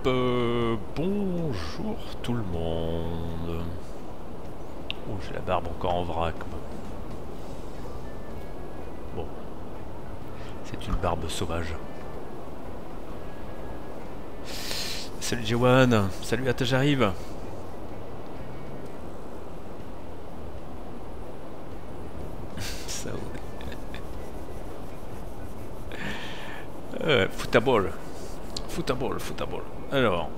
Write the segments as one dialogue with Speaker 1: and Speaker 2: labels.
Speaker 1: Bonjour tout le monde. Oh, j'ai la barbe encore en vrac. Bon, c'est une barbe sauvage. Salut Jewan, salut Atta, j'arrive. Ça football. Football. Alors.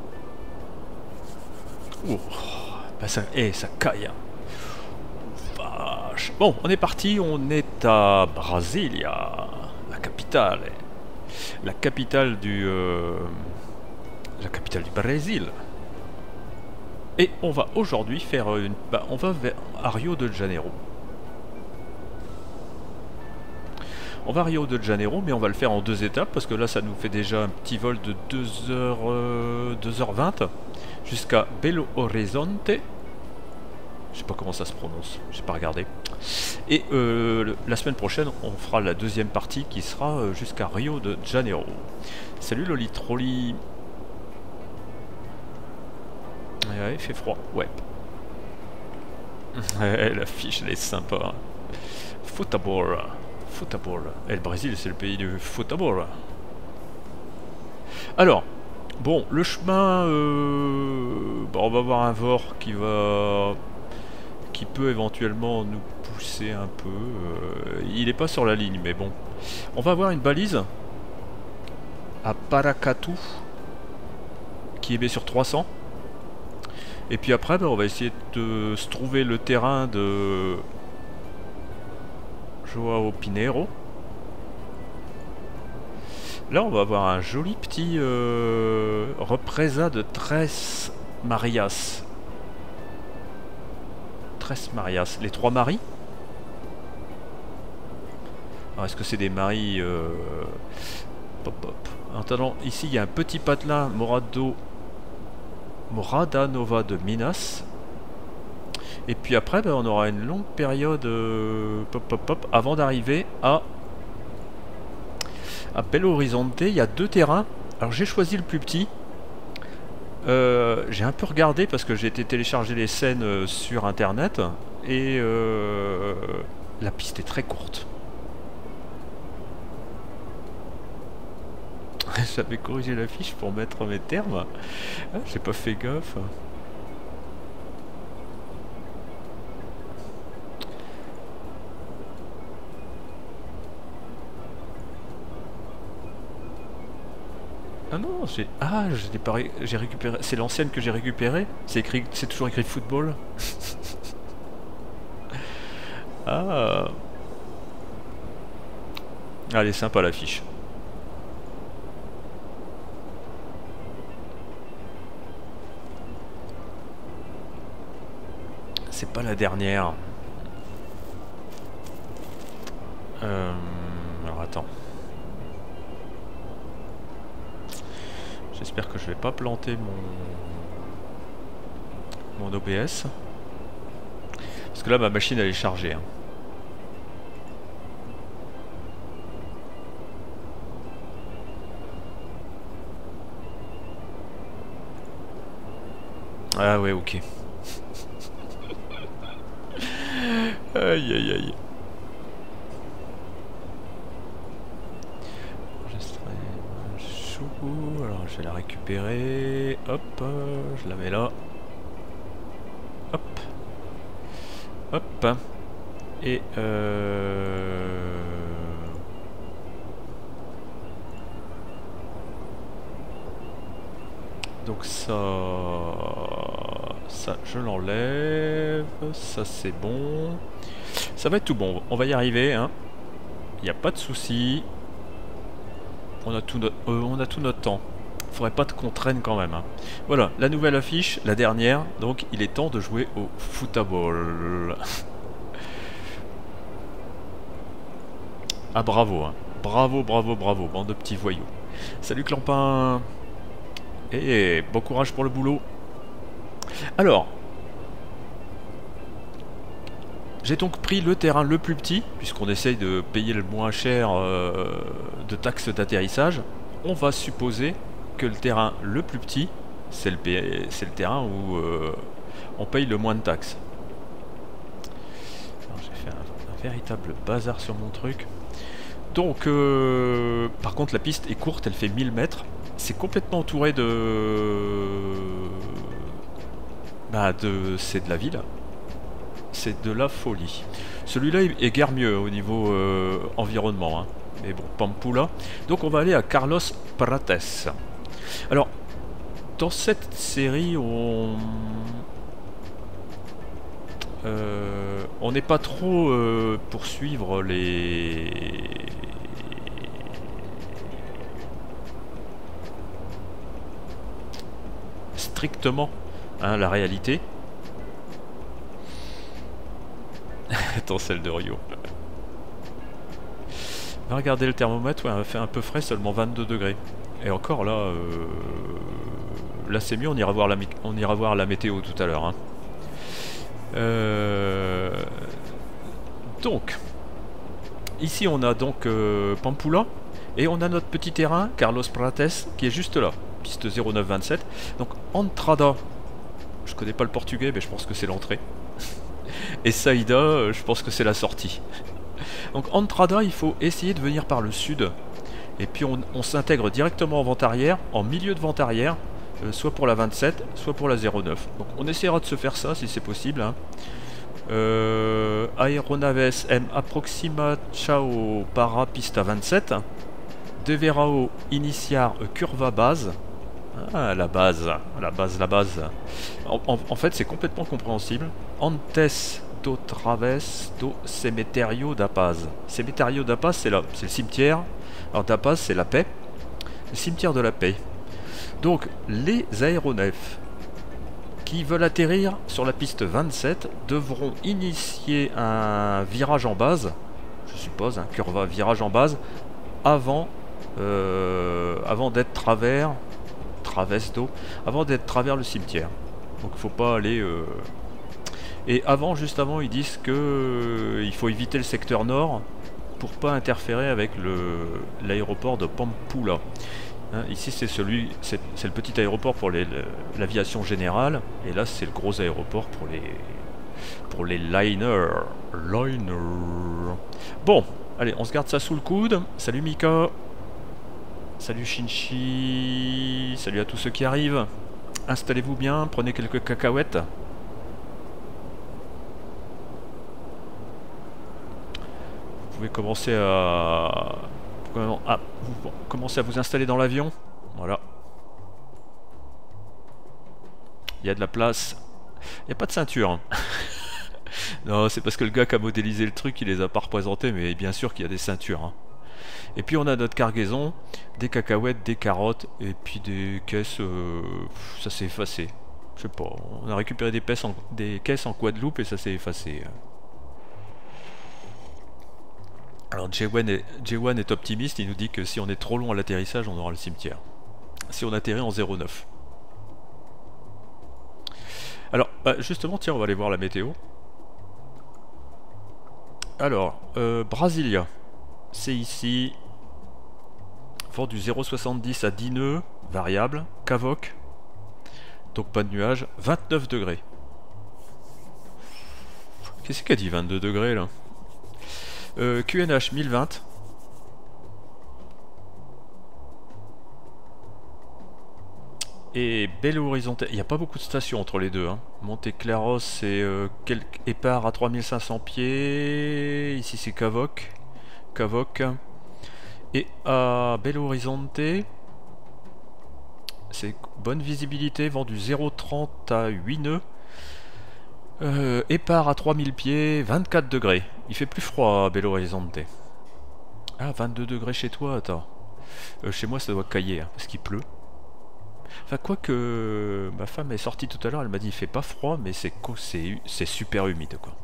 Speaker 1: Oh, bah ça, ça caille. Vache. Bon, on est parti, on est à Brasilia, la capitale. La capitale du Brésil. Et on va aujourd'hui faire une... Bah, on va à Rio de Janeiro. On va à Rio de Janeiro, mais on va le faire en 2 étapes, parce que là, ça nous fait déjà un petit vol de 2h20 jusqu'à Belo Horizonte. Je sais pas comment ça se prononce, j'ai pas regardé. Et la semaine prochaine, on fera la deuxième partie qui sera jusqu'à Rio de Janeiro. Salut Loli Trolli. Ouais, il fait froid, ouais. La fiche, elle est sympa. Football. Et le Brésil, c'est le pays du football. Alors, bon, le chemin, bah, on va voir un Vor qui peut éventuellement nous pousser un peu. Il n'est pas sur la ligne, mais bon. On va avoir une balise à Paracatu qui est sur 300. Et puis après, bah, on va essayer de se trouver le terrain de Joao Pinheiro. Là, on va avoir un joli petit represa de Tres Marias. Les 3 maris. Alors, est-ce que c'est des maris En attendant, ici, il y a un petit patelin Morada Nova de Minas. Et puis après, ben, on aura une longue période avant d'arriver à Belo Horizonte. Il y a 2 terrains. Alors j'ai choisi le plus petit. J'ai un peu regardé parce que j'ai été télécharger les scènes sur internet. Et la piste est très courte. J'avais corrigé la fiche pour mettre mes termes. Ah, j'ai pas fait gaffe. Ah non, j'ai récupéré. C'est l'ancienne que j'ai récupérée. C'est toujours écrit football. Ah. Elle est sympa la fiche. C'est pas la dernière. Alors attends. J'espère que je vais pas planter mon OBS. Parce que là ma machine elle est chargée. Hein. Ah ouais, ok. Aïe aïe aïe. Alors je vais la récupérer. Hop, je la mets là. Hop. Hop. Et donc ça je l'enlève. Ça c'est bon. Ça va être tout bon. On va y arriver, hein. Il n'y a pas de souci. On a tout notre temps. Faudrait pas qu'on traîne quand même. Hein. Voilà, la nouvelle affiche, la dernière. Donc, il est temps de jouer au football. Ah, bravo. Hein. Bravo, bande de petits voyous. Salut Clampin. Et bon courage pour le boulot. Alors, j'ai donc pris le terrain le plus petit, puisqu'on essaye de payer le moins cher de taxes d'atterrissage. On va supposer que le terrain le plus petit, c'est le terrain où on paye le moins de taxes. J'ai fait un véritable bazar sur mon truc. Donc, par contre, la piste est courte, elle fait 1000 mètres. C'est complètement entouré c'est de la ville. C'est de la folie. Celui-là est guère mieux au niveau environnement. Hein. Mais bon, Pampulha. Donc, on va aller à Carlos Prates. Alors, dans cette série, on n'est pas trop pour suivre strictement hein, la réalité. Attends, celle de Rio. Va regarder le thermomètre, ouais, il fait un peu frais, seulement 22 degrés. Et encore là, là c'est mieux, on ira voir la météo tout à l'heure. Hein. Donc, ici on a donc Pampulha, et on a notre petit terrain, Carlos Prates, qui est juste là, piste 0927. Donc Entrada, je connais pas le portugais, mais je pense que c'est l'entrée. Et Saída, je pense que c'est la sortie. Donc Entrada, il faut essayer de venir par le sud. Et puis on s'intègre directement en vente arrière, en milieu de vente arrière, soit pour la 27, soit pour la 09. Donc on essaiera de se faire ça si c'est possible. Hein. Aeronaves M aproximação para pista 27. Deverão iniciar curva base. Ah, la base. En fait, c'est complètement compréhensible. Antes do Traves do Cemitério da Paz. Cemitério da Paz, c'est le cimetière. Alors, da Paz, c'est la paix. Le cimetière de la paix. Donc, les aéronefs qui veulent atterrir sur la piste 27 devront initier un virage en base, je suppose, un curva virage en base, avant d'être avant d'être travers le cimetière. Donc il faut pas aller... Et juste avant, ils disent que il faut éviter le secteur nord pour pas interférer avec l'aéroport de Pampulha. Hein, ici c'est le petit aéroport pour l'aviation générale, et là c'est le gros aéroport pour les liners. Bon, allez, on se garde ça sous le coude. Salut Mika. Salut Shinchi. Salut à tous ceux qui arrivent. Installez-vous bien, prenez quelques cacahuètes. Vous pouvez commencer à vous installer dans l'avion. Voilà. Il y a de la place. Il n'y a pas de ceinture. Hein. Non, c'est parce que le gars qui a modélisé le truc, il les a pas représentés, mais bien sûr qu'il y a des ceintures. Hein. Et puis on a notre cargaison, des cacahuètes, des carottes, et puis des caisses, ça s'est effacé. Je sais pas, on a récupéré des caisses en Guadeloupe et ça s'est effacé. Alors J1 est optimiste, il nous dit que si on est trop long à l'atterrissage, on aura le cimetière. Si on atterrit en 09. Alors, justement, tiens, on va aller voir la météo. Alors, Brasilia, c'est ici. Vent du 0,70 à 10 nœuds, variable, Cavoc. Donc pas de nuages, 29 degrés. Qu'est-ce qu'a dit 22 degrés là? QNH 1020. Et Belo Horizonte, il n'y a pas beaucoup de stations entre les deux. Hein. Monte Claros, c'est Épar à 3500 pieds. Ici c'est Cavoc. Et à Belo Horizonte, c'est bonne visibilité, vent du 0,30 à 8 nœuds. Épar à 3000 pieds, 24 degrés. Il fait plus froid à Belo Horizonte. Ah, 22 degrés chez toi, attends. Chez moi ça doit cailler, hein, parce qu'il pleut. Enfin, quoique ma femme est sortie tout à l'heure, elle m'a dit il fait pas froid, mais c'est super humide, quoi.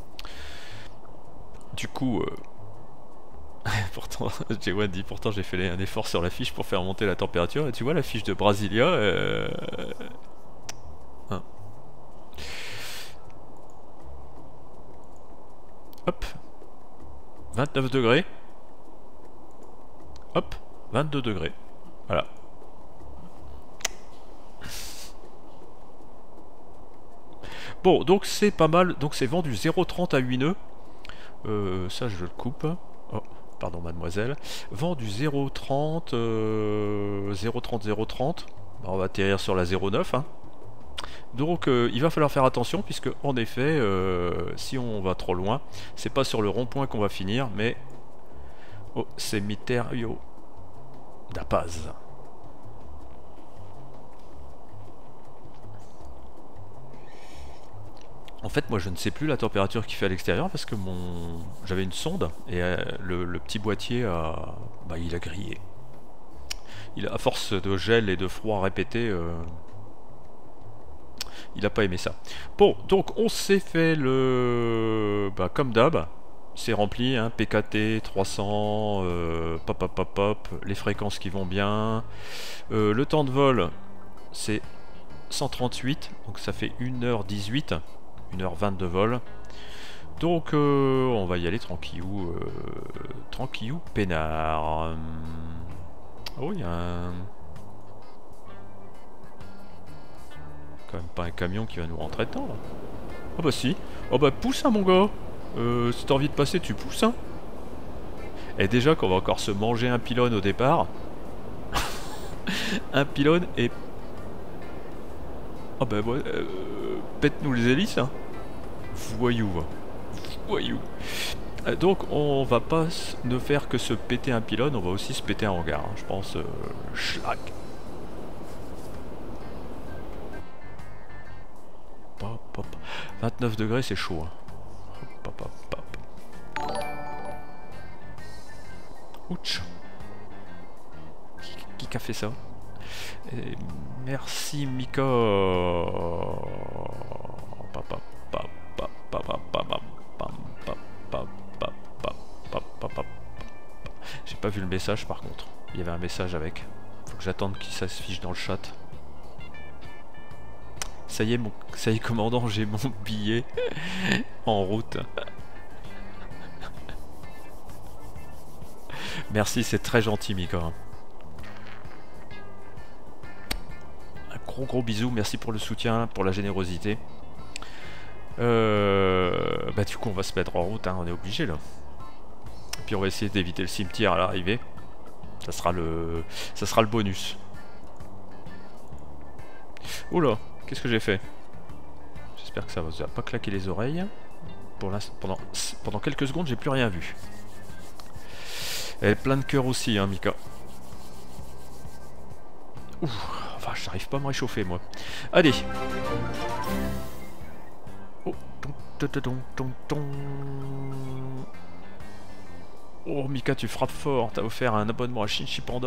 Speaker 1: Du coup, pourtant, J1 dit pourtant j'ai fait un effort sur la fiche pour faire monter la température, et tu vois la fiche de Brasilia. Hein. Hop, 29 degrés. Hop, 22 degrés. Voilà. Bon, donc c'est pas mal. Donc c'est vendu 0,30 à 8 nœuds. Ça, je le coupe. Oh, pardon, mademoiselle. Vendu 0,30, 0,30, 0,30. On va atterrir sur la 0,9. Hein. Donc il va falloir faire attention puisque en effet, si on va trop loin, c'est pas sur le rond-point qu'on va finir, mais au cimetière da Paz. En fait, moi je ne sais plus la température qu'il fait à l'extérieur parce que j'avais une sonde et le petit boîtier il a grillé. À force de gel et de froid répété, il a pas aimé ça. Bon, donc on s'est fait comme d'hab, c'est rempli, hein, PKT 300, pop, les fréquences qui vont bien. Le temps de vol, c'est 138, donc ça fait 1h18, 1h20 de vol. Donc on va y aller tranquillou, tranquillou, peinard. Oh, il y a un... quand même pas un camion qui va nous rentrer dedans là. Ah bah si. Oh bah pousse hein mon gars. Si t'as envie de passer tu pousses hein. Et déjà qu'on va encore se manger un pylône au départ. Un pylône et... Ah bah ouais, pète-nous les hélices hein. Voyou. Voyou. Donc on va pas ne faire que se péter un pylône, on va aussi se péter un hangar hein, je pense. Schlack. 29 degrés, c'est chaud. Hein. Ouch. Qui a fait ça? Et merci Mika. J'ai pas vu le message par contre. Il y avait un message avec. Faut que j'attende qu'il s'affiche dans le chat. Ça y est commandant, j'ai mon billet en route. Merci, c'est très gentil Mika. Un gros bisou, merci pour le soutien, pour la générosité. Du coup on va se mettre en route, hein, on est obligé là. Et puis on va essayer d'éviter le cimetière à l'arrivée. Ça sera le bonus. Oula, qu'est-ce que j'ai fait? J'espère que ça vous a pas claqué les oreilles. Pendant quelques secondes, j'ai plus rien vu. Elle est plein de cœur aussi, hein, Mika. Ouh, enfin, j'arrive pas à me réchauffer, moi. Allez. Oh, oh, Mika, tu frappes fort. T'as offert un abonnement à Shinchi Panda.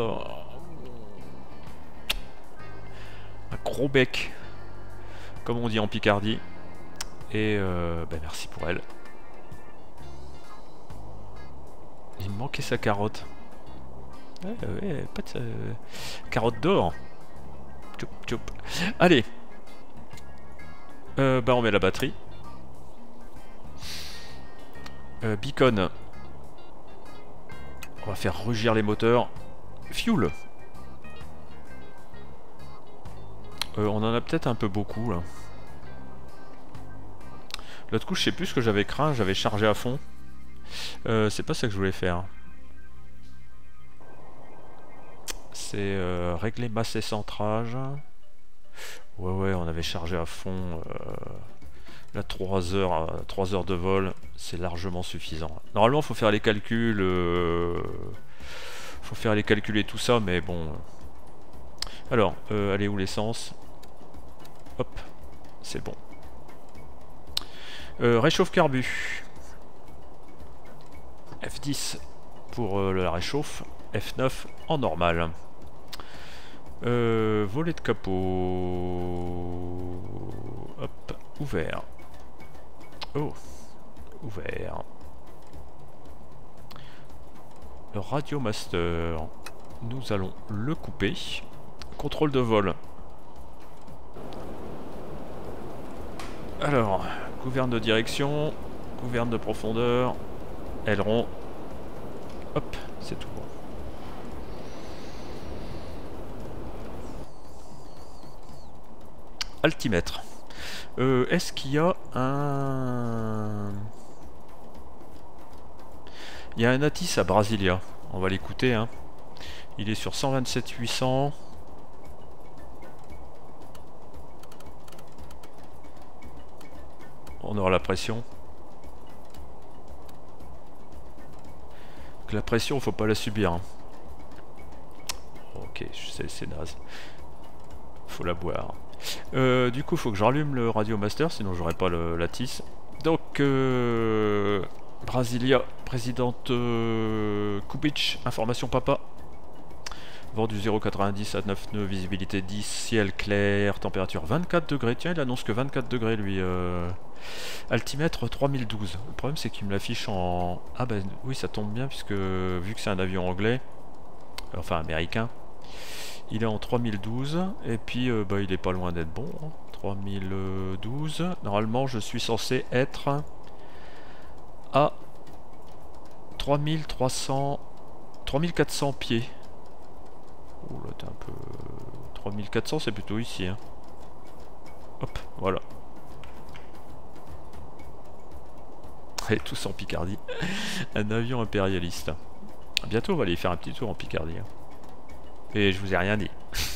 Speaker 1: Un gros bec, comme on dit en Picardie. Et merci pour elle. Il me manquait sa carotte. Ouais, pas de carotte d'or. Allez. On met la batterie. Beacon. On va faire rugir les moteurs. Fuel. On en a peut-être un peu beaucoup là. L'autre coup, je sais plus ce que j'avais craint, j'avais chargé à fond. C'est pas ça que je voulais faire. C'est régler masse et centrage. Ouais, on avait chargé à fond. Là, 3 heures de vol, c'est largement suffisant. Normalement, faut faire les calculs. Faut faire les calculs et tout ça, mais bon. Alors, allez où l'essence? Hop, c'est bon. Réchauffe carbu. F10 pour la réchauffe. F9 en normal. Volet de capot. Hop, ouvert. Oh, ouvert. Le Radiomaster. Nous allons le couper. Contrôle de vol. Alors, gouverne de direction, gouverne de profondeur, aileron. Hop, c'est tout bon. Altimètre. Est-ce qu'il y a un... Il y a un Atis à Brasilia. On va l'écouter, hein. Il est sur 127 800. On aura la pression. Donc la pression, faut pas la subir, hein. Ok, je sais, c'est naze. Faut la boire. Du coup, faut que je rallume le Radio Master, sinon j'aurai pas la tisse. Donc, Brasilia, présidente Kubic, information papa. Vent du 0,90 à 9 nœuds, visibilité 10, ciel clair, température 24 degrés. Tiens, il annonce que 24 degrés lui. Altimètre 3012. Le problème c'est qu'il me l'affiche en... Ah ben oui, ça tombe bien puisque vu que c'est un avion anglais, enfin américain, il est en 3012 et puis bah, il est pas loin d'être bon. 3012. Normalement je suis censé être à 3300... 3400 pieds. Oh là t'es un peu... 3400 c'est plutôt ici, hein. Hop, voilà. Et tous en Picardie. Un avion impérialiste. Bientôt on va aller faire un petit tour en Picardie, hein. Et je vous ai rien dit.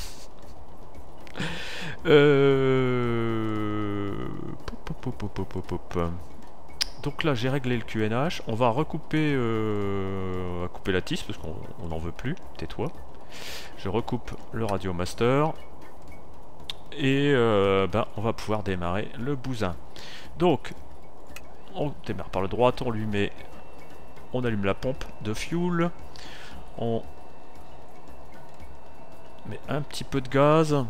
Speaker 1: Donc là j'ai réglé le QNH. On va recouper on va couper la tisse parce qu'on n'en veut plus. Tais-toi. Je recoupe le Radio Master. Et ben, on va pouvoir démarrer le bousin. Donc on démarre par le droit, on allume la pompe de fuel, on met un petit peu de gaz,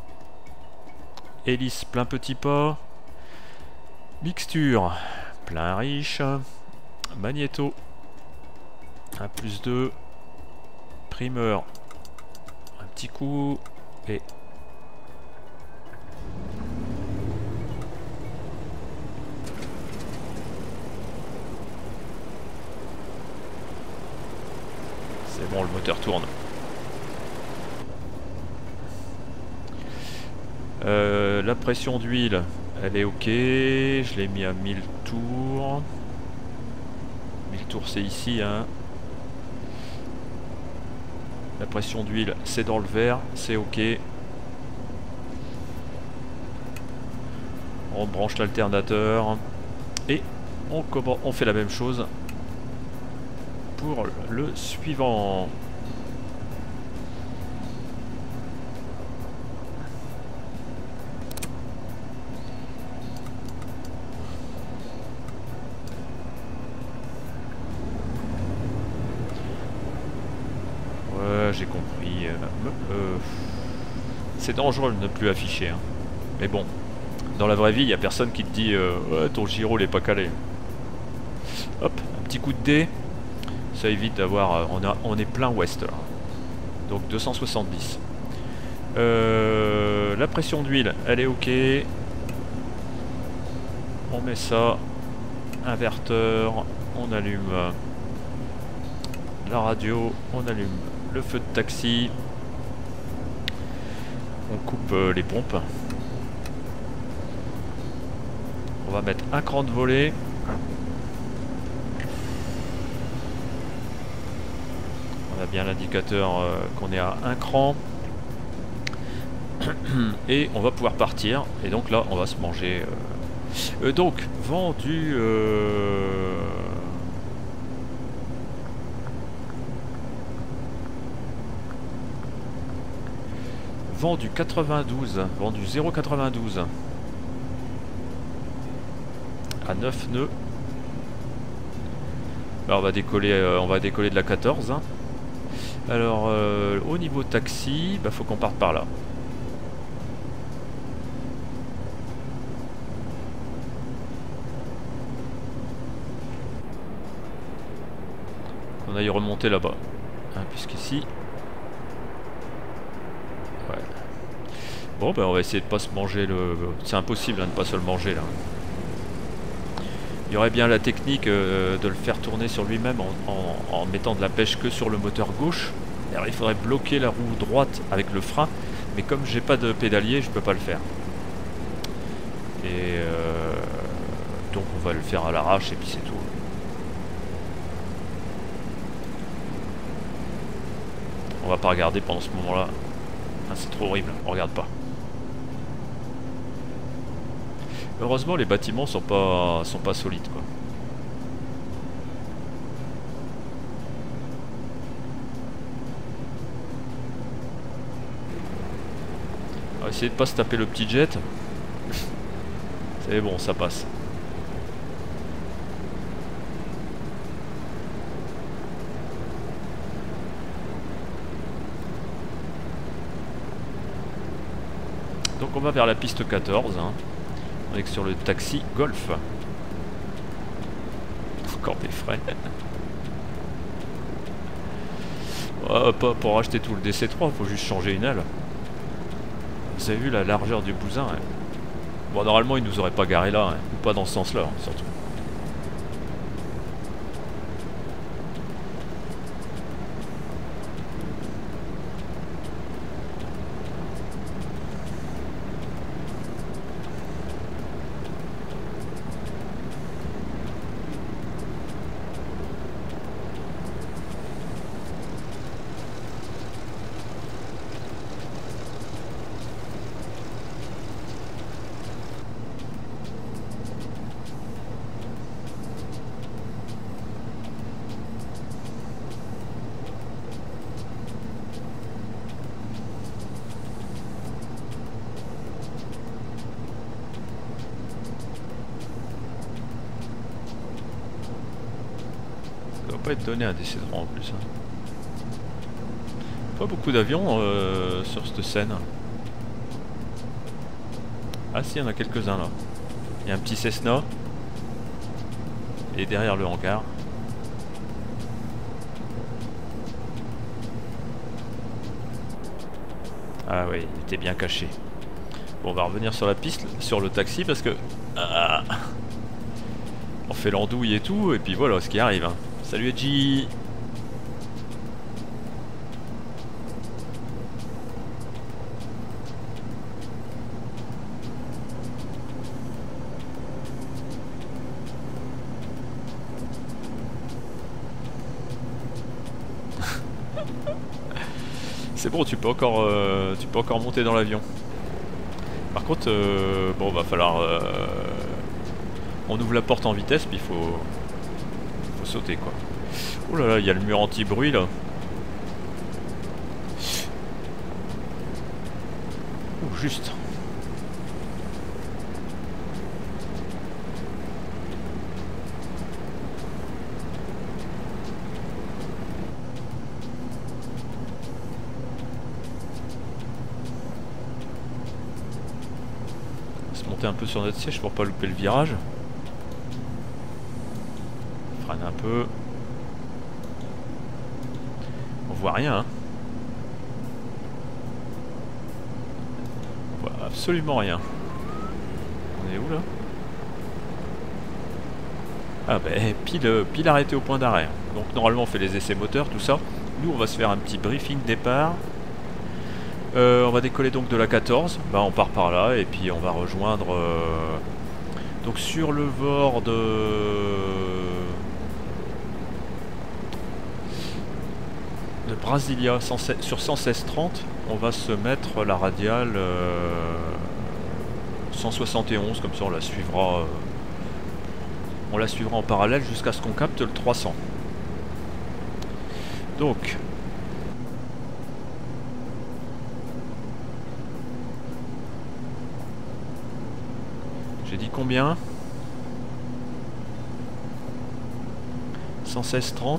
Speaker 1: hélice plein petit pas, mixture plein riche, magnéto 1+2, primeur un petit coup et c'est bon, le moteur tourne. La pression d'huile, elle est ok. Je l'ai mis à 1000 tours. 1000 tours, c'est ici, hein. La pression d'huile, c'est dans le vert, c'est ok. On branche l'alternateur. Et on fait la même chose pour le suivant. Ouais, j'ai compris. C'est dangereux de ne plus afficher, hein. Mais bon, dans la vraie vie, il n'y a personne qui te dit ouais, ton gyro n'est pas calé. Hop, un petit coup de dé. Ça évite d'avoir... on est plein ouest là. Donc 270. La pression d'huile, elle est ok. On met ça. Inverteur. On allume la radio. On allume le feu de taxi. On coupe les pompes. On va mettre un cran de volée. On a bien l'indicateur qu'on est à un cran. Et on va pouvoir partir. Et donc là, on va se manger. Donc, vent du... vent du 92. Vent du 0,92. À 9 nœuds. Alors on va décoller de la 14. Hein. Alors au niveau taxi, bah, faut qu'on parte par là. On aille remonter là-bas. Hein, puisqu'ici. Ouais. Bon bah on va essayer de pas se manger le. C'est impossible hein, de pas se le manger là. Il y aurait bien la technique de le faire tourner sur lui-même en mettant de la pêche que sur le moteur gauche. Alors il faudrait bloquer la roue droite avec le frein, mais comme j'ai pas de pédalier, je peux pas le faire. Et donc on va le faire à l'arrache et puis c'est tout. On va pas regarder pendant ce moment-là. Ah, c'est trop horrible, on regarde pas. Heureusement les bâtiments sont pas solides quoi. On va essayer de pas se taper le petit jet. C'est bon, ça passe. Donc on va vers la piste 14, hein. On est sur le taxi Golf. Encore des frais. Pas pour acheter tout le DC3, faut juste changer une aile. Vous avez vu la largeur du bousin, hein. Bon, normalement il nous aurait pas garé là, hein. Ou pas dans ce sens là, hein, surtout. Pas être donné un DC3 en plus, hein. Pas beaucoup d'avions sur cette scène. Ah si, il y en a quelques-uns là. Il y a un petit Cessna. Et derrière le hangar. Ah oui, il était bien caché. Bon, on va revenir sur la piste, sur le taxi parce que... on fait l'andouille et tout, et puis voilà ce qui arrive, hein. Salut Edgy. C'est bon, tu peux encore monter dans l'avion. Par contre, bon, va falloir... on ouvre la porte en vitesse, puis il faut sauter quoi. Oh là là, il y a le mur anti-bruit là. Oh, juste. On va se monter un peu sur notre siège pour pas louper le virage. Freine un peu. On voit rien, hein. On voit absolument rien. On est où là? Ah ben pile arrêté au point d'arrêt. Donc normalement on fait les essais moteurs, tout ça. Nous on va se faire un petit briefing départ. On va décoller donc de la 14. Bah, on part par là et puis on va rejoindre donc sur le bord de Brasilia sur 116-30. On va se mettre la radiale 171, comme ça on la suivra. On la suivra en parallèle jusqu'à ce qu'on capte le 300. Donc j'ai dit combien? 116-30.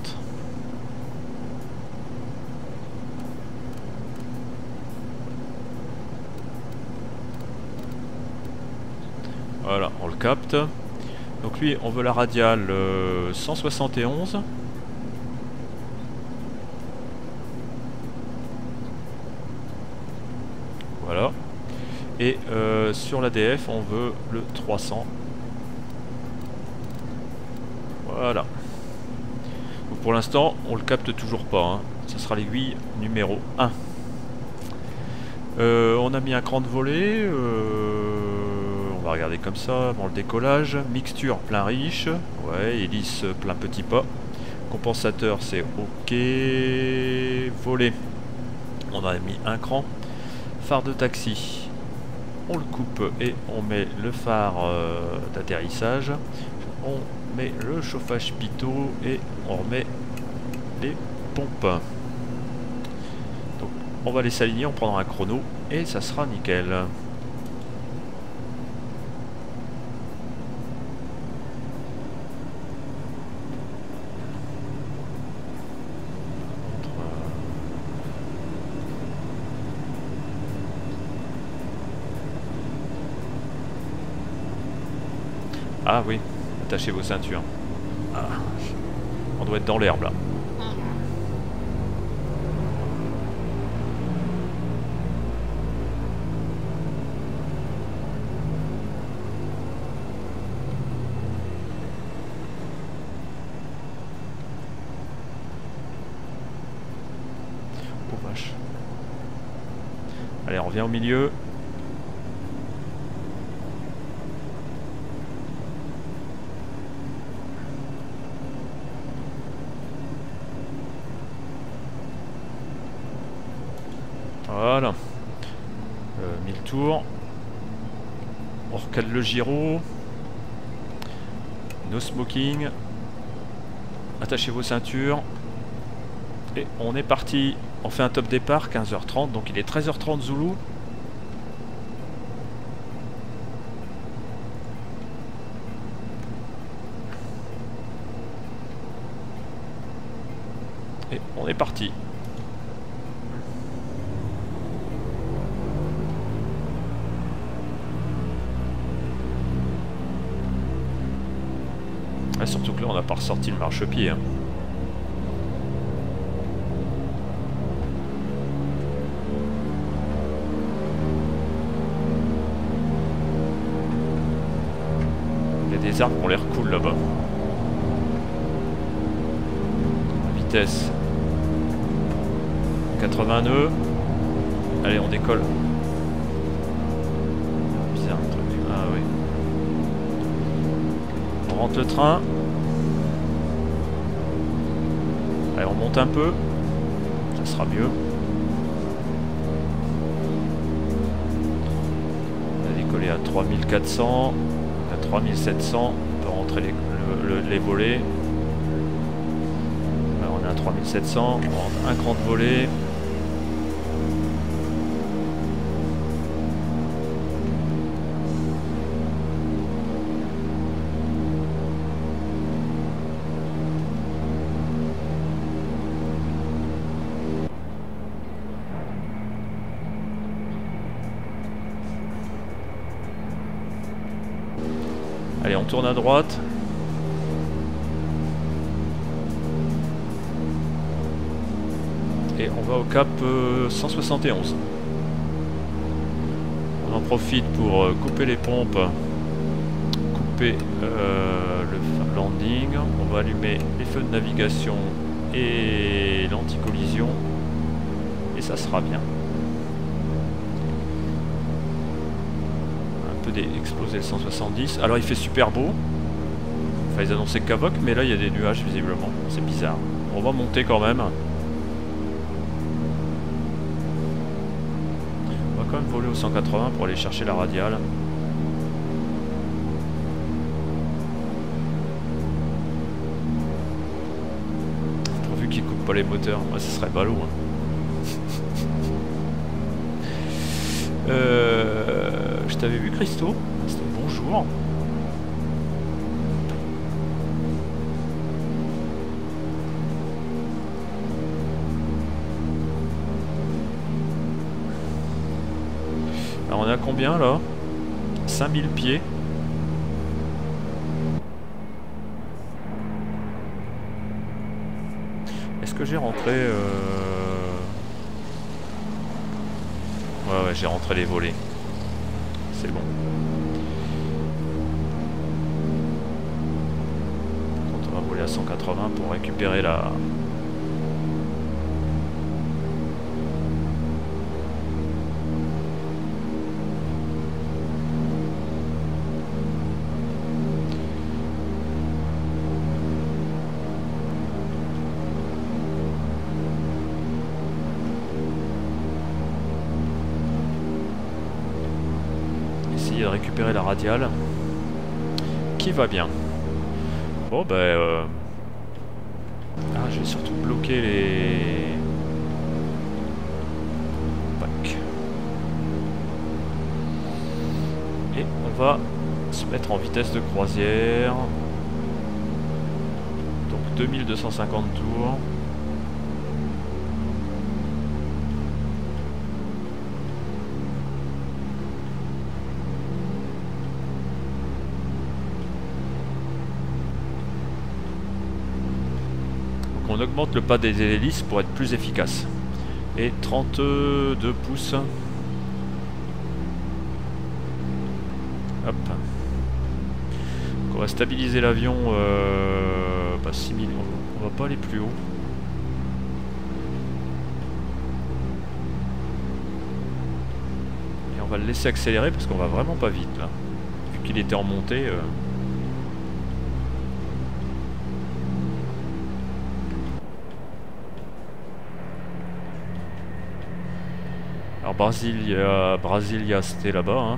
Speaker 1: Voilà, on le capte. Donc lui, on veut la radiale 171. Voilà. Et sur l'ADF, on veut le 300. Voilà. Donc pour l'instant, on le capte toujours pas, hein. Ça sera l'aiguille numéro 1. On a mis un cran de volée. On va regarder comme ça. Bon, le décollage. Mixture plein riche. Ouais, hélice plein petit pas. Compensateur, c'est ok. Volet. On a mis un cran. Phare de taxi. On le coupe et on met le phare d'atterrissage. On met le chauffage pitot et on remet les pompes. Donc on va les s'aligner, on prendra un chrono et ça sera nickel. Ah oui, attachez vos ceintures. Ah, on doit être dans l'herbe là. Oh vache. Allez, on revient au milieu. Voilà. 1000 tours. On recale le gyro. No smoking. Attachez vos ceintures. Et on est parti. On fait un top départ, 15h30. Donc il est 13h30 Zulu. Et on est parti. Ah, surtout que là on n'a pas ressorti le marchepied. Hein. Il y a des arbres qui ont l'air cool là-bas. Vitesse 80 nœuds. Allez, on décolle. Bizarre le truc. Ah oui. On rentre le train. Allez, on monte un peu. Ça sera mieux. On a décollé à 3400. À 3700. On peut rentrer les volets. Alors, on est à 3700. On rentre un cran de volet. Allez, on tourne à droite. Et on va au cap 171. On en profite pour couper les pompes, couper le landing. On va allumer les feux de navigation et l'anti-collision. Et ça sera bien. Exploser le 170. Alors il fait super beau. Enfin ils annonçaient Cavoc, mais là il y a des nuages visiblement. C'est bizarre. On va monter quand même. On va quand même voler au 180 pour aller chercher la radiale. Pourvu qu'ils coupent pas les moteurs. Ouais, ce serait ballot. Hein. Je t'avais vu Christo. Bonjour. Alors on est à combien là? 5000 pieds. Est-ce que j'ai rentré Ouais, j'ai rentré les volets. C'est bon. Quand on va voler à 180 pour récupérer la... essayer de récupérer la radiale. Qui va bien. Bon ben... Ah, je vais surtout bloquer les... Pack. Et on va se mettre en vitesse de croisière. Donc 2250 tours. On augmente le pas des hélices pour être plus efficace. Et 32 pouces. Hop. Donc on va stabiliser l'avion. 6000. On va pas aller plus haut. Et on va le laisser accélérer parce qu'on va vraiment pas vite là. Vu qu'il était en montée. Alors Brasilia c'était là-bas, hein.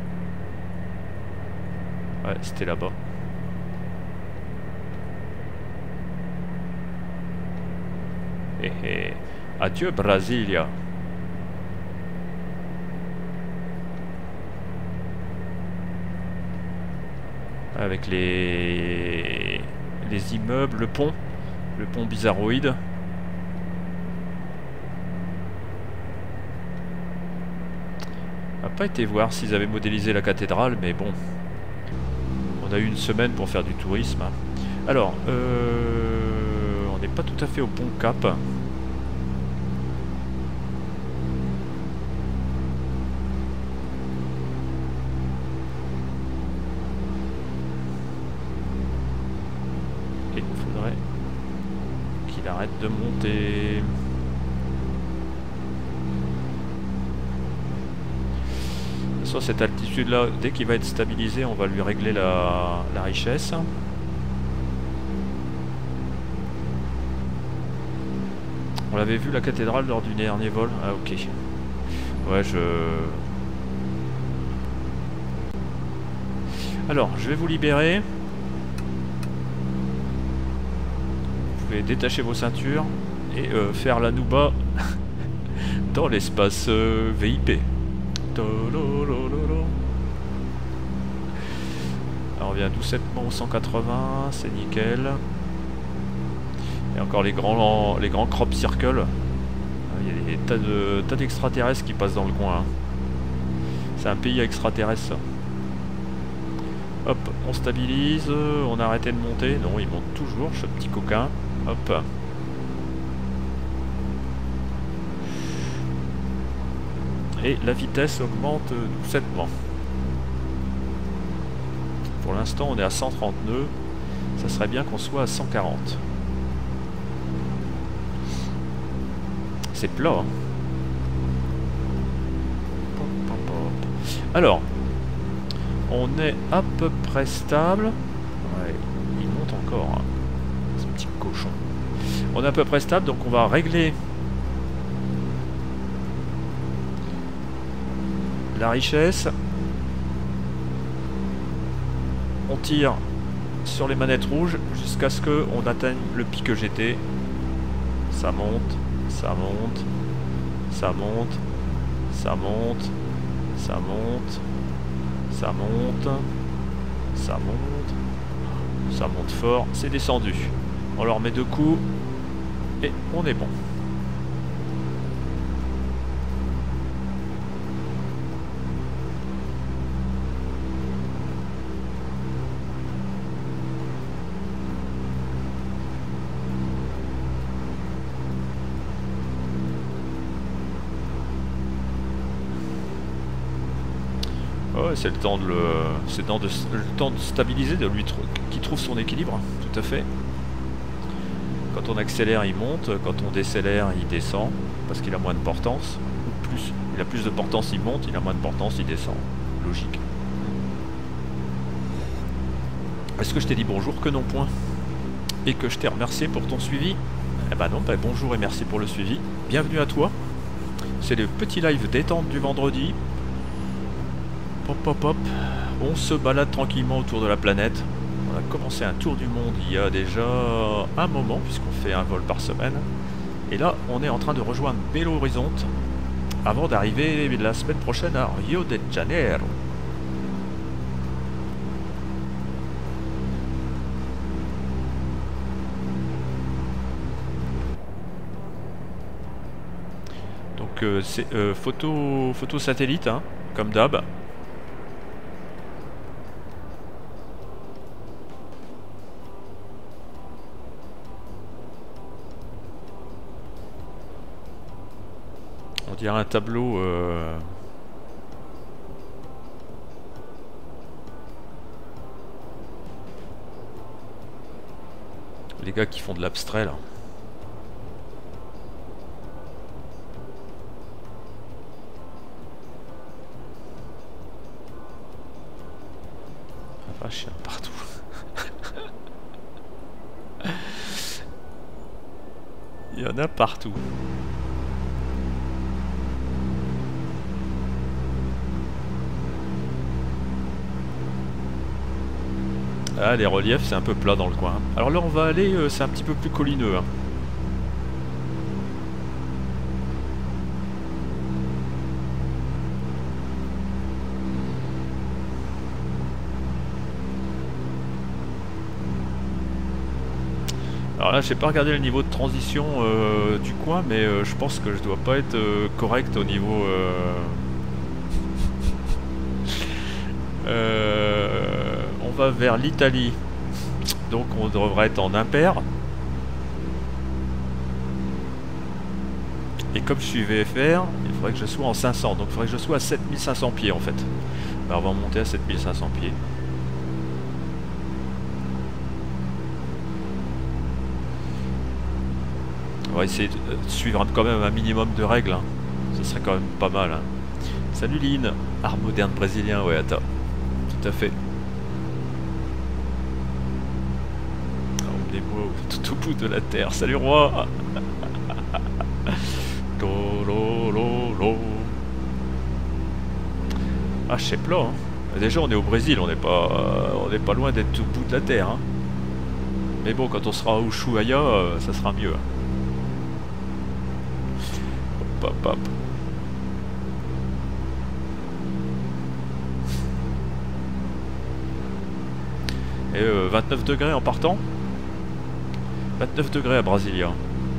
Speaker 1: Ouais, c'était là-bas. Et adieu Brasilia. Avec les immeubles, le pont bizarroïde. On n'a pas été voir s'ils avaient modélisé la cathédrale, mais bon. On a eu une semaine pour faire du tourisme. Alors, on n'est pas tout à fait au bon cap. Et il faudrait qu'il arrête de monter. Sur cette altitude là, dès qu'il va être stabilisé, on va lui régler la richesse. On l'avait vu la cathédrale lors du dernier vol. Ah ok. Ouais, Alors, je vais vous libérer. Vous pouvez détacher vos ceintures et faire la nouba dans l'espace VIP. Alors on vient doucement au 180, c'est nickel. Et encore les grands crop circles. Il y a des tas d'extraterrestres qui passent dans le coin. C'est un pays extraterrestre ça. Hop, on stabilise, on a arrêté de monter. Non, il monte toujours, ce petit coquin. Hop. Et la vitesse augmente doucettement. Pour l'instant on est à 130 nœuds. Ça serait bien qu'on soit à 140. C'est plat, hein. Alors, on est à peu près stable. Ouais, il monte encore, hein, ce petit cochon. On est à peu près stable, donc on va régler la richesse. On tire sur les manettes rouges jusqu'à ce qu'on atteigne le pic que j'étais. Ça monte, ça monte, ça monte, ça monte, ça monte, ça monte, ça monte, ça monte fort, c'est descendu. On leur met 2 coups et on est bon. Ouais, c'est le temps de le temps de stabiliser, de lui qu'il trouve son équilibre, tout à fait. Quand on accélère, il monte, quand on décélère, il descend, parce qu'il a moins de portance. Ou plus, il a plus de portance, il monte, il a moins de portance, il descend. Logique. Est-ce que je t'ai dit bonjour? Que non point. Et que je t'ai remercié pour ton suivi? Eh ben non, ben bonjour et merci pour le suivi. Bienvenue à toi. C'est le petit live détente du vendredi. Hop hop hop. On se balade tranquillement autour de la planète. On a commencé un tour du monde il y a déjà un moment, puisqu'on fait un vol par semaine. Et là, on est en train de rejoindre Belo Horizonte avant d'arriver la semaine prochaine à Rio de Janeiro. Donc c'est photo satellite, hein, comme d'hab. On dirait un tableau les gars qui font de l'abstrait là. Ah vache, il y en a partout. Il y en a partout. Ah, les reliefs, c'est un peu plat dans le coin. Alors là, on va aller, c'est un petit peu plus collineux. Hein. Alors là, j'ai pas regardé le niveau de transition du coin, mais je pense que je dois pas être correct au niveau... on va vers l'Italie, donc on devrait être en impair. Et comme je suis VFR, il faudrait que je sois en 500, donc il faudrait que je sois à 7500 pieds en fait. Alors on va monter à 7500 pieds. On va essayer de suivre quand même un minimum de règles, hein. Ce serait quand même pas mal. Hein. Salut Lynn, art moderne brésilien, ouais, attends. Tout à fait. On est beau, tout au bout de la terre. Salut roi. Ah, je sais pas, hein. Déjà, on est au Brésil, on n'est pas loin d'être tout au bout de la terre. Hein. Mais bon, quand on sera à Ushuaia, ça sera mieux. Hop, hop, hop. Et 29 degrés en partant. 29 degrés à Brasilia.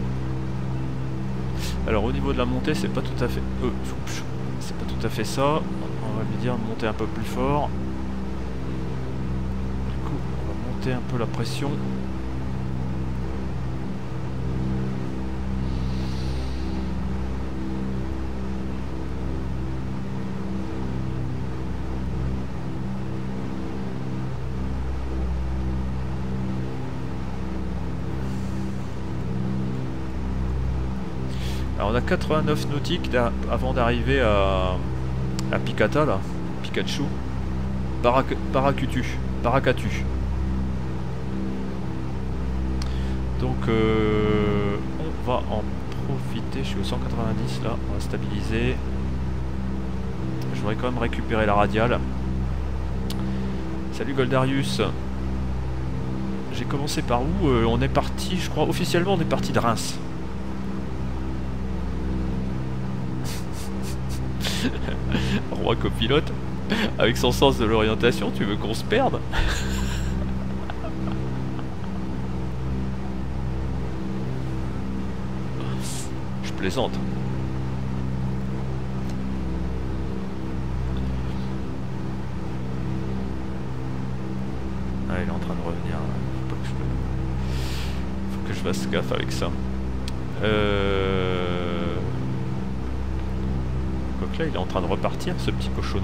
Speaker 1: Alors au niveau de la montée, c'est pas tout à fait... c'est pas tout à fait ça. On va lui dire de monter un peu plus fort. Du coup, on va monter un peu la pression. Alors on a 89 nautiques avant d'arriver à Picata là, Pikachu, Paracatu. Donc on va en profiter, je suis au 190 là, on va stabiliser. Je voudrais quand même récupérer la radiale. Salut Goldarius. J'ai commencé par où? On est parti, je crois, officiellement on est parti de Reims. Roi copilote, avec son sens de l'orientation, tu veux qu'on se perde? Je plaisante. Ah, il est en train de revenir. Faut que je fasse gaffe avec ça. Là, il est en train de repartir, ce petit cochonneau.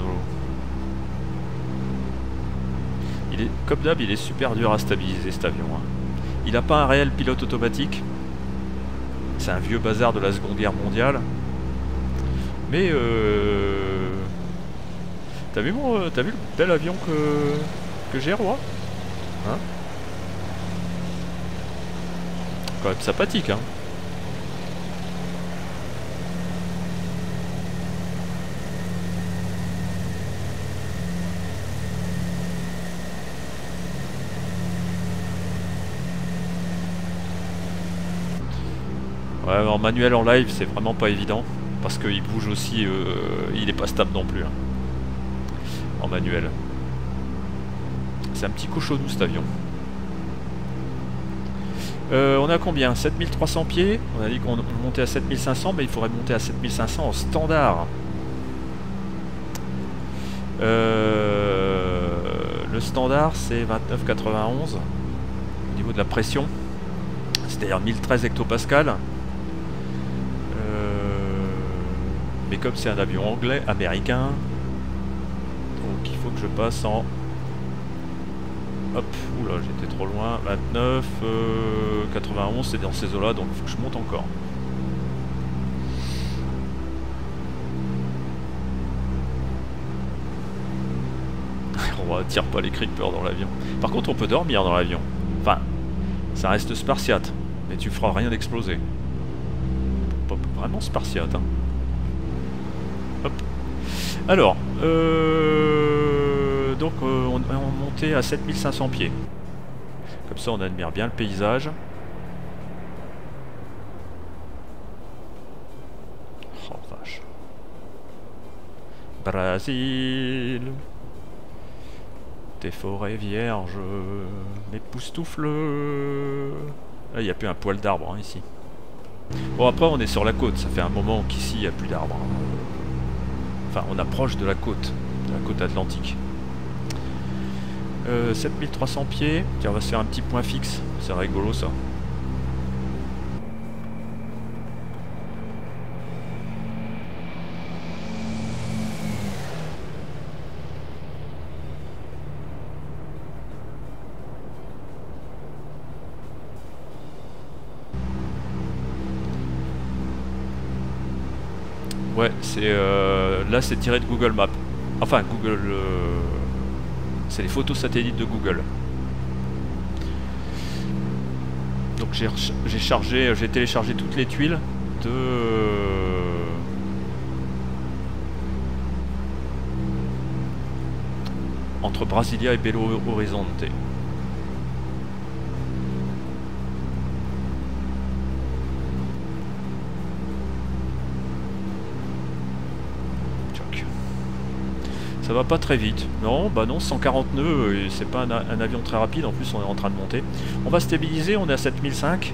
Speaker 1: Il est, comme d'hab, il est super dur à stabiliser cet avion. Hein. Il n'a pas un réel pilote automatique. C'est un vieux bazar de la Seconde Guerre mondiale. Mais t'as vu le bel avion que j'ai, roi? Hein? Quand même sympathique, hein. Ouais, en manuel en live, c'est vraiment pas évident. Parce qu'il bouge aussi, il est pas stable non plus. Hein, en manuel. C'est un petit cochonou cet avion. On a combien? 7300 pieds. On a dit qu'on montait à 7500, mais il faudrait monter à 7500 en standard. Le standard, c'est 29,91 au niveau de la pression. C'est-à-dire 1013 hectopascales. Mais comme c'est un avion anglais, américain, donc il faut que je passe en... Hop, oula, j'étais trop loin. 29, 91, c'est dans ces eaux-là, donc il faut que je monte encore. On tire pas les creepers dans l'avion. Par contre, on peut dormir dans l'avion. Enfin, ça reste spartiate, mais tu feras rien d'exploser. Pas vraiment spartiate, hein. Hop. Alors, donc on montait à 7500 pieds. Comme ça, on admire bien le paysage. Oh vache. Brésil. Tes forêts vierges, mes poustoufles. Là, il n'y a plus un poil d'arbre hein, ici. Bon, après, on est sur la côte. Ça fait un moment qu'ici, il n'y a plus d'arbres. Enfin, on approche de la côte atlantique. 7300 pieds. Tiens, on va se faire un petit point fixe. C'est rigolo, ça. Ouais, c'est là c'est tiré de Google Maps. Enfin Google, c'est les photos satellites de Google. Donc j'ai téléchargé toutes les tuiles de entre Brasilia et Belo Horizonte. Ça va pas très vite. Non, bah non, 140 nœuds, c'est pas un avion très rapide, en plus on est en train de monter. On va stabiliser, on est à 7005.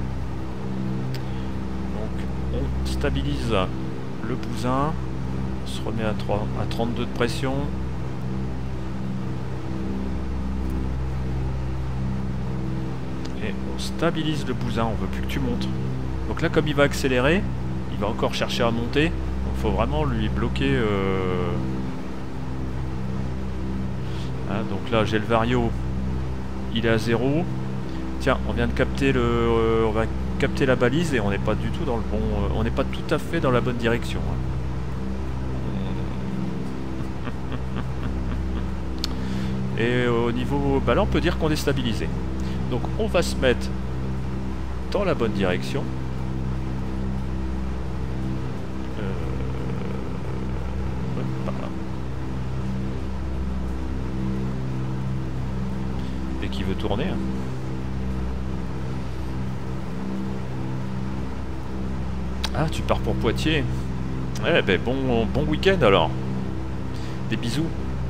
Speaker 1: Donc on stabilise le bousin, on se remet à 32 de pression. Et on stabilise le bousin, on veut plus que tu montes. Donc là comme il va accélérer, il va encore chercher à monter, donc il faut vraiment lui bloquer... donc là j'ai le vario, il est à 0. Tiens, on vient de capter on va capter la balise et on n'est pas du tout dans le bon, on n'est pas tout à fait dans la bonne direction. Et au niveau, bah là on peut dire qu'on est stabilisé. Donc on va se mettre dans la bonne direction. Qui veut tourner. Ah, tu pars pour Poitiers. Eh ben bon week-end alors. Des bisous.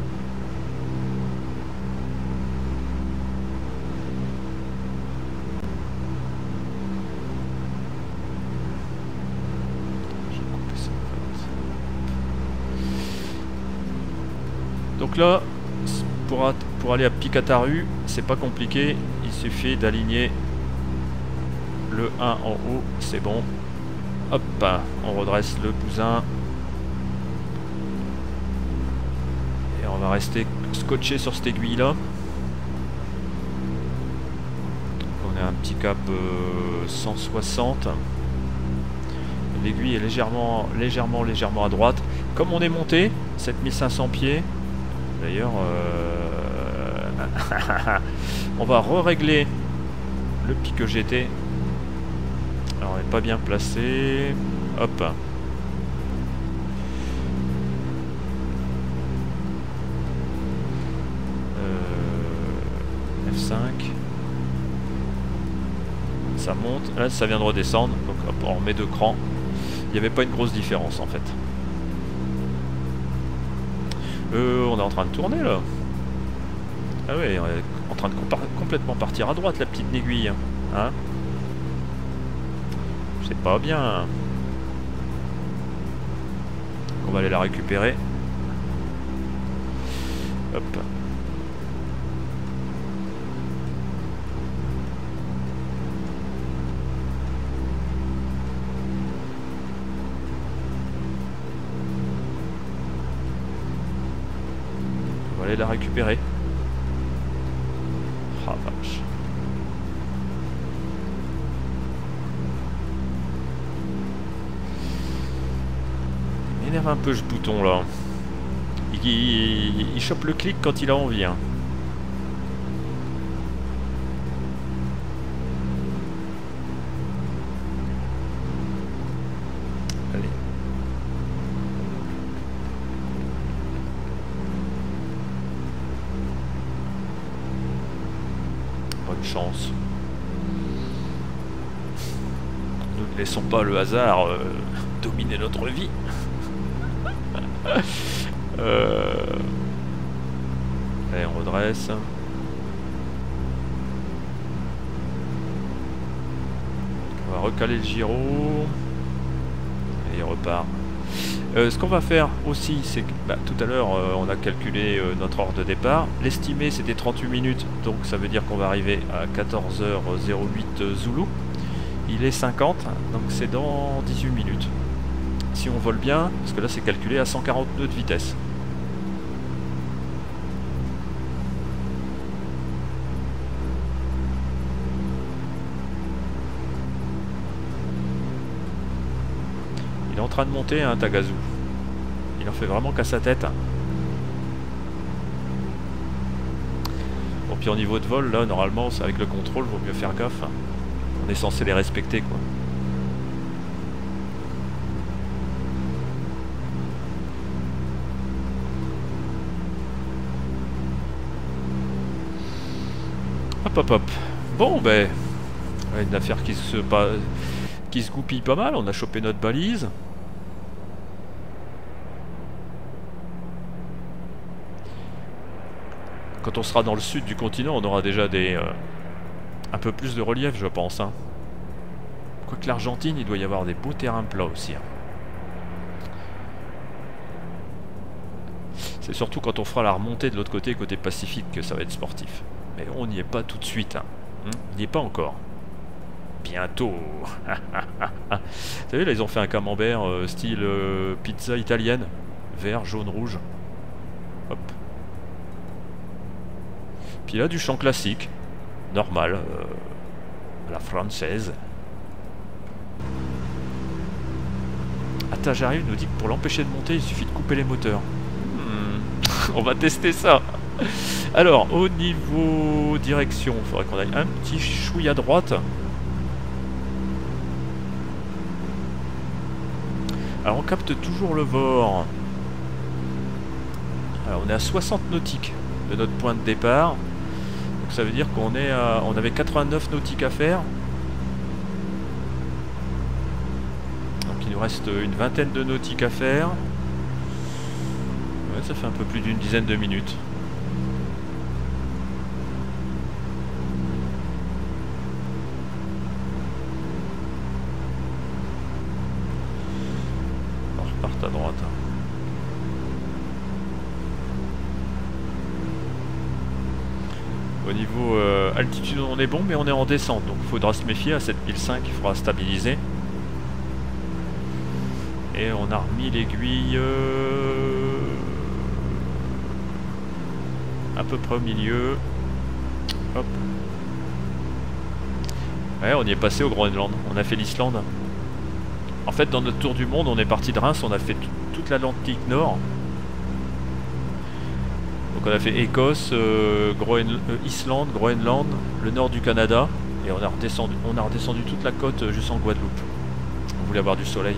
Speaker 1: Donc là, pour aller à Picataru, c'est pas compliqué, il suffit d'aligner le 1 en haut, c'est bon. Hop, on redresse le bousin. Et on va rester scotché sur cette aiguille là. Donc on a un petit cap 160. L'aiguille est légèrement à droite. Comme on est monté, 7500 pieds, d'ailleurs... on va re-régler le pic que j'étais. Alors on n'est pas bien placé. Hop. F5. Ça monte, là ça vient de redescendre, donc hop, on remet 2 crans. Il n'y avait pas une grosse différence en fait. On est en train de tourner là. Ah ouais, on est en train de complètement partir à droite la petite aiguille. Hein? C'est pas bien. On va aller la récupérer. Hop. On va aller la récupérer. Ah vache. Il m'énerve un peu ce bouton là. Il chope le clic quand il a envie. Hein. Allez. Bonne chance. Nous ne laissons pas le hasard dominer notre vie. Allez, on redresse. On va recaler le gyro. Et il repart. Ce qu'on va faire aussi, c'est que tout à l'heure, on a calculé notre heure de départ. L'estimé, c'était 38 minutes. Donc ça veut dire qu'on va arriver à 14h08 Zulu. Il est 50, donc c'est dans 18 minutes. Si on vole bien, parce que là c'est calculé à 140 nœuds de vitesse. Il est en train de monter, hein, Tagazu. Il en fait vraiment qu'à sa tête. Bon, puis au niveau de vol, là, normalement, c'est avec le contrôle, vaut mieux faire gaffe. On est censé les respecter, quoi. Hop hop hop. Bon ben, une affaire qui se goupille pas mal. On a chopé notre balise. Quand on sera dans le sud du continent, on aura déjà un peu plus de relief, je pense. Hein. Quoique l'Argentine, il doit y avoir des beaux terrains plats aussi. Hein. C'est surtout quand on fera la remontée de l'autre côté, côté Pacifique, que ça va être sportif. Mais on n'y est pas tout de suite. Hein. On n'y est pas encore. Bientôt. Vous savez, là, ils ont fait un camembert style pizza italienne. Vert, jaune, rouge. Hop. Puis là, du chant classique. Normal. À la française. Attends, j'arrive, nous dit que pour l'empêcher de monter, il suffit de couper les moteurs. On va tester ça. Alors, au niveau direction, il faudrait qu'on aille un petit chouille à droite. Alors, on capte toujours le VOR. Alors, on est à 60 nautiques de notre point de départ. Donc, ça veut dire qu'on est à... On avait 89 nautiques à faire. Donc, il nous reste une vingtaine de nautiques à faire. Ouais, ça fait un peu plus d'une dizaine de minutes. On repart à droite. Au niveau altitude, on est bon, mais on est en descente. Donc il faudra se méfier. À 7005, il faudra stabiliser. Et on a remis l'aiguille à peu près au milieu. Hop. Ouais, on y est passé au Groenland. On a fait l'Islande. En fait, dans notre tour du monde, on est parti de Reims. On a fait toute l'Atlantique Nord. Donc on a fait Écosse, Islande, Groenland, le nord du Canada. Et on a redescendu toute la côte jusqu'en Guadeloupe. On voulait avoir du soleil.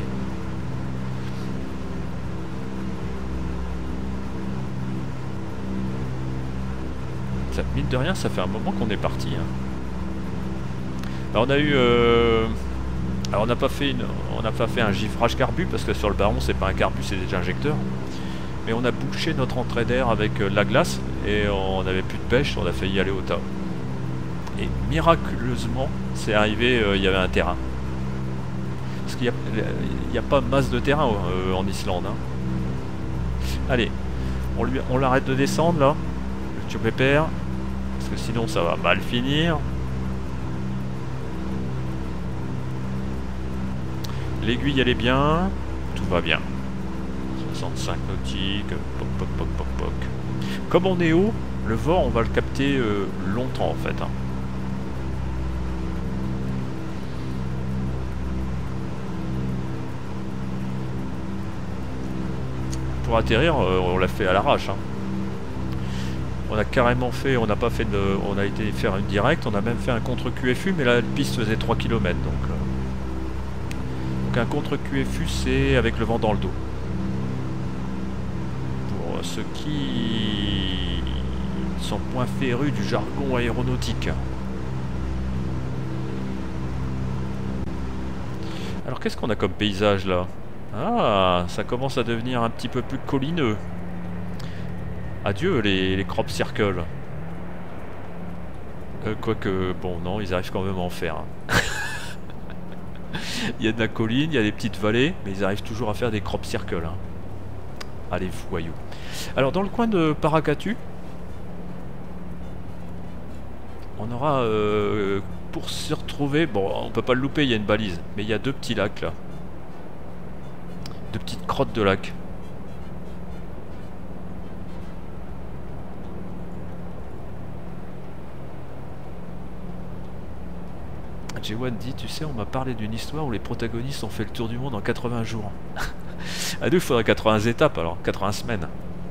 Speaker 1: Ça, mine de rien, ça fait un moment qu'on est parti. Hein. Alors on a eu... Alors on n'a pas fait un givrage carbu parce que sur le Baron c'est pas un carbu, c'est des injecteurs. Mais on a bouché notre entrée d'air avec la glace et on n'avait plus de pêche, on a failli aller au tas. Et miraculeusement, c'est arrivé, il y avait un terrain. Parce qu'il n'y a pas masse de terrain en Islande. Hein. Allez, on l'arrête de descendre là, le tube pépère, parce que sinon ça va mal finir. L'aiguille elle est bien, tout va bien. 65 nautiques, poc poc poc poc poc. Comme on est haut, le vent on va le capter longtemps en fait. Hein. Pour atterrir, on l'a fait à l'arrache. Hein. On a carrément fait, on n'a pas fait de, on a été faire une directe, on a même fait un contre QFU, mais la piste faisait 3 km donc un contre QFU c'est avec le vent dans le dos. Pour ceux qui sont point férus du jargon aéronautique. Alors qu'est-ce qu'on a comme paysage là? Ah, ça commence à devenir un petit peu plus collineux. Adieu les crop circles. Quoique, bon non, ils arrivent quand même à en faire. Hein. Il y a de la colline, il y a des petites vallées, mais ils arrivent toujours à faire des crop circles. Hein. Allez, voyous. Alors, dans le coin de Paracatu, on aura, pour se retrouver, bon, on peut pas le louper, il y a une balise, mais il y a 2 petits lacs là. 2 petites crottes de lacs. J1 dit, tu sais, on m'a parlé d'une histoire où les protagonistes ont fait le tour du monde en 80 jours. À nous, il faudrait 80 étapes, alors 80 semaines.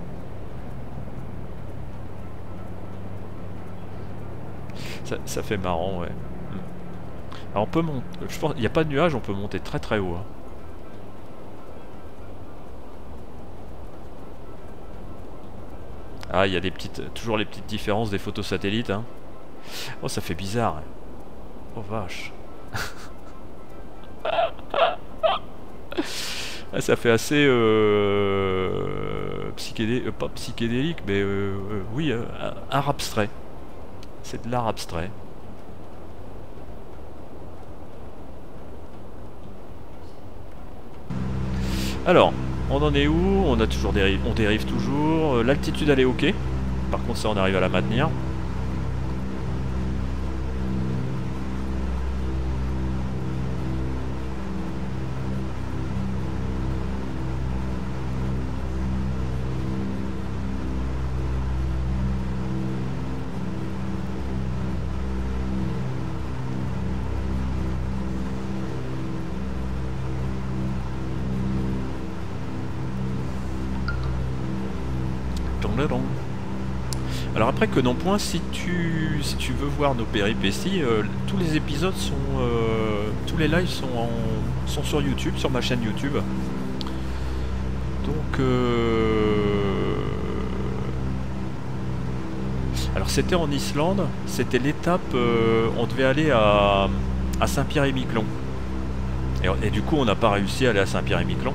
Speaker 1: Ça fait marrant, ouais. Alors on peut monter, je pense, il n'y a pas de nuages, on peut monter très très haut. Hein. Ah, il y a des toujours les petites différences des photos satellites. Hein. Oh, ça fait bizarre. Hein. Oh vache. Ah, ça fait assez pas psychédélique, mais oui, art abstrait. C'est de l'art abstrait. Alors, on en est où? On a toujours on dérive toujours. L'altitude elle est ok. Par contre ça on arrive à la maintenir. Alors après que non point, si tu veux voir nos péripéties, tous les épisodes sont, tous les lives sont sur YouTube, sur ma chaîne YouTube. Donc, alors c'était en Islande, c'était l'étape, on devait aller à Saint-Pierre-et-Miquelon. Et du coup, on n'a pas réussi à aller à Saint-Pierre-et-Miquelon.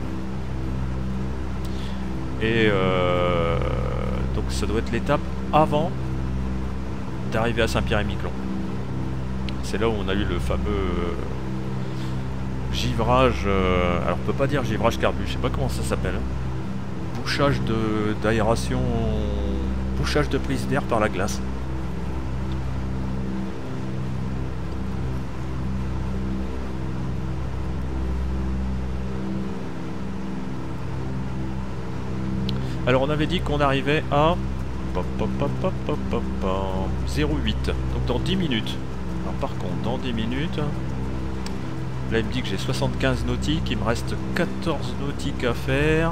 Speaker 1: Et donc ça doit être l'étape avant d'arriver à Saint-Pierre-et-Miquelon. C'est là où on a eu le fameux givrage, alors on peut pas dire givrage carbu, je sais pas comment ça s'appelle. Bouchage d'aération, bouchage de prise d'air par la glace. Alors on avait dit qu'on arrivait à 0,8, donc dans 10 minutes. Alors par contre, dans 10 minutes, là il me dit que j'ai 75 nautiques, il me reste 14 nautiques à faire.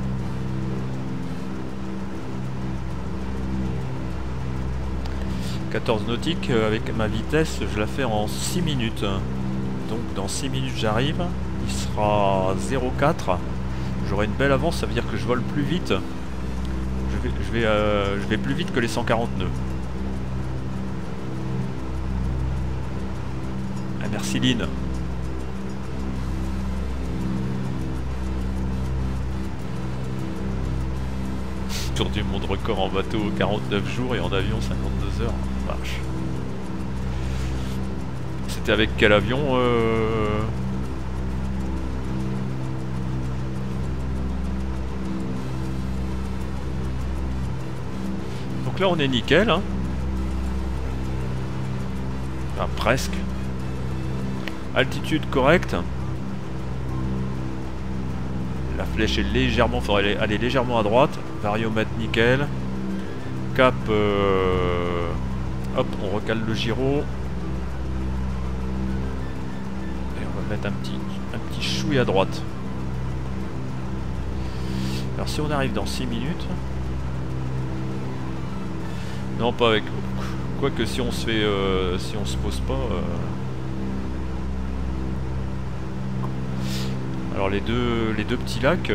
Speaker 1: « 14 nautiques, avec ma vitesse, je la fais en 6 minutes. Donc dans 6 minutes j'arrive, il sera 0,4. J'aurai une belle avance, ça veut dire que je vole plus vite. Je vais plus vite que les 140 nœuds. Merci Lynn. Tour du monde record en bateau 49 jours et en avion 52 heures. Vache. C'était avec quel avion Donc là on est nickel hein. Enfin, presque. Altitude correcte. La flèche est légèrement, faudrait aller légèrement à droite. Variomètre nickel. Cap, hop, on recale le gyro. Et on va mettre un petit chouï à droite. Alors si on arrive dans 6 minutes. Non, pas avec. Quoique si on se fait, si on se pose pas. Alors les deux petits lacs.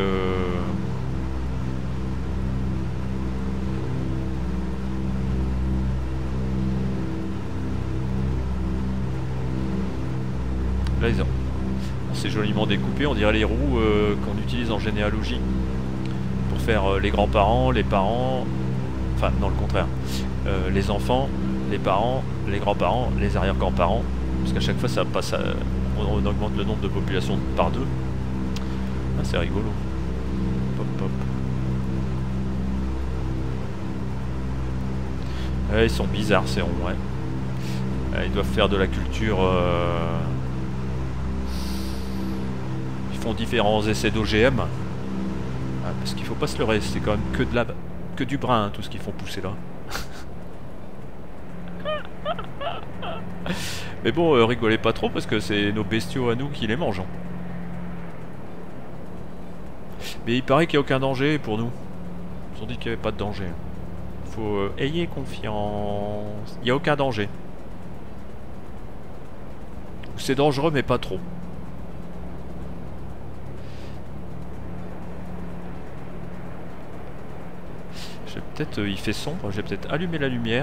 Speaker 1: Là ils ont. C'est joliment découpé, on dirait les roues qu'on utilise en généalogie pour faire les grands-parents, les parents. Enfin non, le contraire. Les enfants, les parents, les grands-parents, les arrière-grands-parents. Parce qu'à chaque fois ça passe à, on augmente le nombre de population par 2. Ah, c'est rigolo. Pop pop. Ouais, ils sont bizarres ces ronds, ouais. Ils doivent faire de la culture. Ils font différents essais d'OGM. Ah, parce qu'il faut pas se leurrer, c'est quand même que du brun hein, tout ce qu'ils font pousser là. Mais bon, rigolez pas trop parce que c'est nos bestiaux à nous qui les mangent. Mais il paraît qu'il n'y a aucun danger pour nous. Ils ont dit qu'il n'y avait pas de danger. Faut ayez confiance. Il n'y a aucun danger. C'est dangereux mais pas trop. Je vais peut-être, il fait sombre, je vais peut-être allumer la lumière.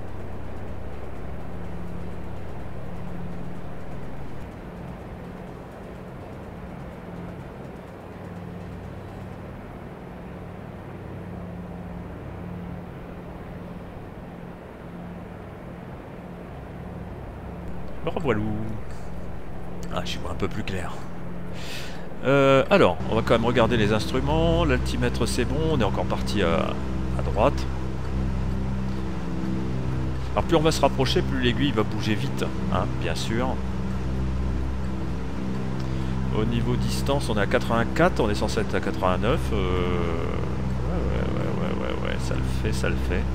Speaker 1: Me revoilà. Ah, j'y vois un peu plus clair. Alors, on va quand même regarder les instruments. L'altimètre c'est bon, on est encore parti à droite. Alors plus on va se rapprocher, plus l'aiguille va bouger vite, hein, bien sûr. Au niveau distance, on est à 84, on est censé être à 89. Ouais, ça le fait, ça le fait.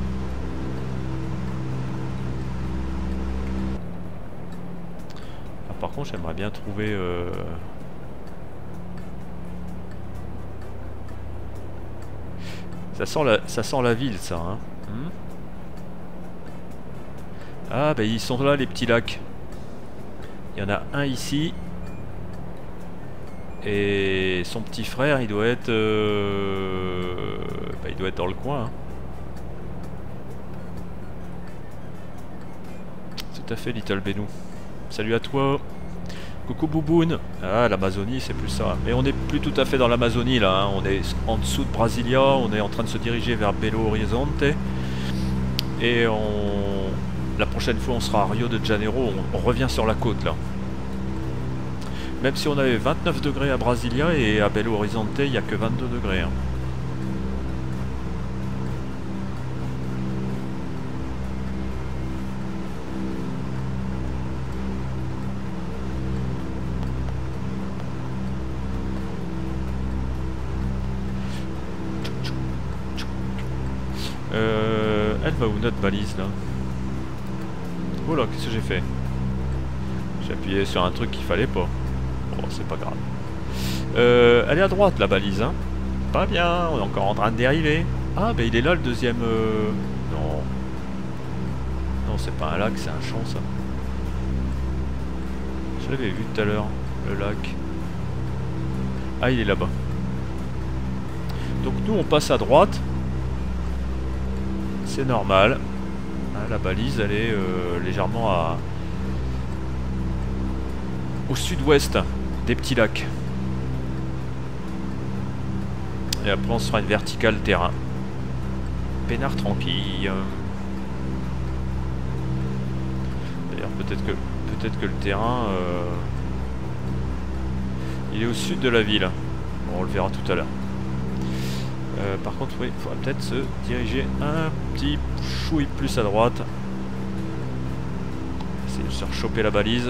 Speaker 1: Ah, par contre, j'aimerais bien trouver... Ça sent la ville, ça. Hein. Ah, bah ils sont là, les petits lacs. Il y en a un ici. Et son petit frère, il doit être... bah, il doit être dans le coin. Hein. Tout à fait, Little Benou. Salut à toi. Coucou Bouboune. Ah, l'Amazonie, c'est plus ça. Mais on n'est plus tout à fait dans l'Amazonie, là. Hein. On est en dessous de Brasilia. On est en train de se diriger vers Belo Horizonte. Et la prochaine fois, on sera à Rio de Janeiro. On revient sur la côte, là. Même si on avait 29 degrés à Brasilia et à Belo Horizonte, il n'y a que 22 degrés. Hein. Elle va où notre balise là? Oh là, qu'est-ce que j'ai fait? J'ai appuyé sur un truc qu'il fallait pas. Bon, c'est pas grave. Elle est à droite la balise, hein. Pas bien, on est encore en train de dériver. Ah, ben il est là le deuxième... Non. Non, c'est pas un lac, c'est un champ ça. Je l'avais vu tout à l'heure, le lac. Ah, il est là-bas. Donc nous, on passe à droite. C'est normal. Hein, la balise, elle est légèrement au sud-ouest des petits lacs. Et après on se fera une verticale terrain. Peinard tranquille. D'ailleurs peut-être que le terrain il est au sud de la ville. Bon, on le verra tout à l'heure. Par contre, oui, il faudra peut-être se diriger un petit chouille plus à droite. Essayer de se rechoper la balise.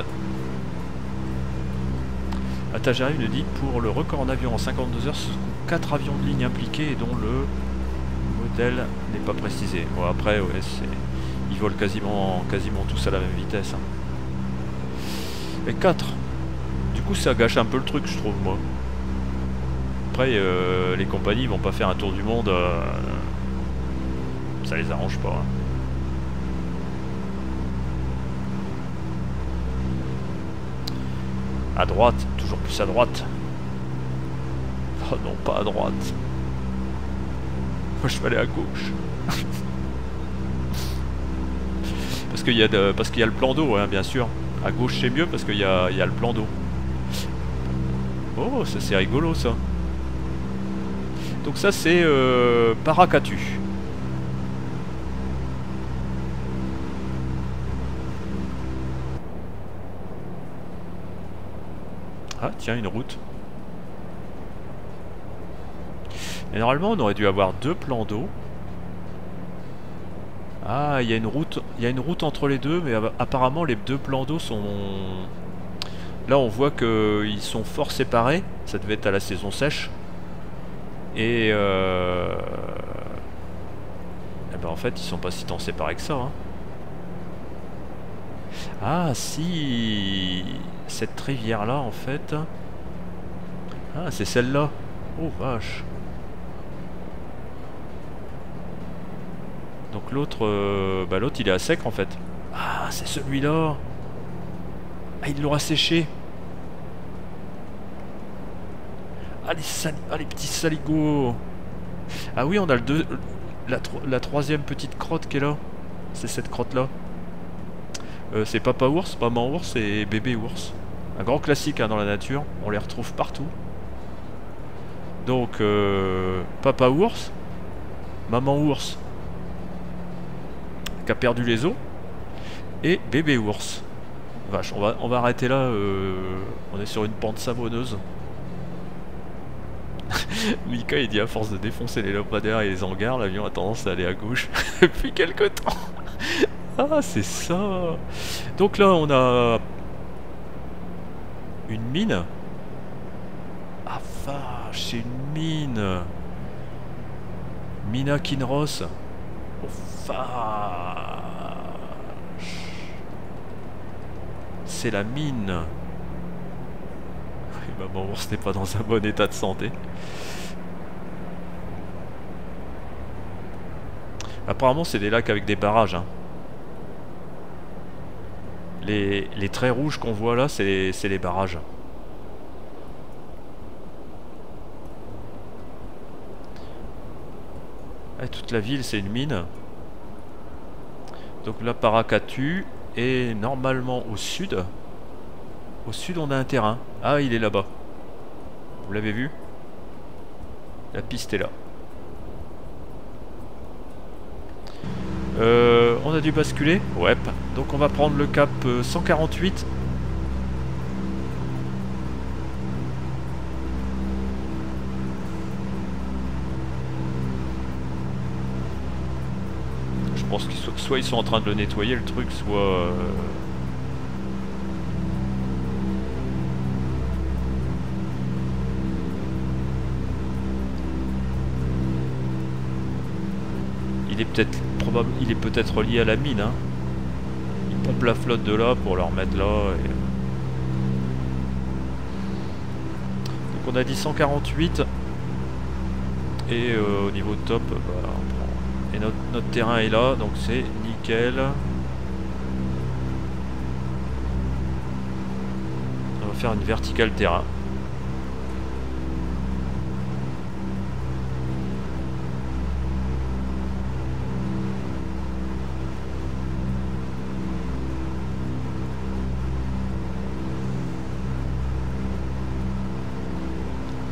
Speaker 1: Attajari nous dit pour le record en avion en 52 heures, ce sont 4 avions de ligne impliqués et dont le modèle n'est pas précisé. Bon, après, ouais, ils volent quasiment tous à la même vitesse. Hein. Et 4. Du coup, ça gâche un peu le truc, je trouve, moi. Après, les compagnies vont pas faire un tour du monde. Ça les arrange pas. Hein. À droite, toujours plus à droite. Oh non, pas à droite. Moi, je vais aller à gauche. Parce qu'il y a le plan d'eau, hein, bien sûr. À gauche, c'est mieux parce qu'il y a le plan d'eau. Oh, ça c'est rigolo, ça. Donc ça, c'est Paracatu. Ah, tiens, une route. Et normalement, on aurait dû avoir 2 plans d'eau. Ah, il y a une route entre les deux, mais apparemment, les 2 plans d'eau sont... Là, on voit qu'ils sont fort séparés. Ça devait être à la saison sèche. Et eh ben, en fait, ils sont pas si tant séparés que ça. Hein. Ah, si... Cette rivière-là, en fait... Ah, c'est celle-là. Oh, vache. Donc l'autre, l'autre, il est à sec, en fait. Ah, c'est celui-là. Ah, il l'aura séché. Ah, les petits saligots. Ah oui, on a la troisième petite crotte qui est là. C'est cette crotte-là. C'est papa ours, maman ours et bébé ours. Un grand classique hein, dans la nature. On les retrouve partout. Donc, papa ours, maman ours qui a perdu les os et bébé ours. Vache, on va arrêter là. On est sur une pente savonneuse. Mika il dit à force de défoncer les lampadaires et les hangars, l'avion a tendance à aller à gauche depuis quelque temps. Ah, c'est ça. Donc là, on a une mine. Ah vache, c'est une mine. Mina Kinross. Oh vache. C'est la mine. Et maman ours n'est pas dans un bon état de santé. Apparemment, c'est des lacs avec des barrages. Hein. Les traits rouges qu'on voit là, c'est les barrages. Et toute la ville, c'est une mine. Donc là, Paracatu. Et normalement, au sud, on a un terrain. Ah, il est là-bas. Vous l'avez vu? La piste est là. On a dû basculer. Ouais. Donc on va prendre le cap 148. Je pense qu'ils soit ils sont en train de le nettoyer le truc, soit... il est peut-être lié à la mine. Hein. Ils pompent la flotte de là pour leur mettre là. Et... Donc on a dit 148. Et au niveau top, bah, on prend... Et notre terrain est là, donc c'est nickel. On va faire une verticale terrain.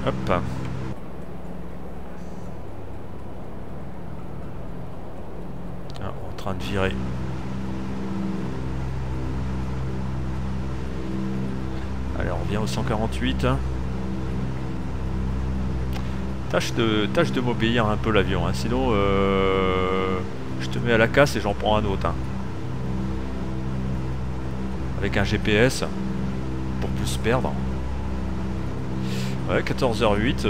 Speaker 1: Hop. Ah, en train de virer. Allez, on revient au 148. Tâche de m'obéir un peu l'avion, hein. Sinon je te mets à la casse et j'en prends un autre. Hein. Avec un GPS pour plus se perdre. Ouais, 14h08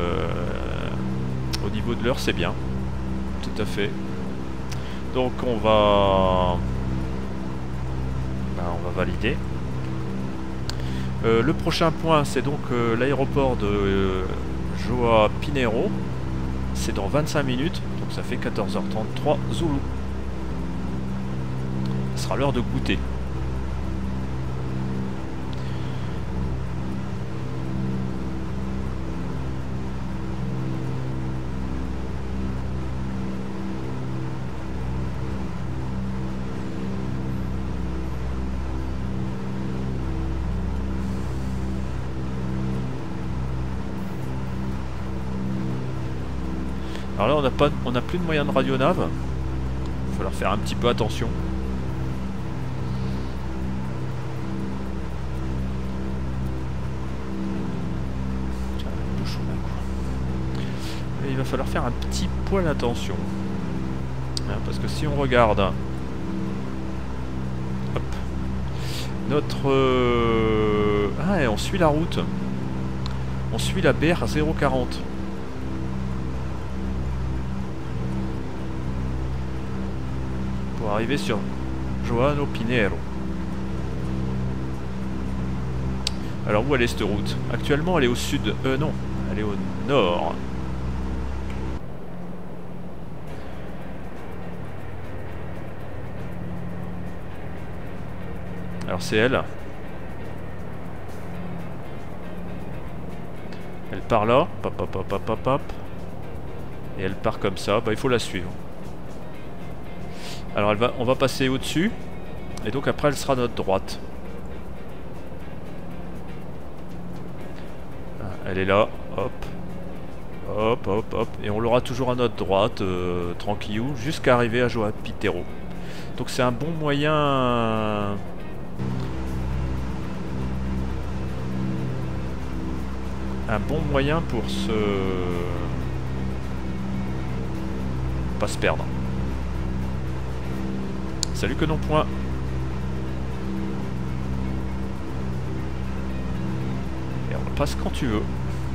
Speaker 1: au niveau de l'heure c'est bien. Tout à fait. Donc on va valider. Le prochain point c'est donc l'aéroport de João Pinheiro. C'est dans 25 minutes. Donc ça fait 14h33 Zulu. Ce sera l'heure de goûter. Alors là on n'a plus de moyens de radionave. Il va falloir faire un petit peu attention. Et il va falloir faire un petit poil attention. Parce que si on regarde hop, notre et on suit la route. On suit la BR 040. Pour arriver sur João Pinheiro. Alors où elle est cette route? Actuellement elle est au sud. Non, elle est au nord. Alors c'est elle. Elle part là. Pop, pop, pop, pop, pop, pop. Et elle part comme ça. Bah, il faut la suivre. Alors on va passer au-dessus. Et donc après elle sera à notre droite. Elle est là. Hop. Hop, hop, hop. Et on l'aura toujours à notre droite. Tranquillou. Jusqu'à arriver à João Pinheiro. Donc c'est un bon moyen... Un bon moyen pour pas se perdre. Salut que non point. Et on passe quand tu veux.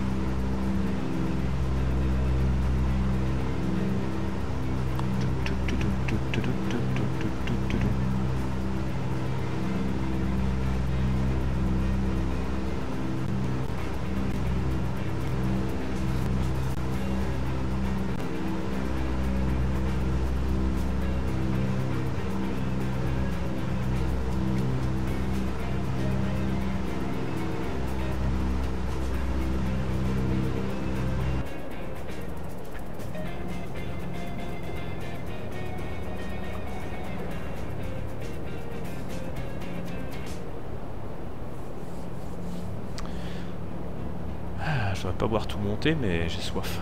Speaker 1: Je vais pas boire tout monter, mais j'ai soif.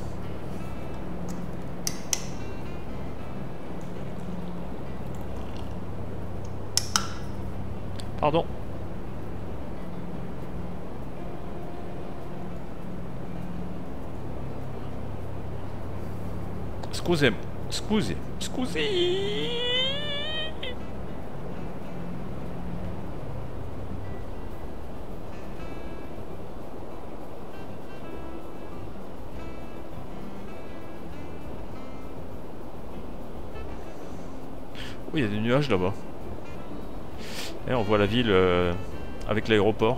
Speaker 1: Pardon. Scusez-moi. Scusi. Oh, il y a des nuages là-bas. Et on voit la ville avec l'aéroport.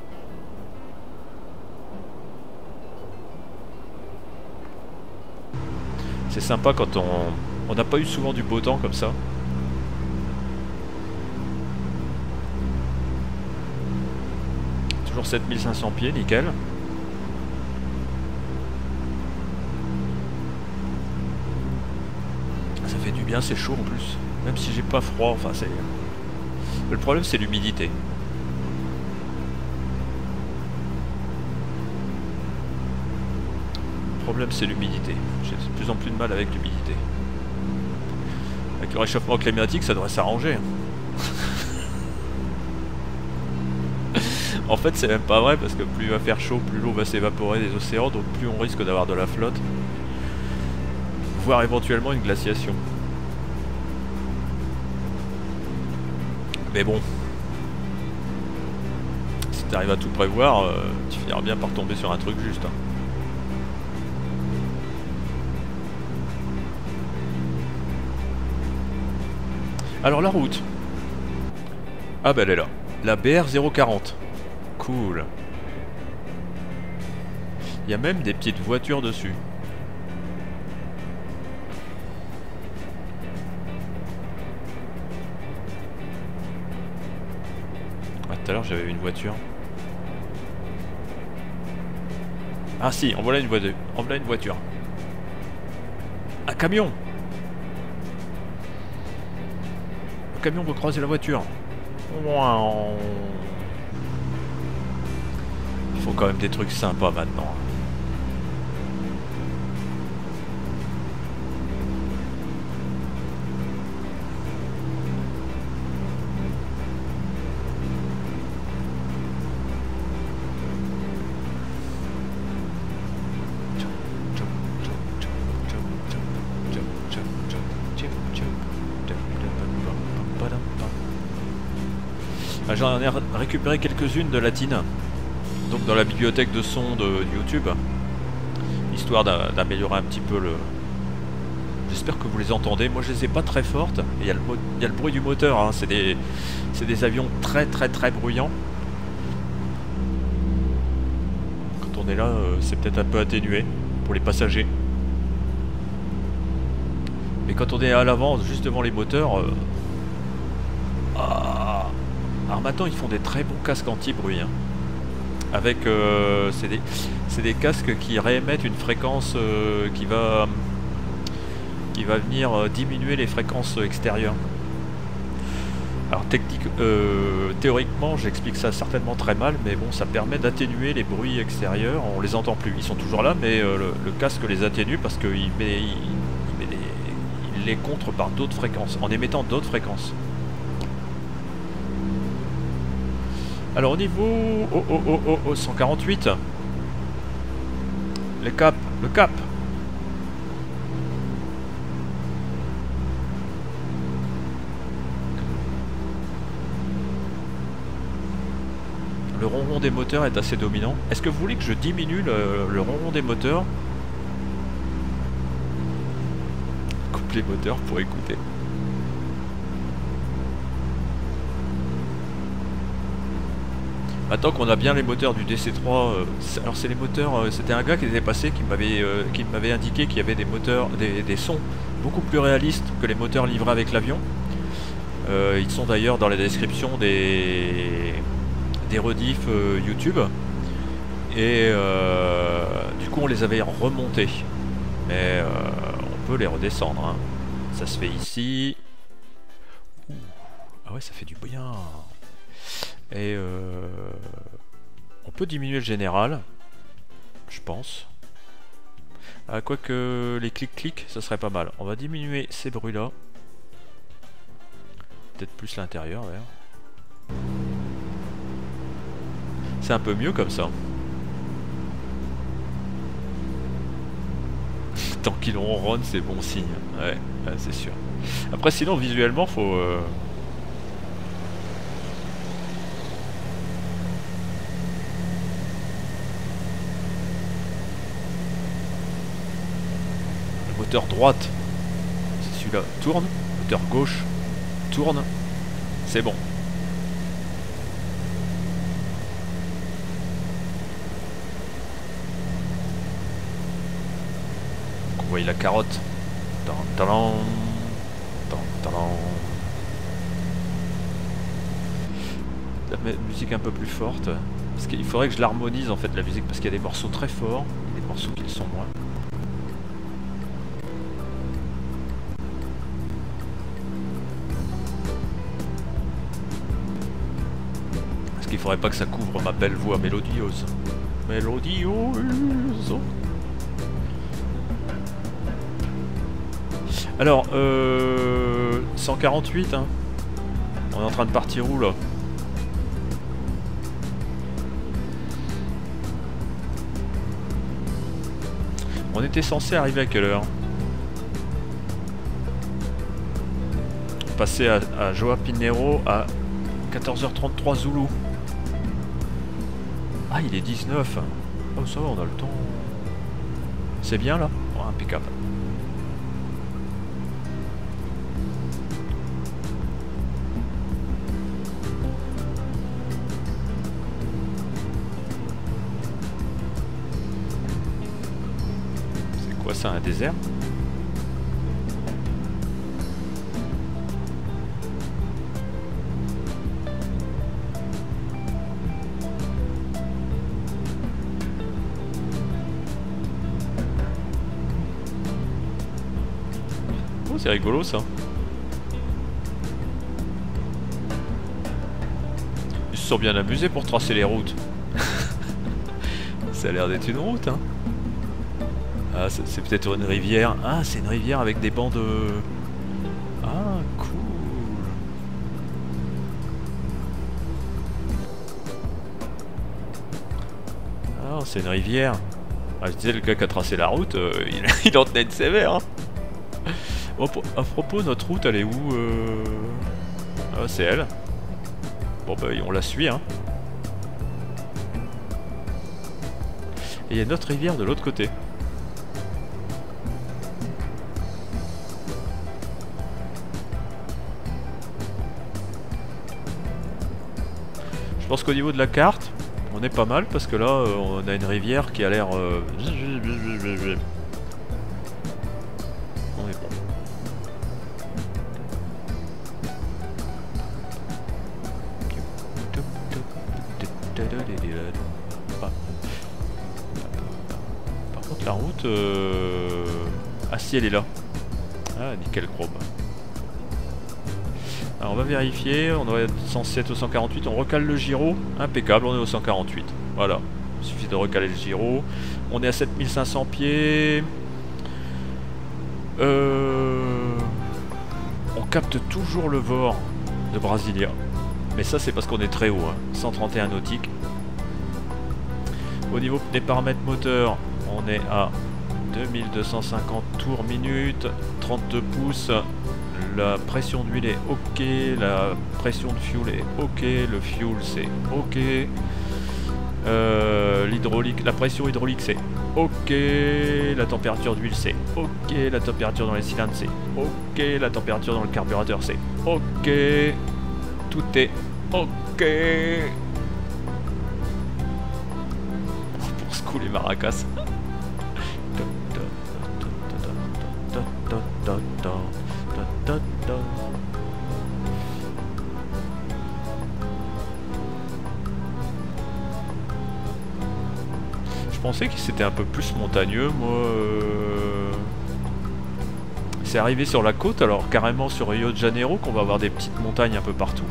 Speaker 1: C'est sympa quand on n'a pas eu souvent du beau temps comme ça. Toujours 7500 pieds, nickel. Ça fait du bien, c'est chaud en plus. Même si j'ai pas froid, enfin c'est... Le problème c'est l'humidité. problème, c'est l'humidité. J'ai de plus en plus de mal avec l'humidité. Avec le réchauffement climatique, ça devrait s'arranger. En fait, c'est même pas vrai, parce que plus il va faire chaud, plus l'eau va s'évaporer des océans, donc plus on risque d'avoir de la flotte. Voire éventuellement une glaciation. Mais bon, si tu arrives à tout prévoir, tu finiras bien par tomber sur un truc juste. Hein. Alors la route. Ah bah elle est là. La BR 040. Cool. Il y a même des petites voitures dessus. Ah, tout à l'heure j'avais vu une voiture. Ah si, en voilà une voiture. En voilà une voiture. Un camion. Le camion veut croiser la voiture. Il faut quand même des trucs sympas maintenant. J'en ai récupéré quelques-unes de latines, donc dans la bibliothèque de son de YouTube, histoire d'améliorer un petit peu le... J'espère que vous les entendez, moi je les ai pas très fortes, il y a le bruit du moteur, hein. C'est des avions très bruyants. Quand on est là, c'est peut-être un peu atténué pour les passagers. Mais quand on est à l'avant, juste devant les moteurs... Alors maintenant ils font des très bons casques anti-bruit. Hein. Avec c'est des casques qui réémettent une fréquence qui va venir diminuer les fréquences extérieures. Alors théoriquement j'explique ça certainement très mal, mais bon, ça permet d'atténuer les bruits extérieurs. On les entend plus, ils sont toujours là, mais le casque les atténue parce qu'il les contre par d'autres fréquences, en émettant d'autres fréquences. Alors au niveau 148, le cap. Le ronron des moteurs est assez dominant. Est-ce que vous voulez que je diminue le ronron des moteurs? Coupe les moteurs pour écouter. Maintenant qu'on a bien les moteurs du DC3, alors c'est les moteurs, c'était un gars qui était passé qui m'avait indiqué qu'il y avait des moteurs, des sons beaucoup plus réalistes que les moteurs livrés avec l'avion. Ils sont d'ailleurs dans la description des rediffs YouTube. Et du coup on les avait remontés. Mais on peut les redescendre. Hein. Ça se fait ici. Ouh. Ah ouais, ça fait du bien. Et on peut diminuer le général, je pense. Quoique les clics-clics, ça serait pas mal. On va diminuer ces bruits-là. Peut-être plus l'intérieur d'ailleurs. C'est un peu mieux comme ça. Tant qu'il ronronne, c'est bon signe. Ouais, ouais, c'est sûr. Après, sinon, visuellement, faut... Moteur droite, c'est celui-là, tourne. Moteur gauche, tourne. C'est bon. Donc on voit la carotte. La musique un peu plus forte. Parce qu'il faudrait que je l'harmonise en fait la musique, parce qu'il y a des morceaux très forts et des morceaux qui le sont moins. Il faudrait pas que ça couvre ma belle voix mélodieuse. Mélodieuse. Alors, 148, hein. On est en train de partir où, là? On était censé arriver à quelle heure? Passer à Joao Pinheiro à 14h33 Zulu. Ah, il est 19. Oh, ça va, on a le temps. C'est bien, là? Oh, impeccable. C'est quoi ça, un désert? Oh, c'est rigolo ça. Ils se sont bien amusés pour tracer les routes. Ça a l'air d'être une route, hein. Ah, c'est peut-être une rivière. Ah, c'est une rivière avec des bancs de... Ah, cool. Ah, c'est une rivière. Ah, je disais, le gars qui a tracé la route, il en tenait de sévère, hein. Oh, à propos, notre route, elle est où Ah, c'est elle. Bon, bah, on la suit, hein. Et il y a une autre rivière de l'autre côté. Je pense qu'au niveau de la carte, on est pas mal parce que là, on a une rivière qui a l'air... On est bon. Par contre, la route... Ah si, elle est là. Ah, nickel chrome. Alors on va vérifier, on doit être censé être au 148, on recale le gyro, impeccable, on est au 148. Voilà, il suffit de recaler le gyro. On est à 7500 pieds. On capte toujours le VOR de Brasilia. Mais ça c'est parce qu'on est très haut, hein. 131 nautiques. Au niveau des paramètres moteurs, on est à 2250 tours minute, 32 pouces. La pression d'huile est ok, la pression de fuel est ok, le fuel c'est ok, l'hydraulique, la pression hydraulique c'est ok, la température d'huile c'est ok, la température dans les cylindres c'est ok, la température dans le carburateur c'est ok, tout est ok. Pour secouer les maracas. Je pensais que c'était un peu plus montagneux, moi. C'est arrivé sur la côte, alors carrément sur Rio de Janeiro qu'on va avoir des petites montagnes un peu partout.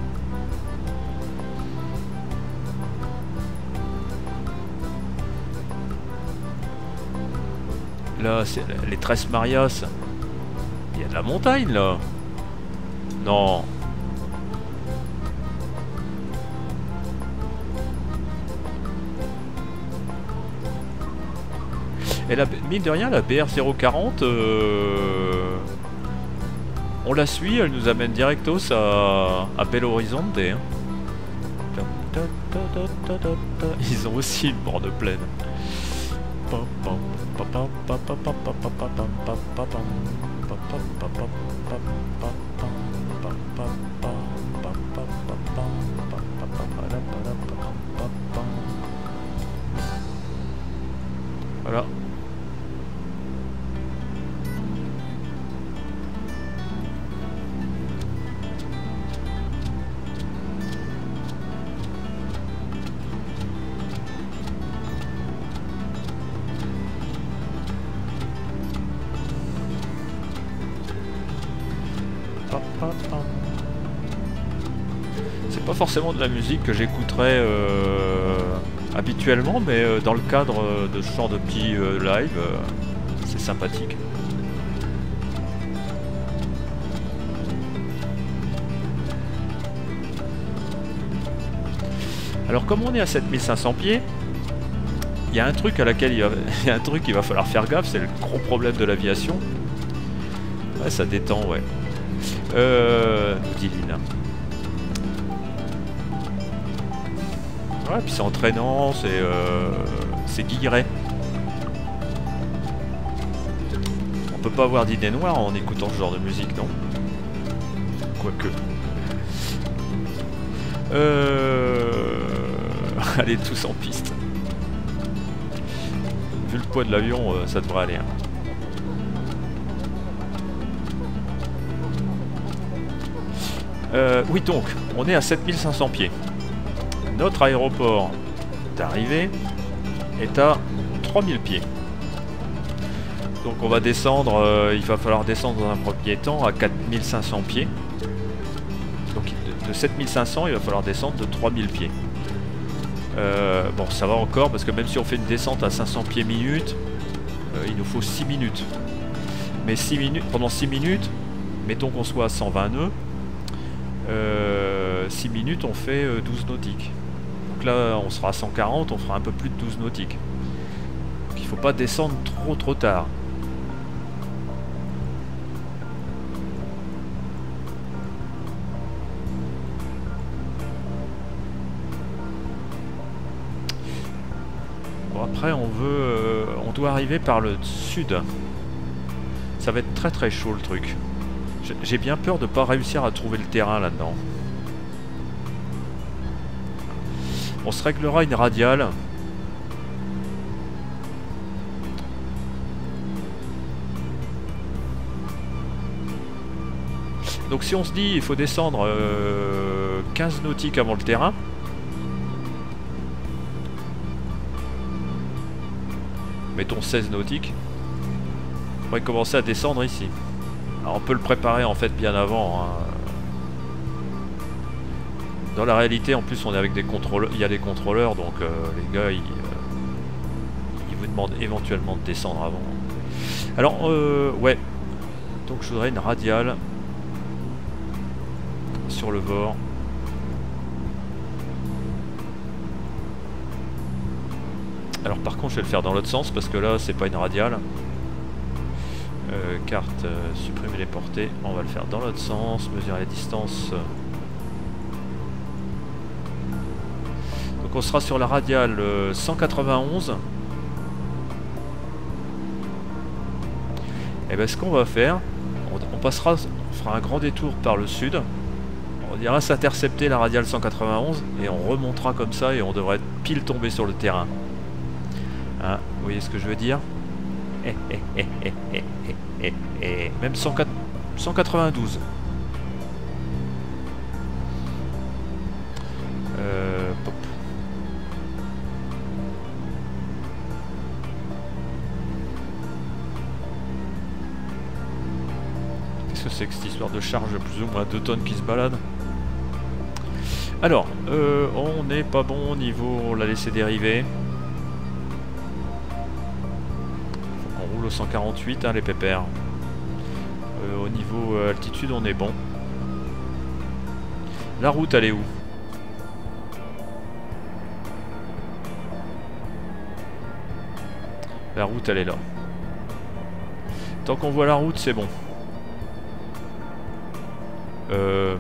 Speaker 1: Là, c'est les Tres Marias. Il y a de la montagne là. Non. Et la, mine de rien, la BR040, on la suit, elle nous amène directos à Belo Horizonte. Hein. Ils ont aussi une borne pleine. Voilà. C'est pas forcément de la musique que j'écouterais habituellement, mais dans le cadre de ce genre de petit live, c'est sympathique. Alors comme on est à 7500 pieds, il y a un truc à laquelle il y a un truc qu'il va falloir faire gaffe, c'est le gros problème de l'aviation. Ouais, ça détend, ouais. Nous dit Lina. Ouais, puis c'est entraînant, c'est guilleret. On peut pas avoir d'idée noire en écoutant ce genre de musique, non? Quoique. Allez, tous en piste. Vu le poids de l'avion, ça devrait aller. Hein. Oui, donc, on est à 7500 pieds. Notre aéroport d'arrivée est à 3000 pieds. Donc on va descendre, il va falloir descendre dans un premier temps à 4500 pieds. Donc de 7500, il va falloir descendre de 3000 pieds. Bon, ça va encore, parce que même si on fait une descente à 500 pieds minute, il nous faut 6 minutes. Mais 6 minutes, pendant 6 minutes, mettons qu'on soit à 120 nœuds, 6 minutes on fait 12 nautiques. Donc là on sera à 140, on fera un peu plus de 12 nautiques. Donc il faut pas descendre trop tard. Bon, après on doit arriver par le sud. Ça va être très chaud le truc. J'ai bien peur de pas réussir à trouver le terrain là-dedans. On se réglera une radiale. Donc si on se dit il faut descendre 15 nautiques avant le terrain, mettons 16 nautiques, on pourrait commencer à descendre ici. Alors on peut le préparer en fait bien avant. Hein. Dans la réalité, en plus, on est avec des contrôleurs. Il y a des contrôleurs, donc les gars, ils vous demandent éventuellement de descendre avant. Alors, ouais. Donc je voudrais une radiale sur le VOR. Alors par contre, je vais le faire dans l'autre sens parce que là, c'est pas une radiale. Carte, supprimer les portées. On va le faire dans l'autre sens, mesurer la distance. Donc on sera sur la radiale 191. Et bien ce qu'on va faire, on passera, on fera un grand détour par le sud. On ira s'intercepter la radiale 191 et on remontera comme ça et on devrait pile tomber sur le terrain. Hein, vous voyez ce que je veux dire? Même 192. Pop. Qu'est-ce que c'est que cette histoire de charge plus ou moins 2 tonnes qui se balade? Alors, on n'est pas bon au niveau, on l'a laissé dériver. On roule au 148, hein, les pépères. Au niveau altitude, on est bon. La route, elle est où? La route, elle est là. Tant qu'on voit la route, c'est bon. Elle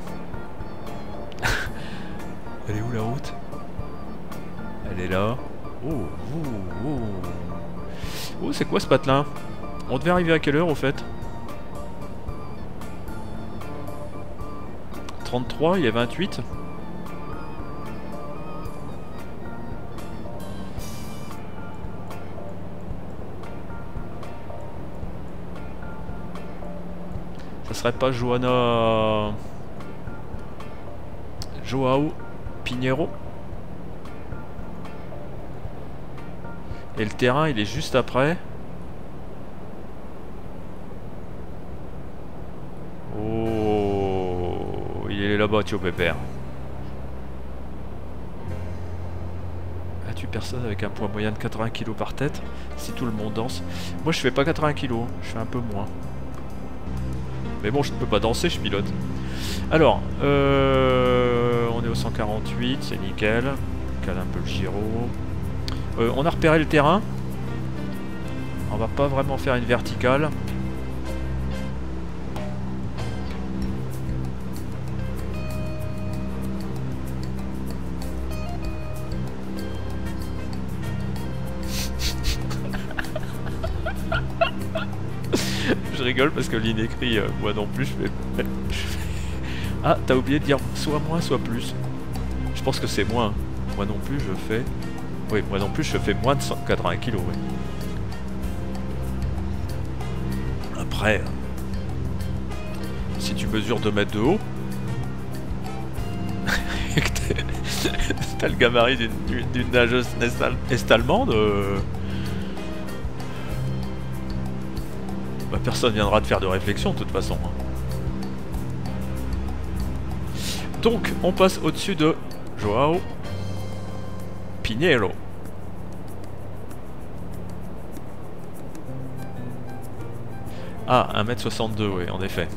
Speaker 1: est où la route? Elle est là. Oh, c'est quoi ce patelin? On devait arriver à quelle heure au fait? 33, il y a 28. Ça serait pas Joao Pinheiro? Et le terrain, il est juste après. Oh, il est là-bas, Thio Pépère. As-tu personne avec un poids moyen de 80 kg par tête? Si tout le monde danse. Moi, je fais pas 80 kg, je fais un peu moins. Mais bon, je ne peux pas danser, je pilote. Alors, on est au 148, c'est nickel. recale un peu le gyro. On a repéré le terrain. On va pas vraiment faire une verticale. Je rigole parce que Lynn écrit moi non plus. Ah, t'as oublié de dire soit moins, soit plus. Je pense que c'est moins. Moi non plus, je fais. Oui, moi non plus, je fais moins de 180 kg. Oui. Après, si tu mesures 2 mètres de haut, et que t'as le gabarit d'une nageuse est-allemande, bah, personne viendra te faire de réflexion de toute façon. Donc, on passe au-dessus de João Pinheiro. Ah, 1m62, oui, en effet.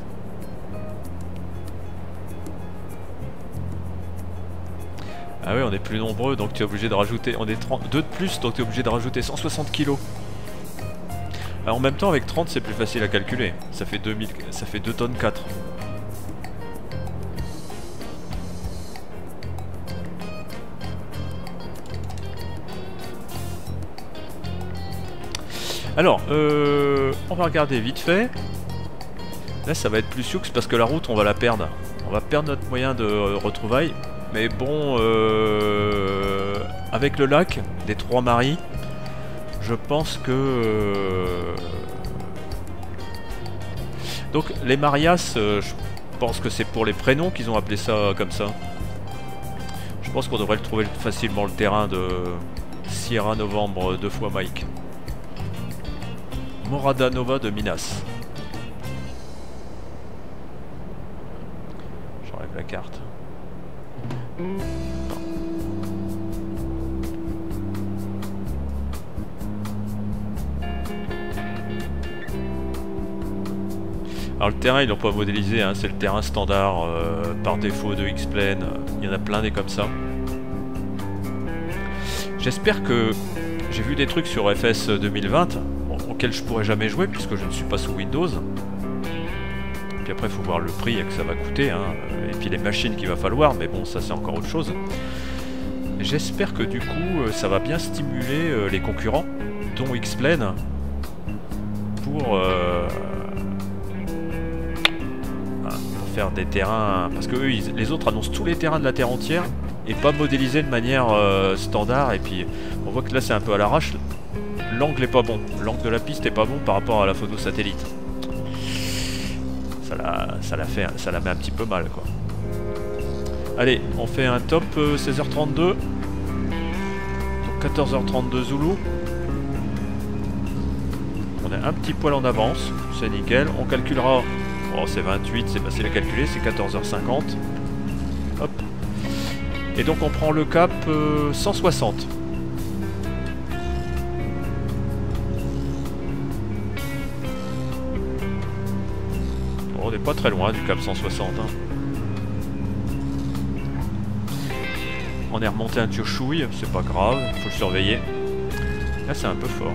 Speaker 1: Ah oui, on est plus nombreux, donc tu es obligé de rajouter... On est 2 de plus, donc tu es obligé de rajouter 160 kg. Alors, en même temps, avec 30, c'est plus facile à calculer. Ça fait 2000, ça fait 2 tonnes 4. Alors, on va regarder vite fait. Là, ça va être plus sioux parce que la route, on va la perdre. On va perdre notre moyen de retrouvailles. Mais bon, avec le lac des Trois Maries, je pense que... Donc, les Marias, je pense que c'est pour les prénoms qu'ils ont appelé ça comme ça. Je pense qu'on devrait le trouver facilement, le terrain de Sierra Novembre 2 fois Mike. Morada Nova de Minas. J'enlève la carte. Non. Alors le terrain ils l'ont pas modélisé, hein, c'est le terrain standard par défaut de X-Plane. Il y en a plein des comme ça. J'espère que j'ai vu des trucs sur FS 2020 auquel je pourrais jamais jouer puisque je ne suis pas sous Windows. Puis après il faut voir le prix que ça va coûter, hein, et puis les machines qu'il va falloir, mais bon ça c'est encore autre chose. J'espère que du coup ça va bien stimuler les concurrents, dont X-Plane, pour faire des terrains, parce que eux, les autres annoncent tous les terrains de la Terre entière et pas modélisés de manière standard, et puis on voit que là c'est un peu à l'arrache. L'angle est pas bon, l'angle de la piste est pas bon par rapport à la photo satellite. Ça la met un petit peu mal quoi. Allez, on fait un top 16h32. Donc 14h32 Zulu. On est un petit poil en avance, c'est nickel. On calculera. Oh c'est 28, c'est facile à calculer, c'est 14h50. Hop. Et donc on prend le cap 160. On n'est pas très loin du cap 160. Hein. On est remonté un Tiochouille, c'est pas grave, faut le surveiller. Là c'est un peu fort.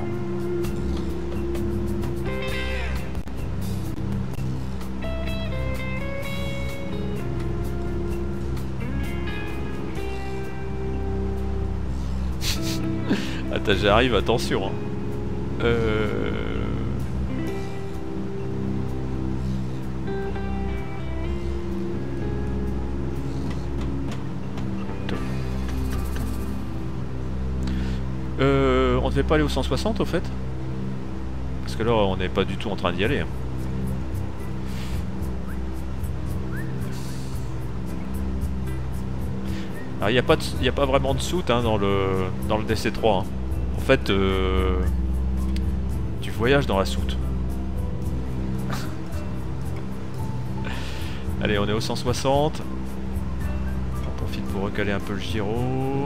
Speaker 1: Attends, j'arrive, attention. Hein. On devait pas aller au 160 au fait? Parce que là on n'est pas du tout en train d'y aller. Hein. Alors il n'y a pas vraiment de soute hein, dans le DC3. Hein. En fait, tu voyages dans la soute. Allez, on est au 160. On profite pour recaler un peu le gyro.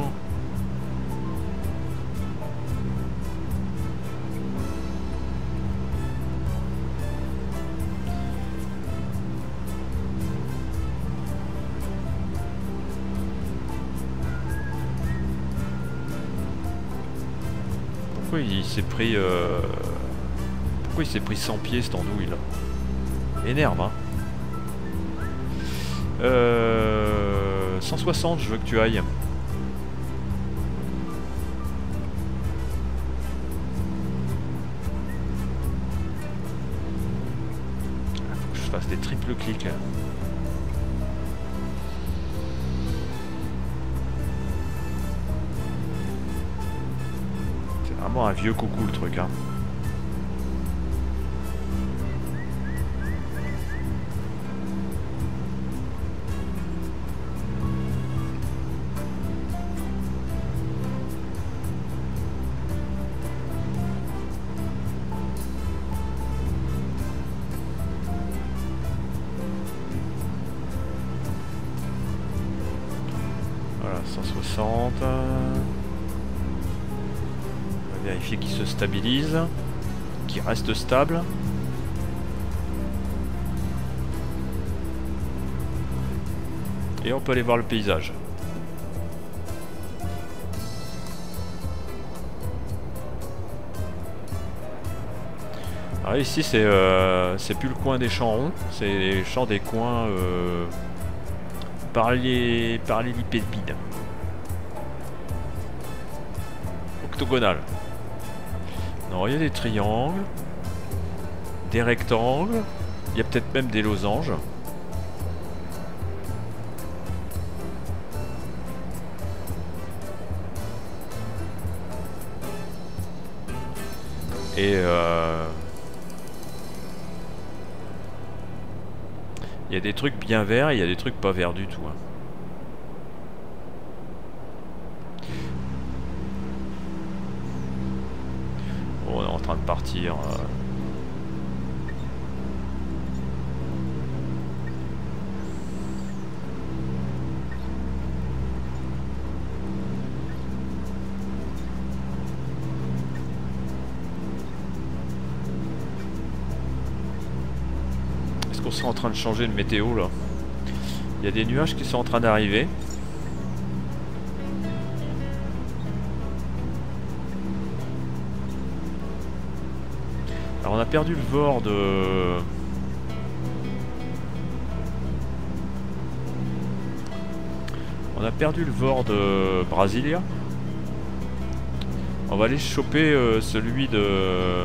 Speaker 1: Pourquoi il s'est pris... Pourquoi il s'est pris 100 pieds cette andouille là? Énerve hein. 160 je veux que tu ailles. Faut que je fasse des triples clics là. C'est vraiment un vieux coucou le truc hein. Voilà, 160. On va vérifier qu'il se stabilise, qu'il reste stable. Et on peut aller voir le paysage. Alors ici c'est plus le coin des champs ronds, c'est les champs des coins parallélépipèdes. Octogonal. Non, il y a des triangles, des rectangles, il y a peut-être même des losanges. Et il y a des trucs bien verts et il y a des trucs pas verts du tout. Hein. Bon, on est en train de partir. Est-ce qu'on sera en train de changer de météo là? Il y a des nuages qui sont en train d'arriver. Alors on a perdu le VOR de... On a perdu le VOR de Brasilia. On va aller choper celui de...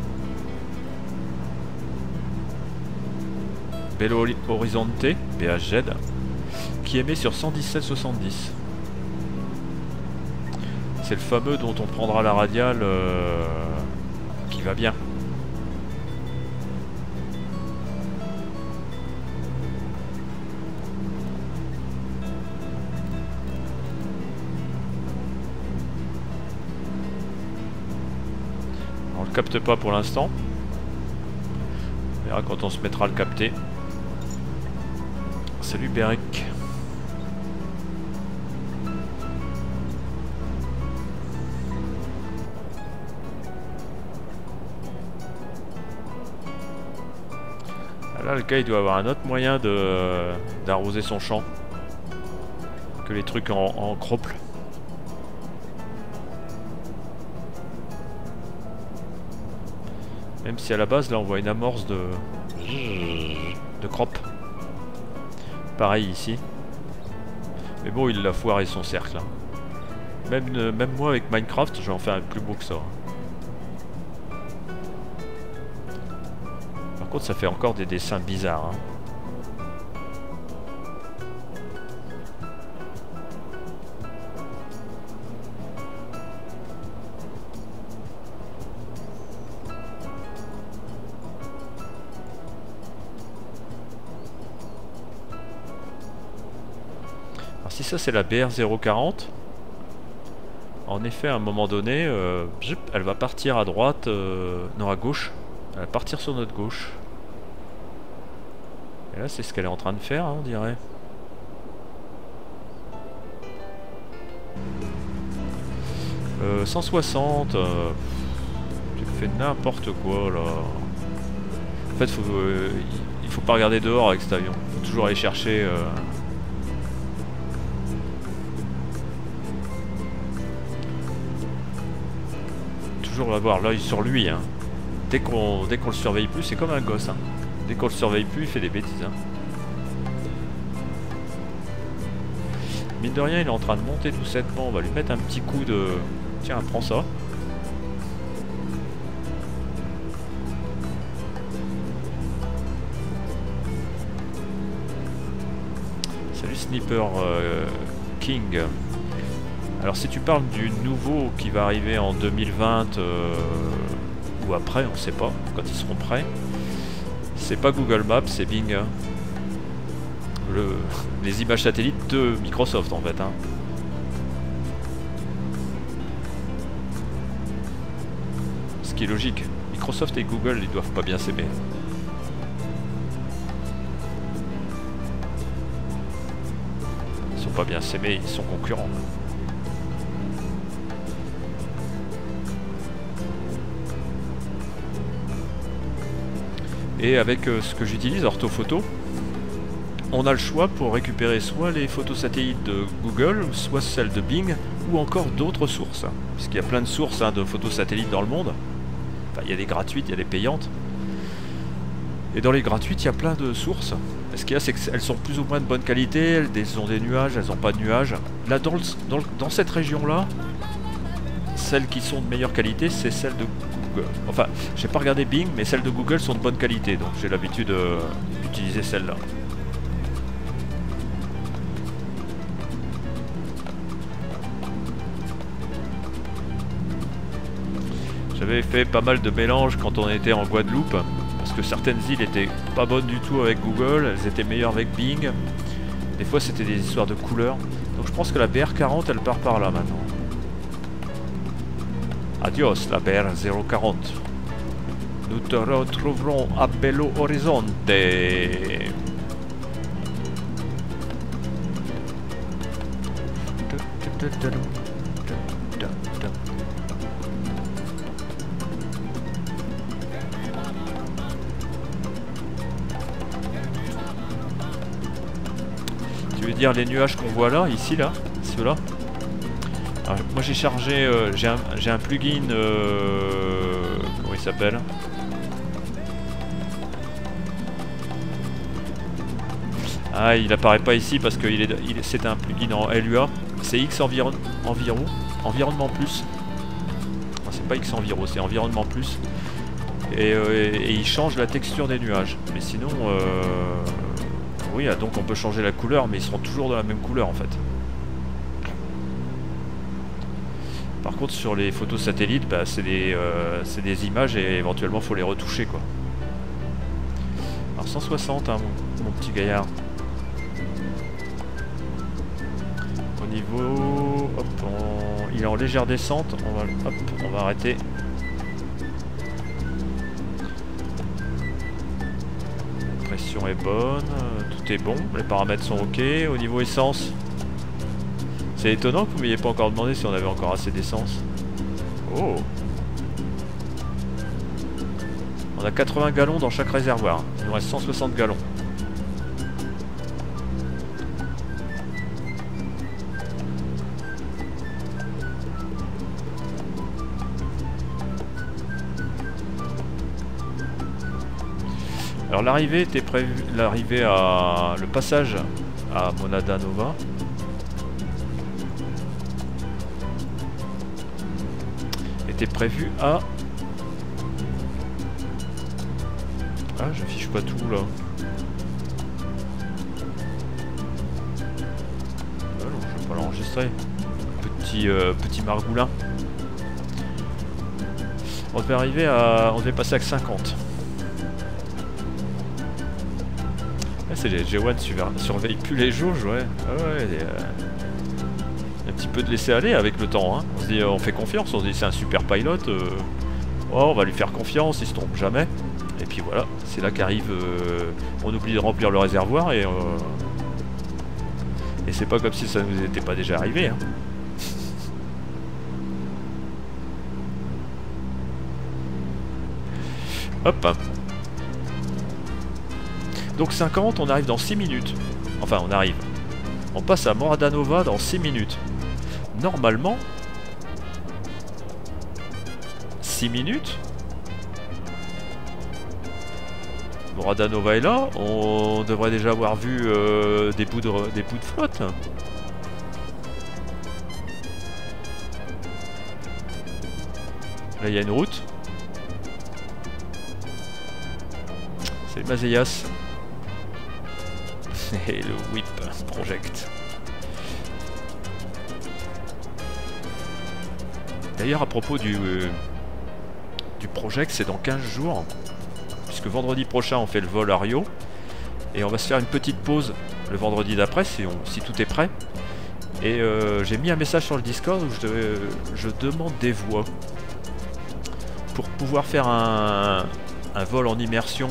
Speaker 1: Belo Horizonte, BHZ, qui émet sur 117,70. C'est le fameux dont on prendra la radiale qui va bien. On le capte pas pour l'instant. On verra quand on se mettra à le capter. Salut Beric. Là le gars il doit avoir un autre moyen d'arroser son champ que les trucs en crople. Même si à la base là on voit une amorce de crop. Pareil ici. Mais bon, il a foiré son cercle. Hein. Même moi avec Minecraft, je vais en faire un plus beau que ça. Par contre, ça fait encore des dessins bizarres. Hein. Si ça c'est la BR040, en effet à un moment donné, elle va partir à droite, non à gauche, elle va partir sur notre gauche. Et là c'est ce qu'elle est en train de faire, hein, on dirait. « 160, tu fais n'importe quoi là. En fait il faut pas regarder dehors avec cet avion, il faut toujours aller chercher... toujours avoir l'œil sur lui. Hein. Dès qu'on le surveille plus, c'est comme un gosse. Hein. Dès qu'on le surveille plus, il fait des bêtises. Hein. Mine de rien, il est en train de monter doucettement. On va lui mettre un petit coup de... Tiens, prends ça. Salut Sniper King. Alors si tu parles du nouveau qui va arriver en 2020 ou après, on sait pas, quand ils seront prêts, c'est pas Google Maps, c'est Bing. Les images satellites de Microsoft en fait. Hein. Ce qui est logique. Microsoft et Google, ils doivent pas bien s'aimer. Ils sont pas bien s'aimer, ils sont concurrents. Et avec ce que j'utilise, Orthophoto, on a le choix pour récupérer soit les photos satellites de Google, soit celles de Bing, ou encore d'autres sources. Puisqu'il y a plein de sources de photos satellites dans le monde. Enfin, il y a des gratuites, il y a des payantes. Et dans les gratuites, il y a plein de sources. Et ce qu'il y a, c'est qu'elles sont plus ou moins de bonne qualité, elles ont des nuages, elles n'ont pas de nuages. Là, dans cette région-là, celles qui sont de meilleure qualité, c'est celles de Google. Enfin, j'ai pas regardé Bing, mais celles de Google sont de bonne qualité, donc j'ai l'habitude d'utiliser celles-là. J'avais fait pas mal de mélanges quand on était en Guadeloupe, parce que certaines îles étaient pas bonnes du tout avec Google, elles étaient meilleures avec Bing. Des fois c'était des histoires de couleurs. Donc je pense que la BR40 elle part par là maintenant. Adios la BR040. Nous te retrouverons à Belo Horizonte. Tu veux dire les nuages qu'on voit là, ici, là, ceux-là? Moi j'ai chargé, j'ai un plugin, comment il s'appelle? Ah, il apparaît pas ici parce que c'est un plugin en LUA. C'est X Environnement Plus. C'est pas X Enviro, c'est Environnement Plus. Et il change la texture des nuages. Mais sinon, oui, donc on peut changer la couleur, mais ils seront toujours de la même couleur en fait. Par contre, sur les photos satellites, bah, c'est des images et éventuellement faut les retoucher quoi. Alors 160, hein, mon petit gaillard. Au niveau, hop, il est en légère descente. On va arrêter. La pression est bonne, tout est bon, les paramètres sont ok. Au niveau essence. C'est étonnant que vous m'ayez pas encore demandé si on avait encore assez d'essence. Oh! On a 80 gallons dans chaque réservoir. Il nous reste 160 gallons. Alors l'arrivée était prévue, le passage à Monada Nova. Était prévu à... Ah, j'affiche pas tout là. Ah non, je vais pas l'enregistrer. Petit margoulin. On devait arriver à... On devait passer à 50. Ah, c'est les G1 surveillent plus les jauges, ouais. Ah ouais, un petit peu de laisser aller avec le temps, hein. On se dit, on fait confiance, on se dit c'est un super pilote. Oh, on va lui faire confiance, il se trompe jamais. Et puis voilà, c'est là qu'arrive... on oublie de remplir le réservoir et c'est pas comme si ça nous était pas déjà arrivé. Hein. Hop. Donc 50, on arrive dans 6 minutes. Enfin, on arrive. On passe à Monada Nova dans 6 minutes. Normalement... 6 minutes. Bon, Radanova est là. On devrait déjà avoir vu des bouts de flotte. Là, il y a une route. C'est Mazeyas. Et le Whip Project. D'ailleurs, à propos du Project, c'est dans 15 jours. Puisque vendredi prochain, on fait le vol à Rio. Et on va se faire une petite pause le vendredi d'après, si tout est prêt. Et j'ai mis un message sur le Discord où je demande des voix. Pour pouvoir faire un vol en immersion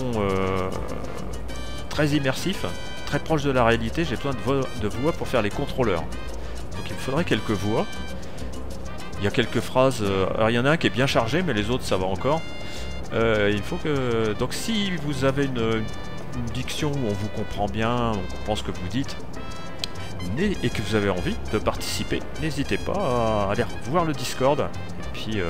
Speaker 1: très immersif, très proche de la réalité, j'ai besoin de voix pour faire les contrôleurs. Donc il me faudrait quelques voix. Il y a quelques phrases. Alors il y en a un qui est bien chargé, mais les autres ça va encore. Il faut que. Donc si vous avez une diction où on vous comprend bien, on comprend ce que vous dites, et que vous avez envie de participer, n'hésitez pas à aller voir le Discord et puis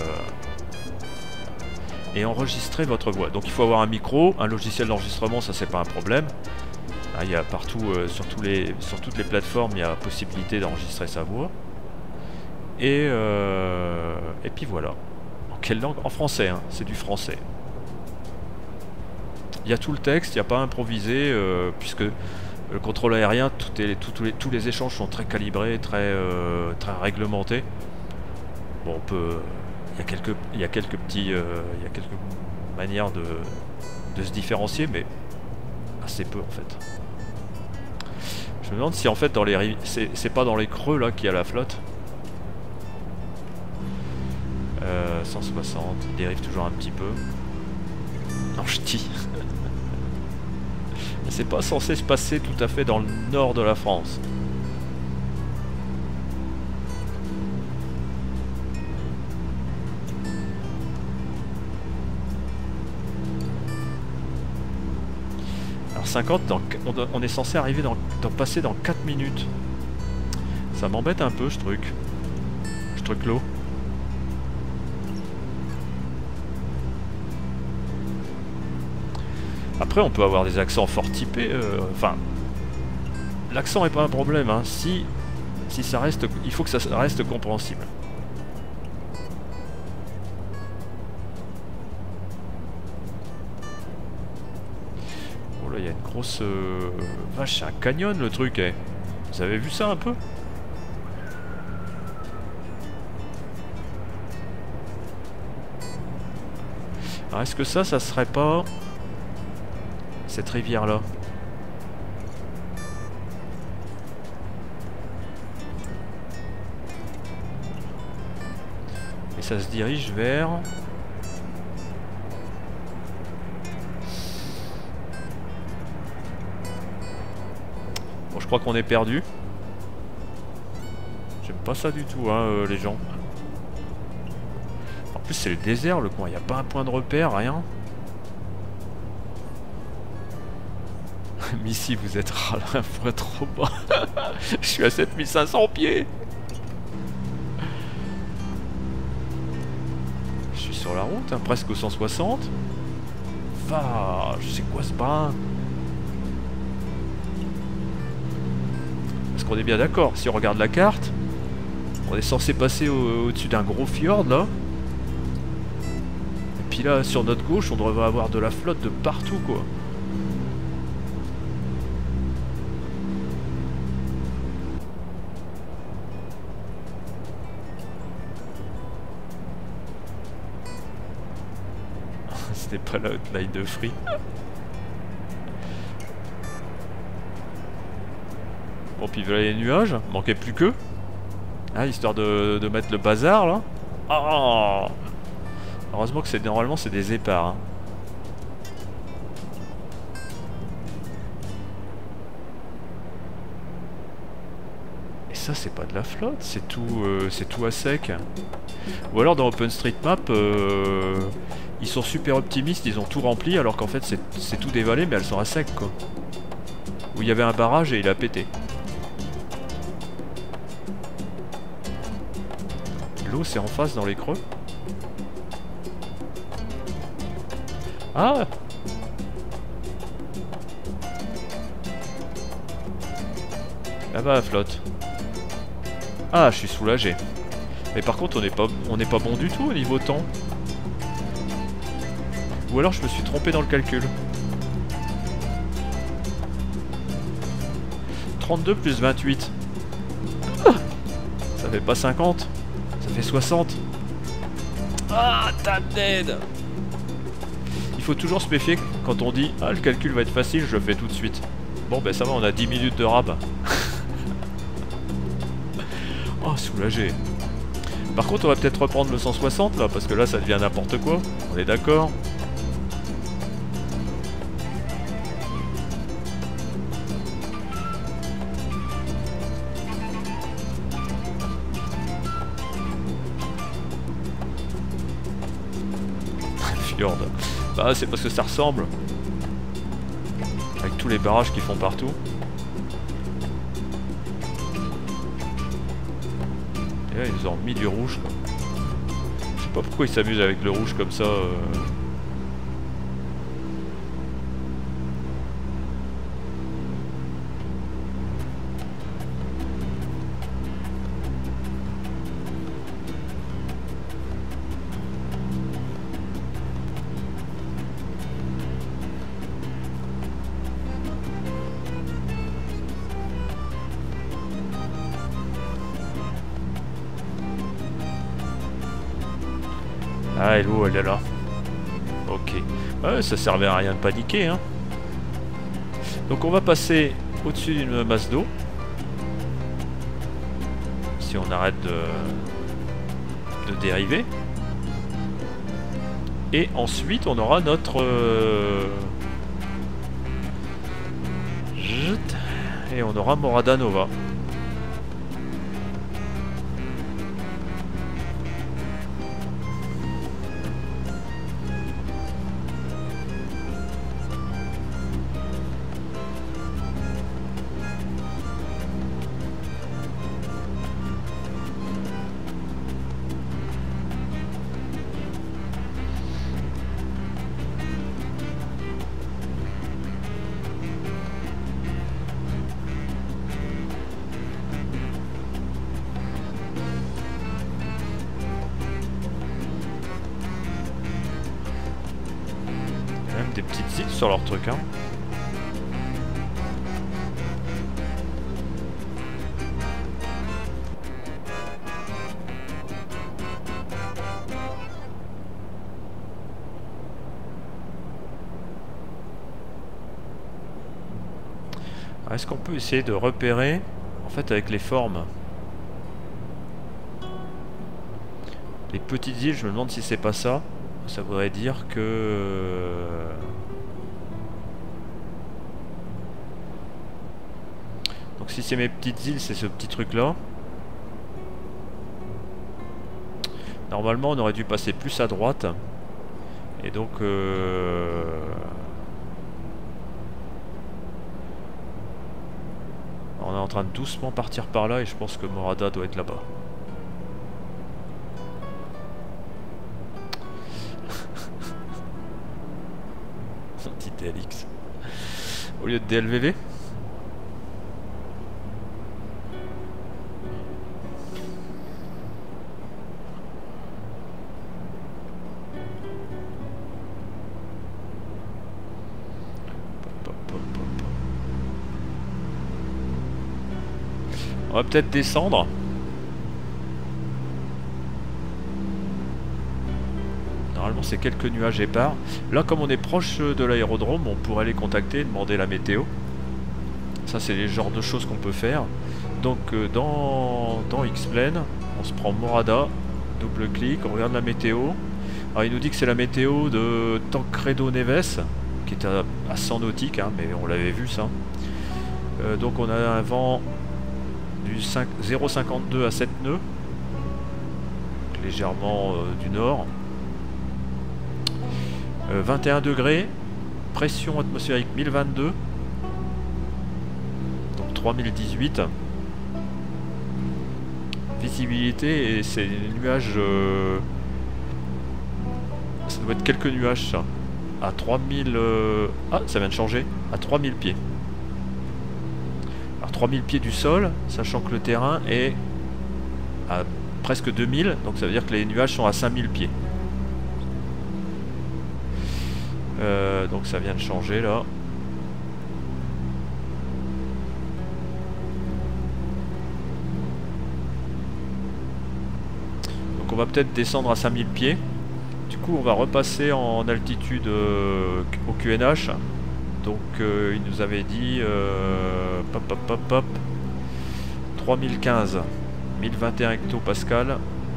Speaker 1: et enregistrer votre voix. Donc il faut avoir un micro, un logiciel d'enregistrement, ça c'est pas un problème. Il y a partout, sur toutes les plateformes, il y a possibilité d'enregistrer sa voix. Et puis voilà. En quelle langue? En français, hein, c'est du français. Il y a tout le texte, il n'y a pas improvisé, puisque le contrôle aérien, tous les échanges sont très calibrés, très réglementés. Bon, on peut... Il y a quelques manières de se différencier, mais assez peu en fait. Je me demande si en fait dans les c'est pas dans les creux là qu'il y a la flotte. 160, il dérive toujours un petit peu. Non, je dis. C'est pas censé se passer tout à fait dans le nord de la France. Alors 50, on est censé arriver passer dans 4 minutes. Ça m'embête un peu ce truc. Ce truc là. Après, on peut avoir des accents fort typés. Enfin, l'accent est pas un problème. Hein. Si ça reste, il faut que ça reste compréhensible. Oh là, il y a une grosse vache, c'est un canyon le truc. Eh. Vous avez vu ça un peu? Alors, est-ce que ça serait pas cette rivière là? Et ça se dirige vers... Bon, je crois qu'on est perdu. J'aime pas ça du tout, hein, les gens. En plus c'est le désert le coin, il n'y a pas un point de repère, rien. Missy, vous êtes râlin, faut être trop bas. Je suis à 7500 pieds. Je suis sur la route, hein, presque aux 160. Vache, c'est quoi ce brin? Parce qu'on est bien d'accord, si on regarde la carte, on est censé passer au-dessus d'un gros fjord là. Et puis là, sur notre gauche, on devrait avoir de la flotte de partout quoi. C'était pas la hotline de Free. Bon, puis voilà les nuages, manquait plus que. Ah, histoire de mettre le bazar là. Oh, heureusement que normalement c'est des épards. Hein. Et ça c'est pas de la flotte, c'est tout à sec. Ou alors dans OpenStreetMap, ils sont super optimistes, ils ont tout rempli alors qu'en fait c'est tout des vallées mais elles sont à sec quoi. Où il y avait un barrage et il a pété. L'eau c'est en face dans les creux. Ah! Là-bas la flotte. Ah, je suis soulagé. Mais par contre, on n'est pas bon du tout au niveau temps. Ou alors je me suis trompé dans le calcul. 32 plus 28. Ah, ça fait pas 50. Ça fait 60. Ah, t'as dead. Il faut toujours se méfier quand on dit ah, le calcul va être facile, je le fais tout de suite. Bon, ben ça va, on a 10 minutes de rab. Oh, soulagé. Par contre, on va peut-être reprendre le 160 là, parce que là, ça devient n'importe quoi. On est d'accord? Fjord. Bah, c'est parce que ça ressemble. Avec tous les barrages qu'ils font partout. Et là, ils nous ont mis du rouge, quoi. Je sais pas pourquoi ils s'amusent avec le rouge comme ça. Ah, et l'eau, elle est là. Ok. Ouais, ça servait à rien de paniquer, hein. Donc on va passer au-dessus d'une masse d'eau. Si on arrête de dériver. Et ensuite, on aura notre... Et on aura Morada Nova. Des petites îles sur leur truc, hein. Est-ce qu'on peut essayer de repérer en fait avec les formes les petites îles? Je me demande si c'est pas ça. Ça voudrait dire que... Donc si c'est mes petites îles, c'est ce petit truc là. Normalement on aurait dû passer plus à droite. Et donc... on est en train de doucement partir par là et je pense que Morada doit être là-bas. Petit TLX au lieu de DLVV. On va peut-être descendre. Normalement c'est quelques nuages épars. Là comme on est proche de l'aérodrome, on pourrait les contacter et demander la météo. Ça c'est les genres de choses qu'on peut faire. Donc dans X-Plane, on se prend Morada, double clic, on regarde la météo. Alors il nous dit que c'est la météo de Tancredo Neves, qui est à 100 nautiques, hein, mais on l'avait vu ça. Donc on a un vent du 0,52 à 7 nœuds, légèrement du nord. 21 degrés, pression atmosphérique 1022, donc 3018. Visibilité, et c'est des nuages, ça doit être quelques nuages ça. à 3000... Ah, ça vient de changer. À 3000 pieds. Alors 3000 pieds du sol, sachant que le terrain est à presque 2000. Donc ça veut dire que les nuages sont à 5000 pieds. Donc ça vient de changer là. Donc on va peut-être descendre à 5000 pieds. Du coup on va repasser en altitude au QNH. Donc il nous avait dit 3015, 1021 hectopascal.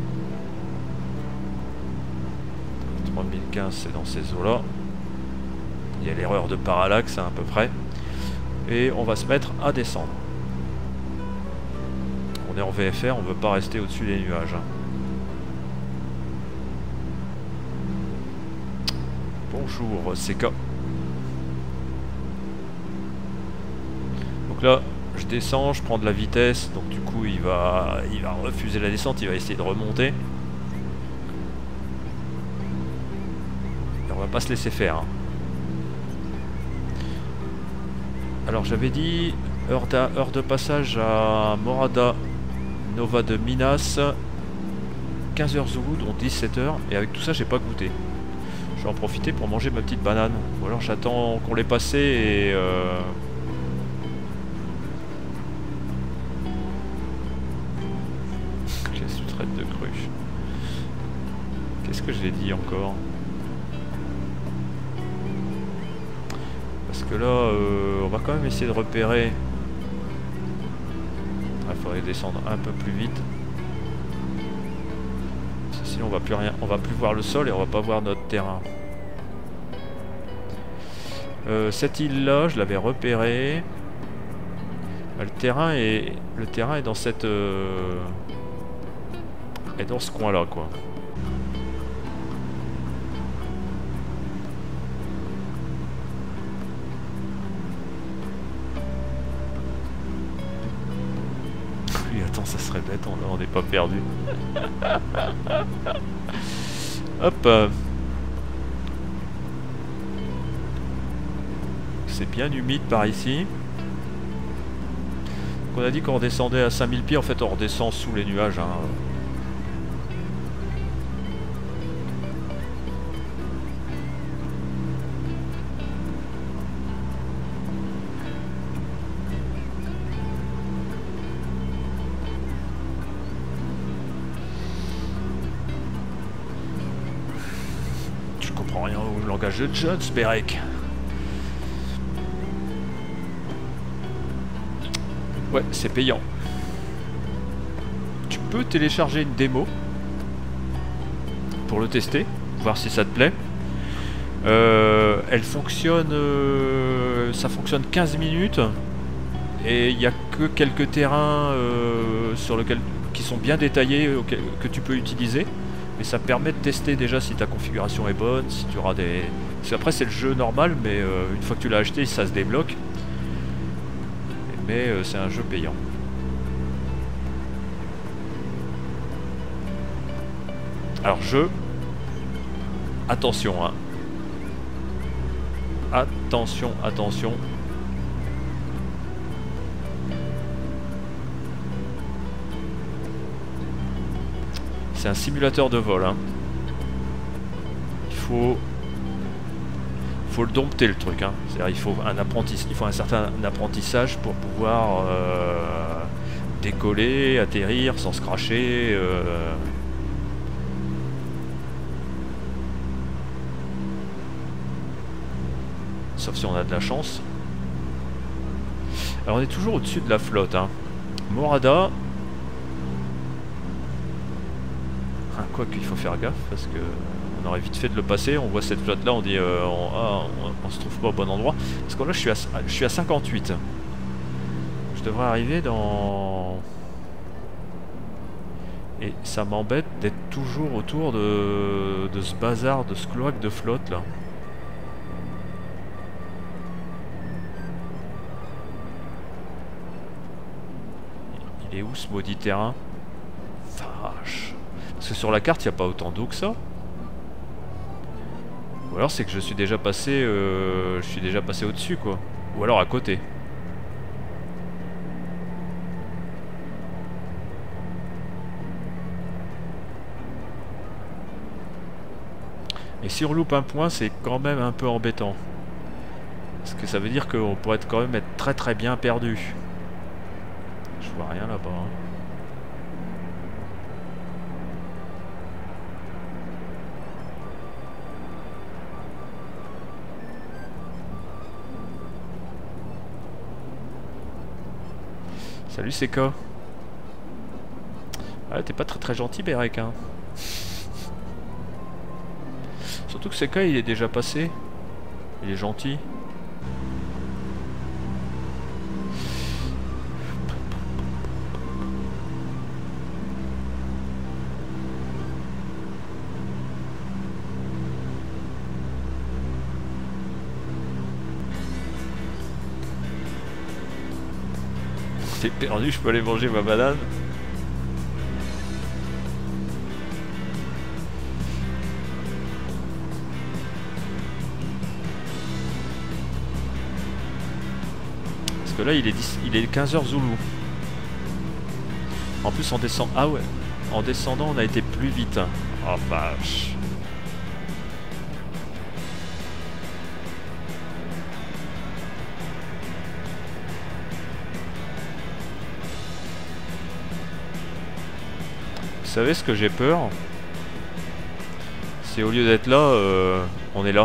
Speaker 1: 3015 c'est dans ces eaux là. Il y a l'erreur de parallaxe à peu près. Et on va se mettre à descendre. On est en VFR, on ne veut pas rester au-dessus des nuages. Bonjour CK. Donc là, je descends, je prends de la vitesse. Donc du coup, il va refuser la descente, il va essayer de remonter. Et on va pas se laisser faire. Hein. Alors j'avais dit heure de passage à Morada Nova de Minas, 15h Zulu, donc 17h, et avec tout ça j'ai pas goûté. Je vais en profiter pour manger ma petite banane, ou alors j'attends qu'on l'ait passé et... Les sous-traites de cruche. Qu'est-ce que j'ai dit encore? Parce que là, on va quand même essayer de repérer. Il faudrait descendre un peu plus vite. Parce que sinon, on va plus rien, on va plus voir le sol et on va pas voir notre terrain. Cette île-là, je l'avais repérée. Le terrain est dans cette, est dans ce coin-là, quoi. Attends, ça serait bête, on n'est pas perdu. Hop. C'est bien humide par ici. Donc on a dit qu'on redescendait à 5000 pieds, en fait on redescend sous les nuages. Hein. Rien au langage de Jones, Berek. Ouais, c'est payant. Tu peux télécharger une démo pour le tester, voir si ça te plaît. Elle fonctionne, ça fonctionne 15 minutes et il n'y a que quelques terrains sur lesquels qui sont bien détaillés que tu peux utiliser. Mais ça permet de tester déjà si ta configuration est bonne, si tu auras des... Parce qu'après c'est le jeu normal, mais une fois que tu l'as acheté, ça se débloque. Mais c'est un jeu payant. Alors attention, hein. Attention, attention. C'est un simulateur de vol. Hein. Il faut le dompter le truc. Hein. C'est-à-dire il faut un certain apprentissage pour pouvoir décoller, atterrir sans se cracher. Sauf si on a de la chance. Alors on est toujours au-dessus de la flotte. Hein. Morada. Quoi qu'il faut faire gaffe parce que on aurait vite fait de le passer. On voit cette flotte là, on dit on se trouve pas au bon endroit. Parce que là je suis à 58. Je devrais arriver dans... Et ça m'embête d'être toujours autour de ce bazar, de ce cloaque de flotte là. Il est où ce maudit terrain? Vache. Parce que sur la carte, il n'y a pas autant d'eau que ça. Ou alors c'est que je suis déjà passé au-dessus quoi. Ou alors à côté. Et si on loupe un point, c'est quand même un peu embêtant. Parce que ça veut dire qu'on pourrait quand même être très très bien perdu. Je vois rien là-bas. Hein. Salut Seka. Ah, t'es pas très très gentil Berek hein. Surtout que Seka il est déjà passé. Il est gentil. T'es perdu, je peux aller manger ma banane. Parce que là il est 15h Zoulou. En plus on descend. Ah ouais. En descendant on a été plus vite. Oh vache. Vous savez ce que j'ai peur? C'est au lieu d'être là, on est là.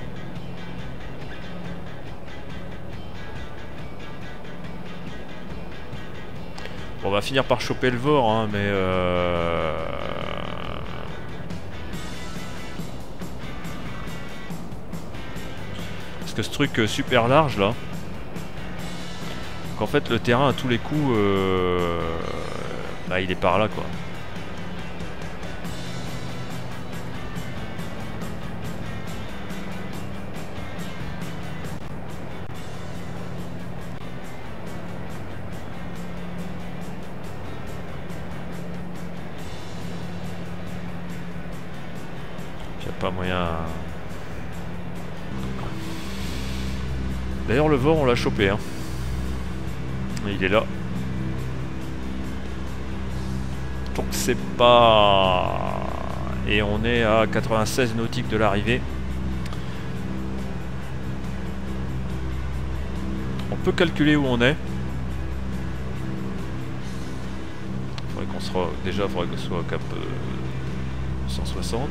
Speaker 1: Bon, on va finir par choper le Vor, hein, mais parce que ce truc super large là, qu'en fait le terrain à tous les coups, bah, il est par là quoi. Pas moyen. D'ailleurs le Vor on l'a chopé hein. Il est là. Donc c'est pas... Et on est à 96 nautiques de l'arrivée. On peut calculer où on est. Faudrait qu'on soit... Déjà faudrait qu'on soit au cap 160.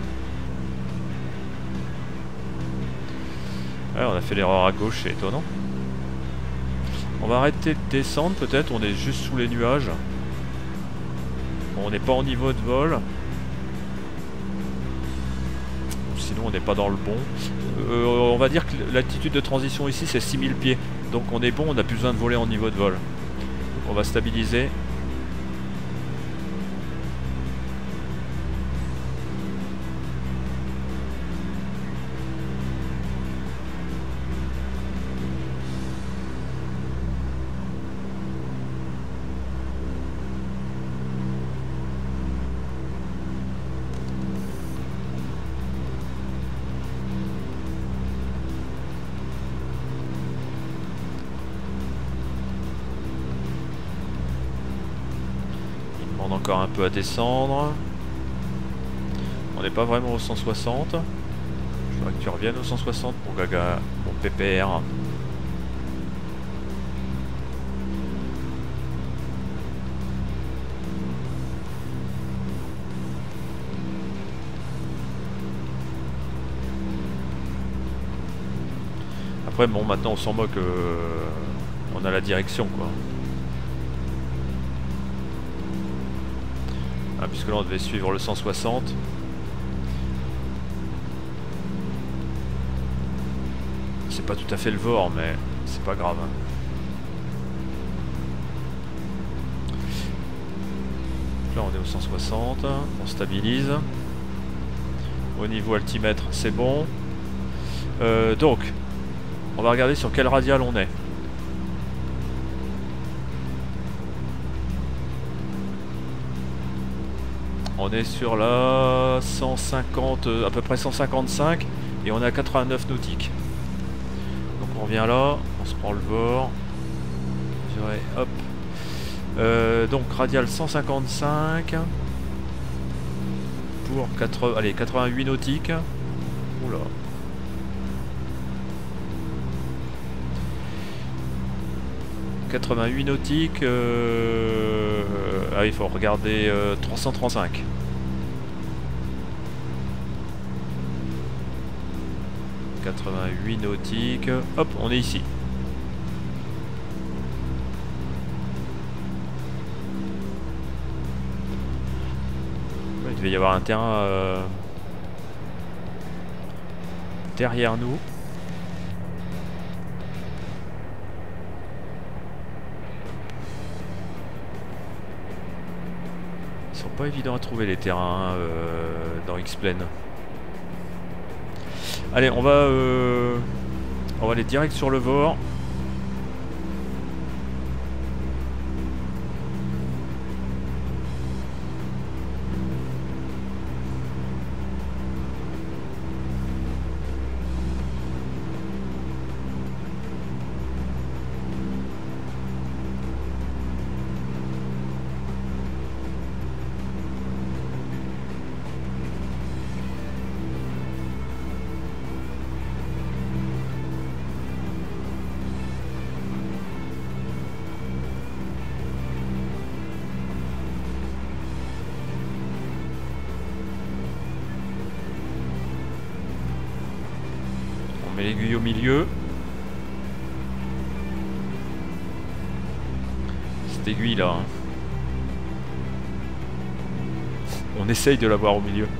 Speaker 1: Ouais, on a fait l'erreur à gauche, c'est étonnant. On va arrêter de descendre peut-être, on est juste sous les nuages. Bon, on n'est pas en niveau de vol. Sinon on n'est pas dans le bon. On va dire que l'altitude de transition ici c'est 6000 pieds. Donc on est bon, on n'a plus besoin de voler en niveau de vol. Donc on va stabiliser. Encore un peu à descendre. On n'est pas vraiment au 160. Je voudrais que tu reviennes au 160 pour Gaga, mon PPR. Après bon maintenant on s'en moque, on a la direction quoi. Ah, puisque là on devait suivre le 160. C'est pas tout à fait le Vor, mais c'est pas grave. Là on est au 160, on stabilise. Au niveau altimètre c'est bon. Donc, on va regarder sur quelle radiale on est. On est sur la 150, à peu près 155. Et on est à 89 nautiques. Donc on revient là, on se prend le VOR. Durée, hop. Donc radial 155 pour 88 nautiques. Oula. « 88 nautiques, ah il faut regarder 335. 88 nautiques, hop, on est ici. Il devait y avoir un terrain derrière nous. Ils sont pas évidents à trouver les terrains dans X-Plane. Allez, on va aller direct sur le VOR. L'aiguille au milieu. Cette aiguille là. Hein. On essaye de l'avoir au milieu.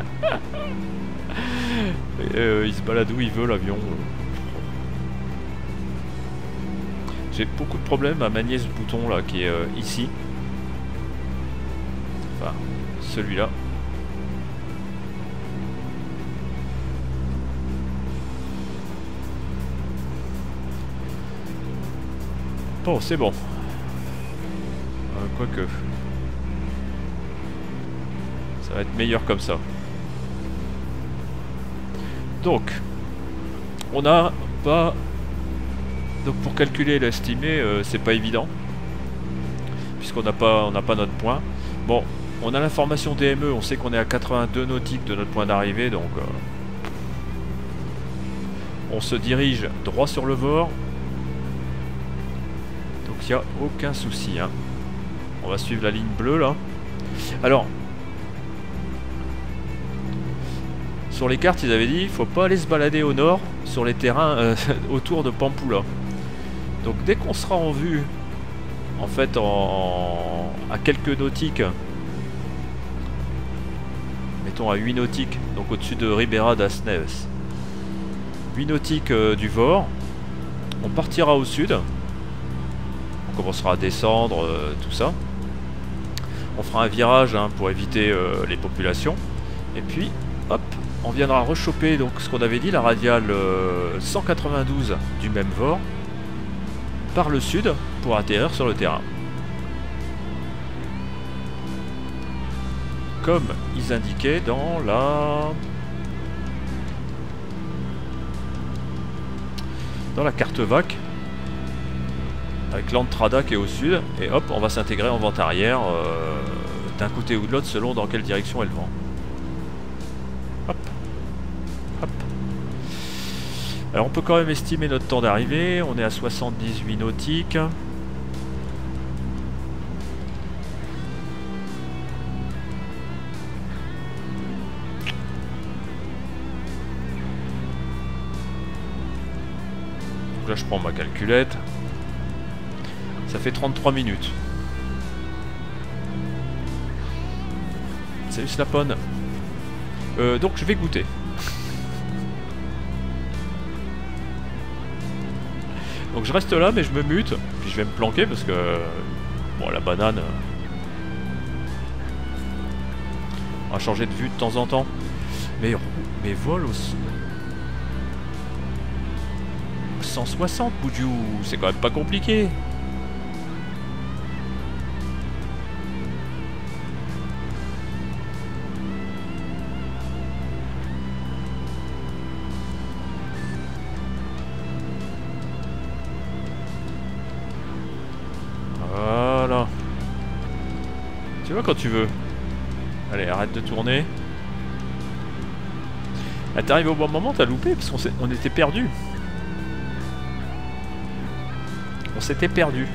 Speaker 1: Il se balade où il veut l'avion. J'ai beaucoup de problèmes à manier ce bouton là qui est ici. Enfin, celui-là. Bon, c'est bon. Quoique. Ça va être meilleur comme ça. Donc, on n'a pas... Donc pour calculer l'estimé, c'est pas évident. Puisqu'on n'a pas notre point. Bon, on a l'information DME, on sait qu'on est à 82 nautiques de notre point d'arrivée, donc... on se dirige droit sur le VOR. Il n'y a aucun souci. Hein. On va suivre la ligne bleue là. Alors, sur les cartes, ils avaient dit il faut pas aller se balader au nord sur les terrains autour de Pampulha. Donc dès qu'on sera en vue, en fait, à quelques nautiques, mettons à 8 nautiques, donc au-dessus de Ribeira das Neves, 8 nautiques du VOR, on partira au sud. On commencera à descendre, tout ça. On fera un virage hein, pour éviter les populations. Et puis, hop, on viendra rechoper donc ce qu'on avait dit, la radiale 192 du même VOR, par le sud, pour atterrir sur le terrain. Comme ils indiquaient dans la carte VAC. Avec l'Entrada qui est au sud, et hop, on va s'intégrer en vente arrière d'un côté ou de l'autre selon dans quelle direction elle vend. Hop. Hop. Alors on peut quand même estimer notre temps d'arrivée, on est à 78 nautiques. Donc là je prends ma calculette. Ça fait 33 minutes. Salut Slapon. Donc je vais goûter. Donc je reste là mais je me mute. Puis je vais me planquer parce que... Bon la banane... On va changer de vue de temps en temps. Mais vol aussi... 160 Boudjou, c'est quand même pas compliqué. quand tu veux. Allez, arrête de tourner. Ah, t'arrives au bon moment, t'as loupé parce qu'on était perdu. On s'était perdu.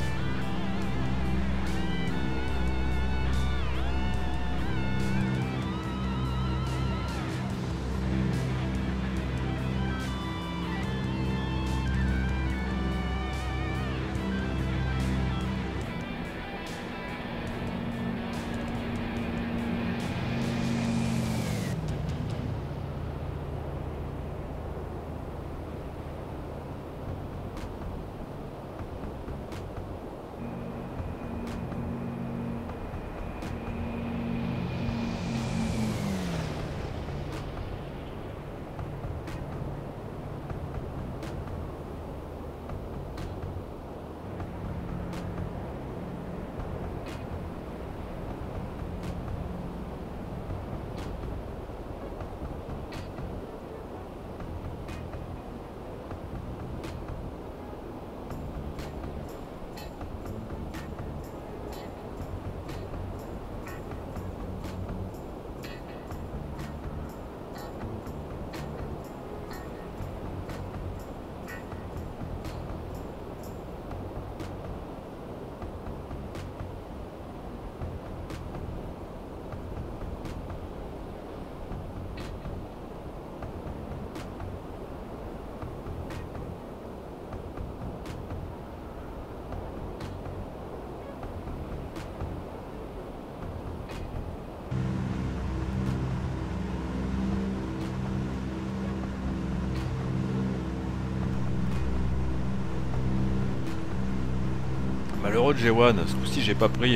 Speaker 1: Malheureux de G1, ce coup-ci j'ai pas pris...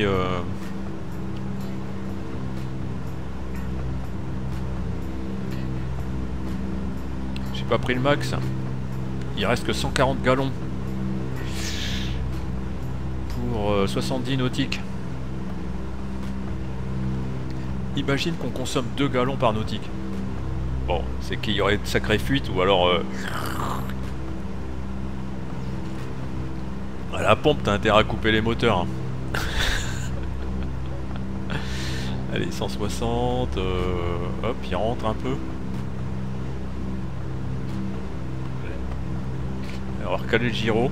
Speaker 1: J'ai pas pris le max. Il reste que 140 gallons. Pour 70 nautiques. Imagine qu'on consomme 2 gallons par nautique. Bon, c'est qu'il y aurait de sacrées fuites ou alors... À la pompe, t'as intérêt à couper les moteurs. Hein. Allez, 160. Hop, il rentre un peu. On va recaler le gyro.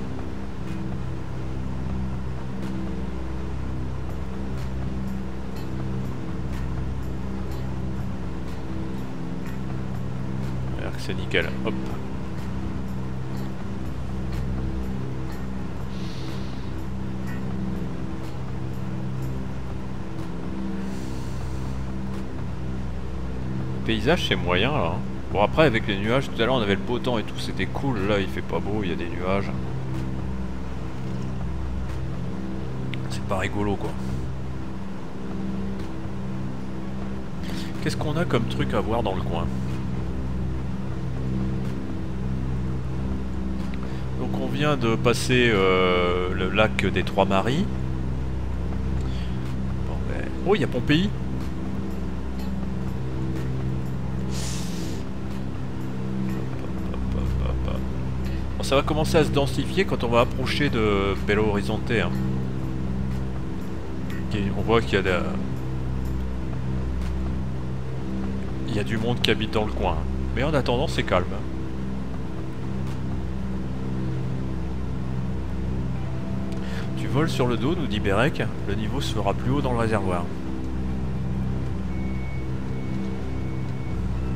Speaker 1: C'est nickel. Hop. Paysage c'est moyen là. Bon après avec les nuages, tout à l'heure on avait le beau temps et tout, c'était cool. Là il fait pas beau, il y a des nuages. C'est pas rigolo quoi. Qu'est-ce qu'on a comme truc à voir dans le coin? Donc on vient de passer le lac des Trois-Maries. Bon, ben... Oh il y a Pompéi. Ça va commencer à se densifier quand on va approcher de Belo Horizonte. Hein. On voit qu'il y a il y a du monde qui habite dans le coin. Mais en attendant, c'est calme. Tu voles sur le dos, nous dit Bérec. Le niveau sera plus haut dans le réservoir. Non ?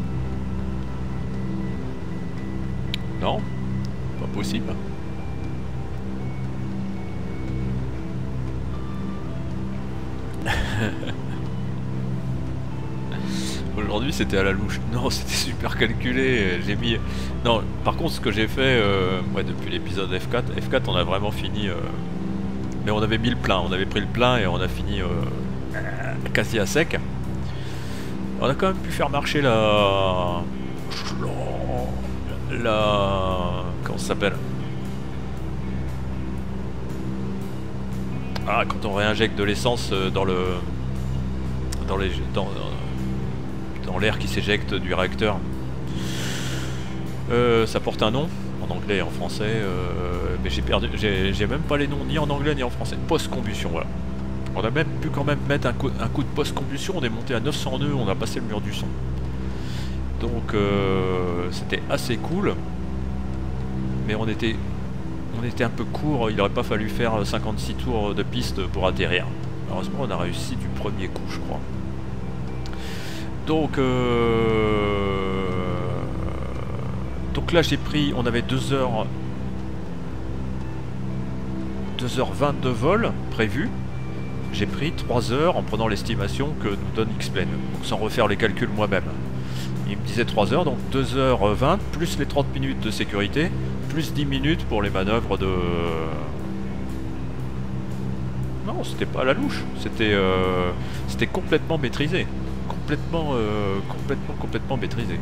Speaker 1: Possible. Aujourd'hui c'était à la louche. Non, c'était super calculé. J'ai mis... Non, par contre ce que j'ai fait ouais, depuis l'épisode F4 on a vraiment fini... Mais on avait mis le plein. On avait pris le plein et on a fini quasi à sec. On a quand même pu faire marcher la... Comment ça s'appelle? Ah, quand on réinjecte de l'essence dans l'air qui s'éjecte du réacteur. Ça porte un nom, en anglais et en français, mais j'ai même pas les noms ni en anglais ni en français. Post-combustion, voilà. On a même pu quand même mettre un coup de post-combustion, on est monté à 900 nœuds, on a passé le mur du son. Donc c'était assez cool. Mais on était un peu court, il n'aurait pas fallu faire 56 tours de piste pour atterrir. Heureusement on a réussi du premier coup je crois. Donc là j'ai pris, on avait 2h20 de vol prévu. J'ai pris 3 heures en prenant l'estimation que nous donne X-Plane. Donc sans refaire les calculs moi-même. Il me disait 3 heures, donc 2h20 plus les 30 minutes de sécurité, plus 10 minutes pour les manœuvres de... Non, c'était pas à la louche, c'était complètement maîtrisé. Complètement maîtrisé.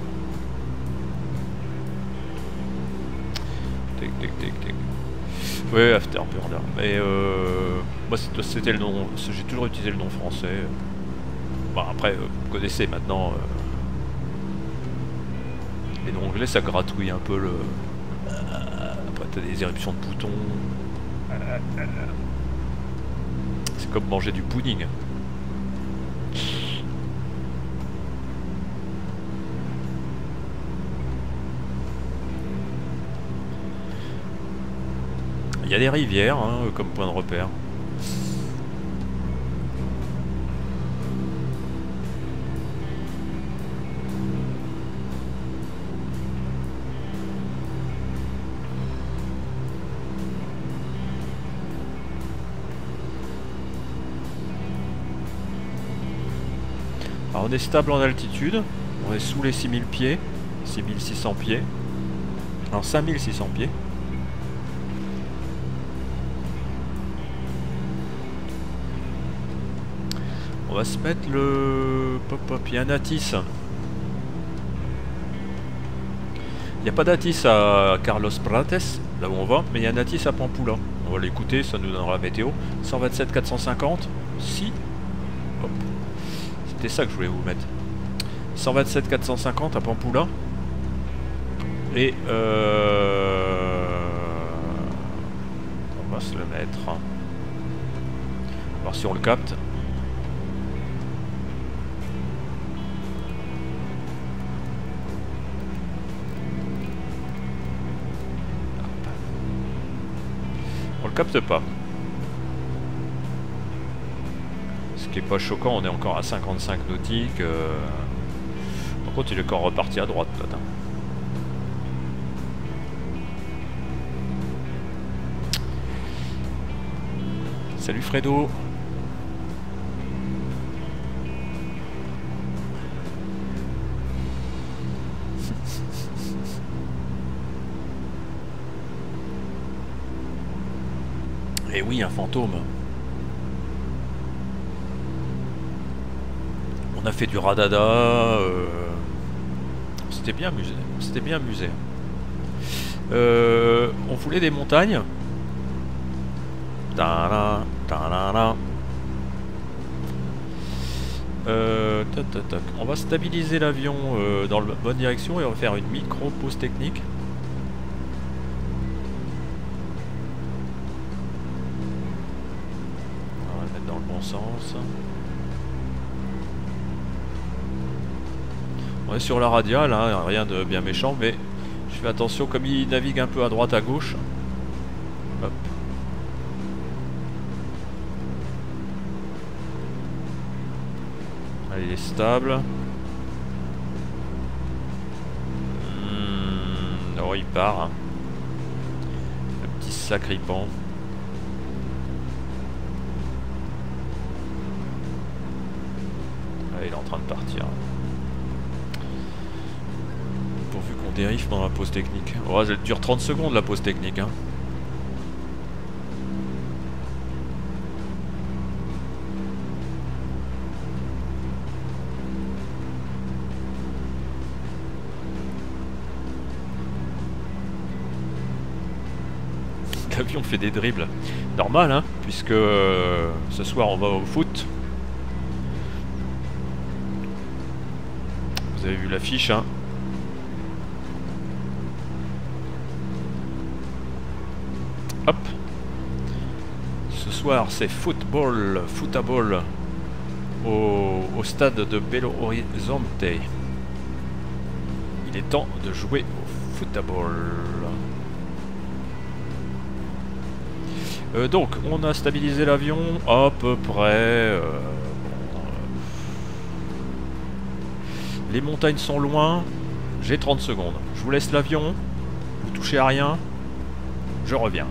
Speaker 1: Tic. Ouais, Afterburner. Mais moi c'était le nom, j'ai toujours utilisé le nom français. Bon après, vous connaissez maintenant... les noms anglais ça gratouille un peu le... Après t'as des éruptions de boutons. C'est comme manger du pudding. Il y a des rivières hein, comme point de repère. Alors on est stable en altitude, on est sous les 6000 pieds, 6600 pieds, alors 5600 pieds. On va se mettre le... Pop, il y a un Atis. Il n'y a pas d'Atis à Carlos Prates, là où on va, mais il y a un Atis à Pampulha. On va l'écouter, ça nous donnera la météo. 127 450, si... Hop. C'était ça que je voulais vous mettre. 127 450 à Pampulha. Et on va se le mettre. On va voir si on le capte. On le capte pas. Ce qui est pas choquant, on est encore à 55 nautiques. Par contre, il est encore reparti à droite là. Salut Fredo. Et oui, un fantôme. On a fait du radada. C'était bien amusé. C'était bien amusé. On voulait des montagnes. Ta-da, ta-da-da. On va stabiliser l'avion dans la bonne direction et on va faire une micro pause technique. On va le mettre dans le bon sens. On est sur la radiale, hein, rien de bien méchant, mais je fais attention comme il navigue un peu à droite à gauche. Hop. Allez, il est stable. Oh, il part. Hein. Le petit sacripant. Allez, il est en train de partir. Pourvu qu'on dérive pendant la pause technique. Oh, elle dure 30 secondes la pause technique. Hein. L'avion fait des dribbles. Normal, hein, puisque ce soir on va au foot. Vous avez vu l'affiche, hein. Ce soir, c'est football au stade de Belo Horizonte. Il est temps de jouer au football. Donc, on a stabilisé l'avion à peu près. Les montagnes sont loin. J'ai 30 secondes. Je vous laisse l'avion. Vous touchez à rien. Je reviens.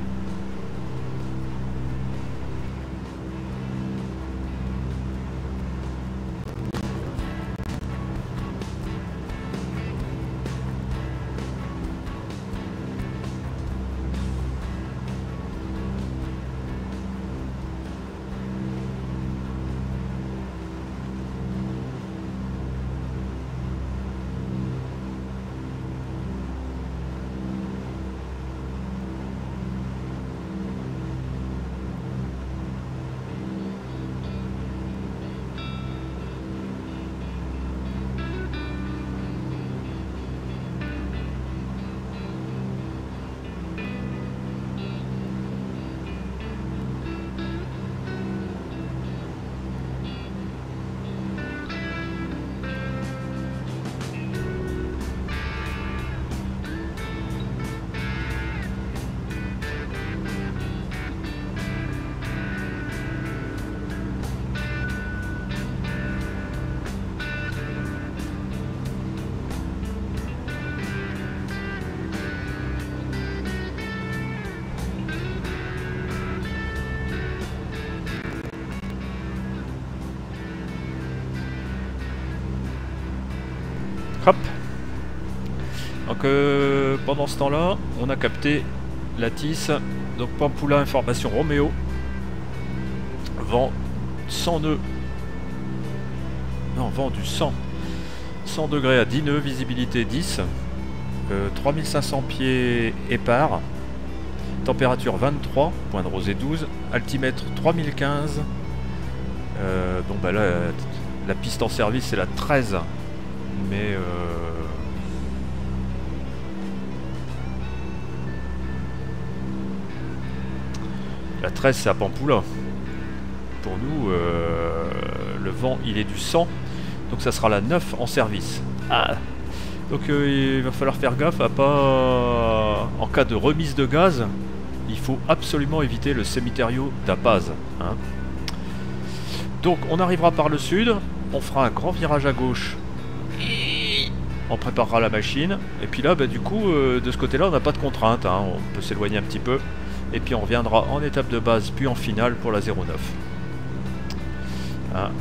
Speaker 1: Hop. Donc pendant ce temps-là, on a capté la TIS. Donc Pampula, information Roméo. Vent 100 nœuds. Non, vent du 100. 100 degrés à 10 nœuds, visibilité 10. 3500 pieds épars. Température 23, point de rosée 12. Altimètre 3015. Bon bah là, la piste en service c'est la 13. Mais la 13 c'est à Pampula. Pour nous, le vent il est du 100. Donc ça sera la 9 en service. Ah. Donc il va falloir faire gaffe à pas... En cas de remise de gaz, il faut absolument éviter le Cemiterio da Paz. Hein. Donc on arrivera par le sud. On fera un grand virage à gauche. On préparera la machine. Et puis là, bah, du coup, de ce côté-là, on n'a pas de contrainte. Hein. On peut s'éloigner un petit peu. Et puis on reviendra en étape de base, puis en finale pour la 09. Hein.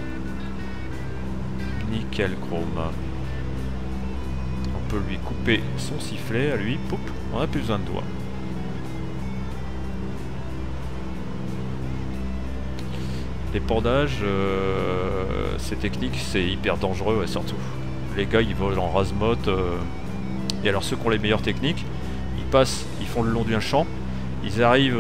Speaker 1: Nickel chrome. On peut lui couper son sifflet à lui. Poup, on n'a plus besoin de doigts. Les pendages, c'est technique, c'est hyper dangereux, ouais, surtout. Les gars, ils volent en rase-motte. Et alors, ceux qui ont les meilleures techniques, ils passent, ils font le long d'un champ. Ils arrivent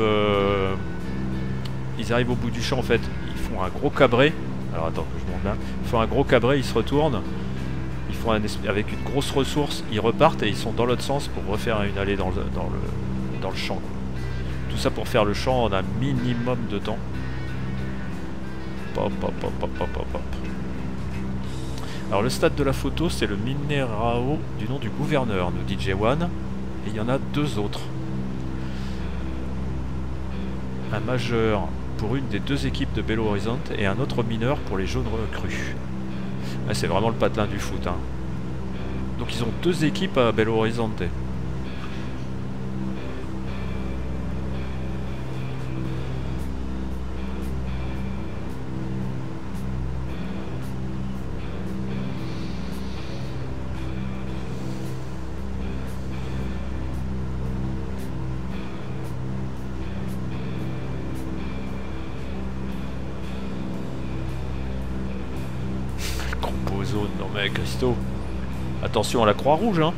Speaker 1: au bout du champ, en fait. Ils font un gros cabré. Alors, attends, que je monte là. Ils font un gros cabré, ils se retournent. Ils font avec une grosse ressource. Ils repartent et ils sont dans l'autre sens pour refaire une allée dans le champ. Quoi. Tout ça pour faire le champ en un minimum de temps. Pop, pop, pop, pop, pop, pop, pop. Alors le stade de la photo c'est le Mineirão du nom du gouverneur, nous dit J1. Et il y en a deux autres. Un majeur pour une des deux équipes de Belo Horizonte et un autre mineur pour les jaunes recrues. Ah, c'est vraiment le patelin du foot. Hein. Donc ils ont deux équipes à Belo Horizonte. Non mais Christo, attention à la Croix-Rouge hein.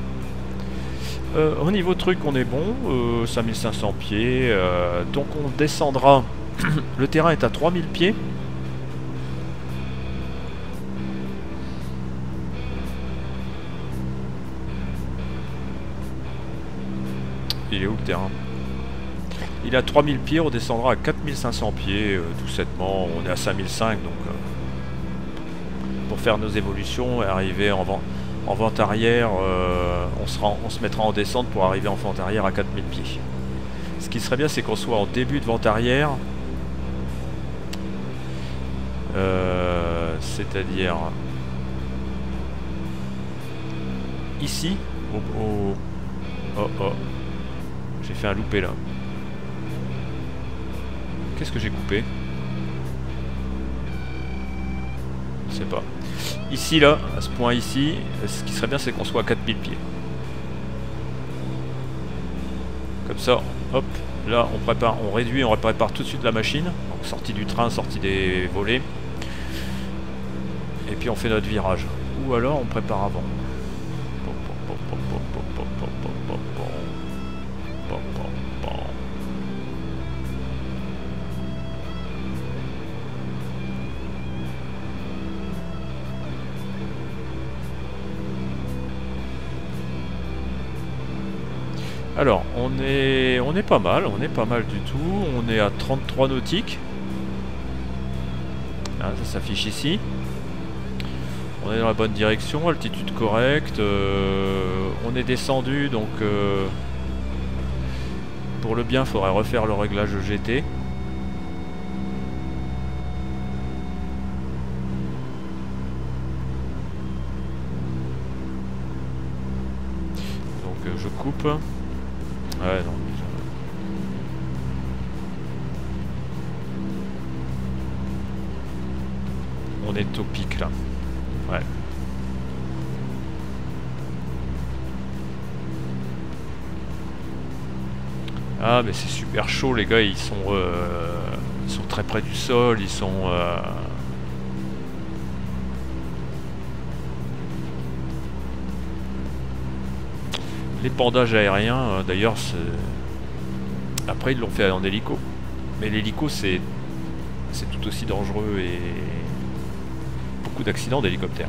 Speaker 1: Au niveau truc on est bon, 5500 pieds, donc on descendra, le terrain est à 3000 pieds. Il est où le terrain? Il est à 3000 pieds, on descendra à 4500 pieds, tout simplement. On est à 5005, donc pour faire nos évolutions et arriver en vente arrière, on se mettra en descente pour arriver en vente arrière à 4000 pieds. Ce qui serait bien, c'est qu'on soit en début de vente arrière, c'est-à-dire ici, oh, j'ai fait un loupé là. Qu'est-ce que j'ai coupé? Je sais pas. Ici là, à ce point ici, ce qui serait bien, c'est qu'on soit à 4000 pieds. Comme ça, hop, là on prépare, on réduit, on prépare tout de suite la machine. Donc sortie du train, sortie des volets. Et puis on fait notre virage. Ou alors on prépare avant. Alors, on est pas mal du tout. On est à 33 nautiques. Ah, ça s'affiche ici. On est dans la bonne direction, altitude correcte. On est descendu, donc pour le bien, il faudrait refaire le réglage GT. Donc je coupe. Ouais, non. On est au pic là. Ouais. Ah mais c'est super chaud les gars, ils sont très près du sol, ils sont l'épandage aérien, d'ailleurs, après ils l'ont fait en hélico. Mais l'hélico c'est tout aussi dangereux et beaucoup d'accidents d'hélicoptère.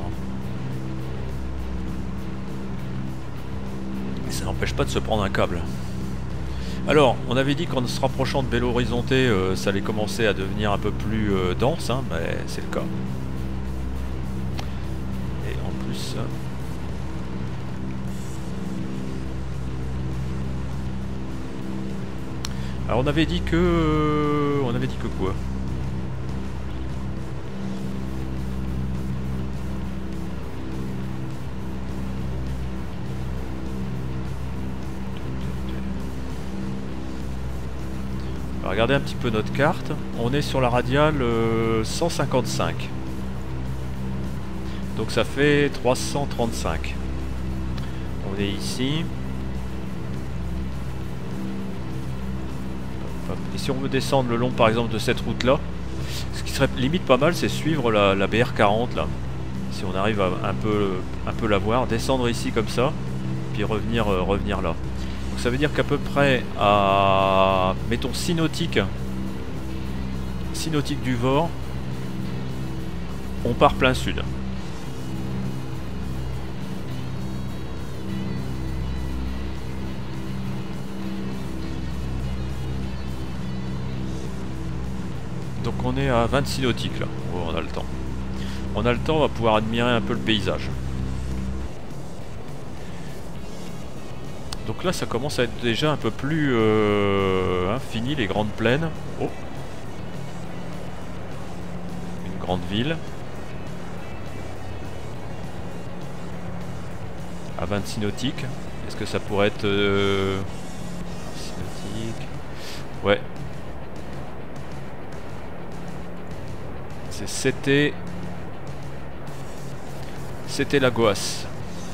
Speaker 1: Et ça n'empêche pas de se prendre un câble. Alors, on avait dit qu'en se rapprochant de Belo Horizonte, ça allait commencer à devenir un peu plus dense, hein, mais c'est le cas. Et en plus... Alors on avait dit que... On avait dit que quoi? Alors, regardez un petit peu notre carte. On est sur la radiale 155. Donc ça fait 335. On est ici. Et si on veut descendre le long par exemple de cette route là, ce qui serait limite pas mal, c'est suivre la BR40 là. Si on arrive à un peu la voir, descendre ici comme ça, puis revenir là. Donc ça veut dire qu'à peu près à, mettons 6 nautiques du Vort, on part plein sud. Donc on est à 26 nautiques là, oh, on a le temps. On a le temps, on va pouvoir admirer un peu le paysage. Donc là ça commence à être déjà un peu plus fini, les grandes plaines. Oh, une grande ville. À 26 nautiques. Est-ce que ça pourrait être... 26 nautiques. Ouais. C'était la Goas.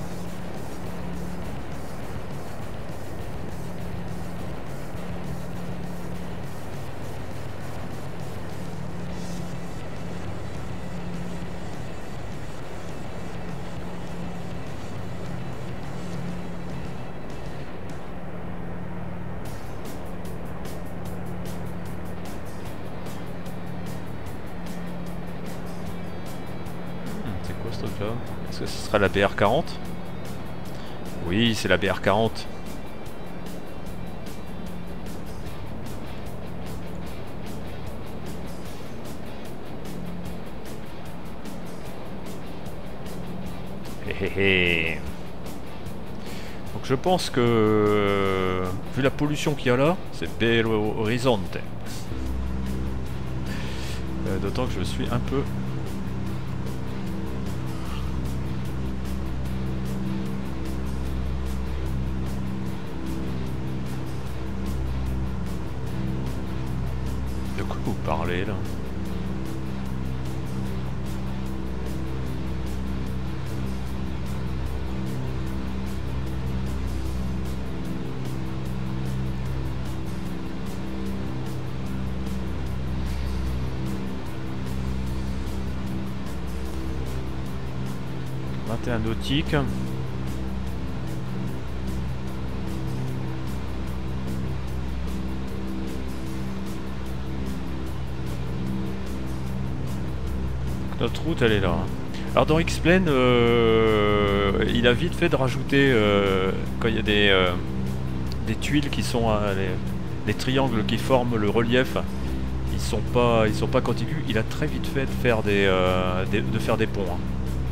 Speaker 1: Est-ce que ce sera la BR40? Oui, c'est la BR40. Donc je pense que, vu la pollution qu'il y a là, c'est Belo Horizonte. D'autant que je suis un peu... De quoi vous parlez là? Un nautique. Notre route elle est là. Alors dans X-Plane, il a vite fait de rajouter quand il y a des tuiles qui sont les triangles qui forment le relief, ils sont pas contigus. Il a très vite fait de faire des ponts. Hein.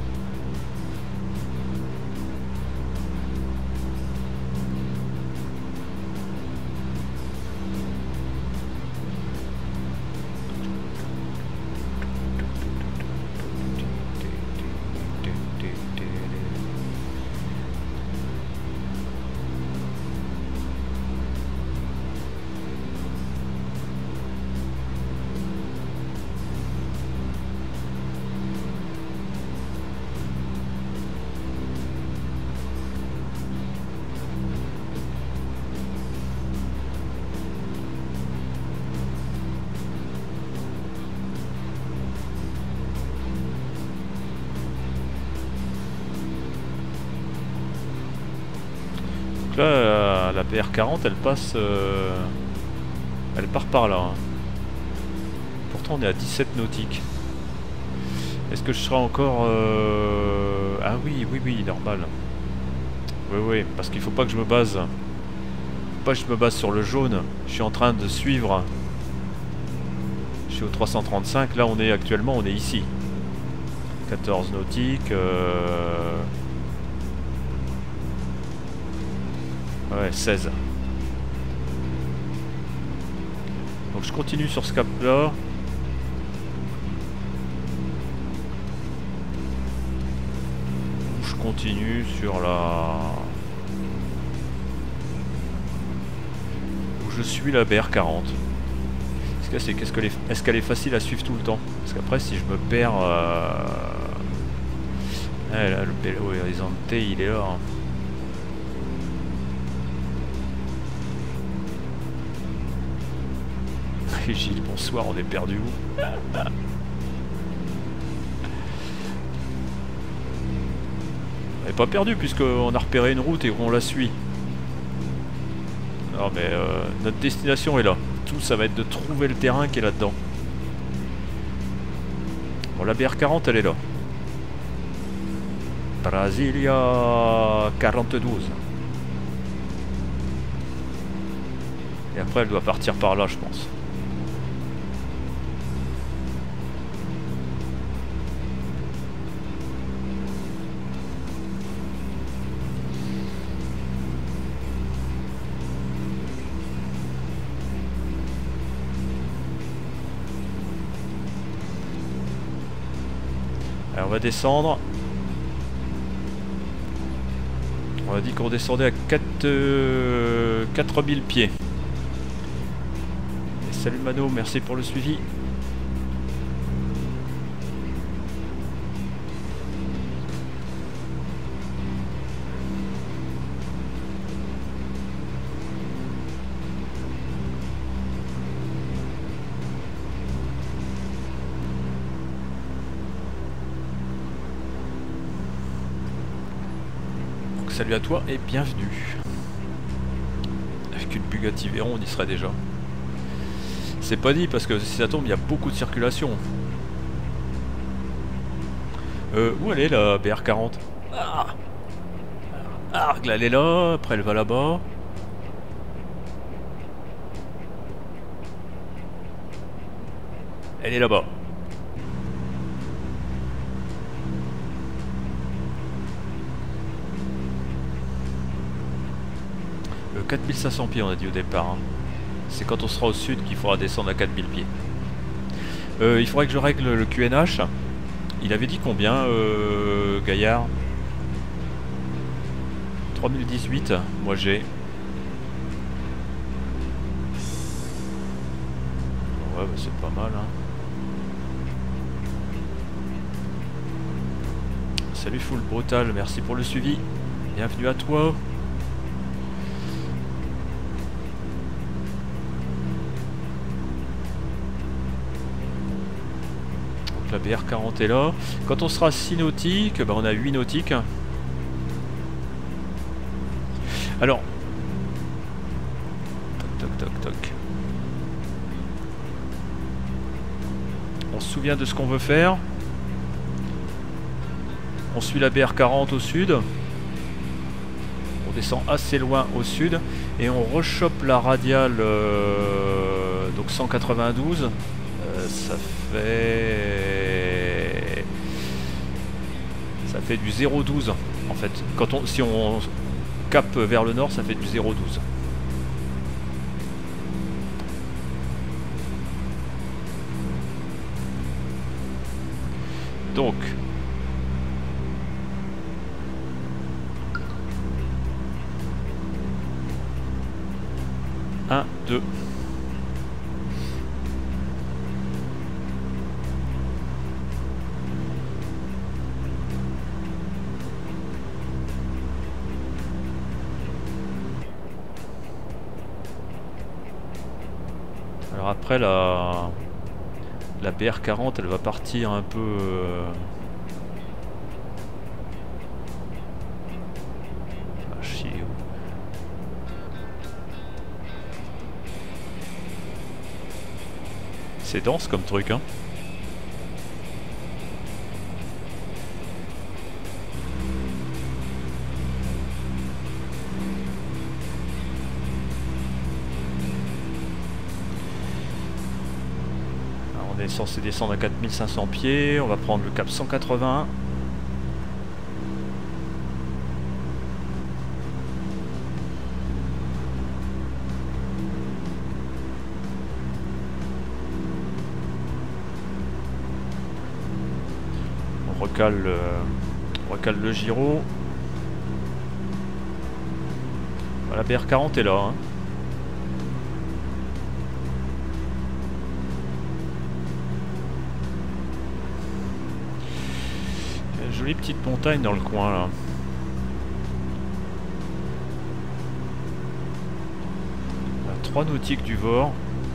Speaker 1: Là, la BR40 elle passe elle part par là hein. Pourtant on est à 17 nautiques. Est-ce que je serai encore ah oui normal. Oui parce qu'il faut pas que je me base sur le jaune. Je suis en train de suivre, je suis au 335. Là on est actuellement ici 14 nautiques ouais, 16. Donc je continue sur ce cap là. Je continue sur la... où je suis la BR40. Est-ce qu'elle est facile à suivre tout le temps? Parce qu'après si je me perds... là, le Belo Horizonte il est là. Hein. Gilles, bonsoir, on est perdu où? On n'est pas perdu puisqu'on a repéré une route et on la suit. Non mais notre destination est là. Tout ça va être de trouver le terrain qui est là-dedans. Bon, la BR40 elle est là. Brasilia 42. Et après elle doit partir par là je pense. Alors on va descendre. On a dit qu'on descendait à 4000 pieds. Et salut Mano, merci pour le suivi. Salut à toi et bienvenue. Avec une Bugatti Veyron, on y serait déjà. C'est pas dit parce que si ça tombe, il y a beaucoup de circulation. Où elle est la BR40? Argle, elle est là, après elle va là-bas. Elle est là-bas. 4500 pieds on a dit au départ. Hein. C'est quand on sera au sud qu'il faudra descendre à 4000 pieds. Il faudrait que je règle le QNH. Il avait dit combien, Gaillard? 3018, moi j'ai. Ouais, bah c'est pas mal. Hein. Salut Full Brutal, merci pour le suivi. Bienvenue à toi. Donc la BR40 est là. Quand on sera 6 nautiques, bah on a 8 nautiques. Alors, toc toc toc toc. On se souvient de ce qu'on veut faire. On suit la BR40 au sud. On descend assez loin au sud et on rechoppe la radiale donc 192. Ça fait du 0,12 en fait. Si on cap vers le nord, ça fait du 0,12. Donc 1, 2. Alors après la BR40 elle va partir un peu c'est dense comme truc, hein. Alors, on est censé descendre à 4500 pieds. On va prendre le cap 180. On recale le gyro. Voilà, la BR40 est là. Hein. Il y a une jolie petite montagne dans le coin là. On a 3 nautiques du Vor.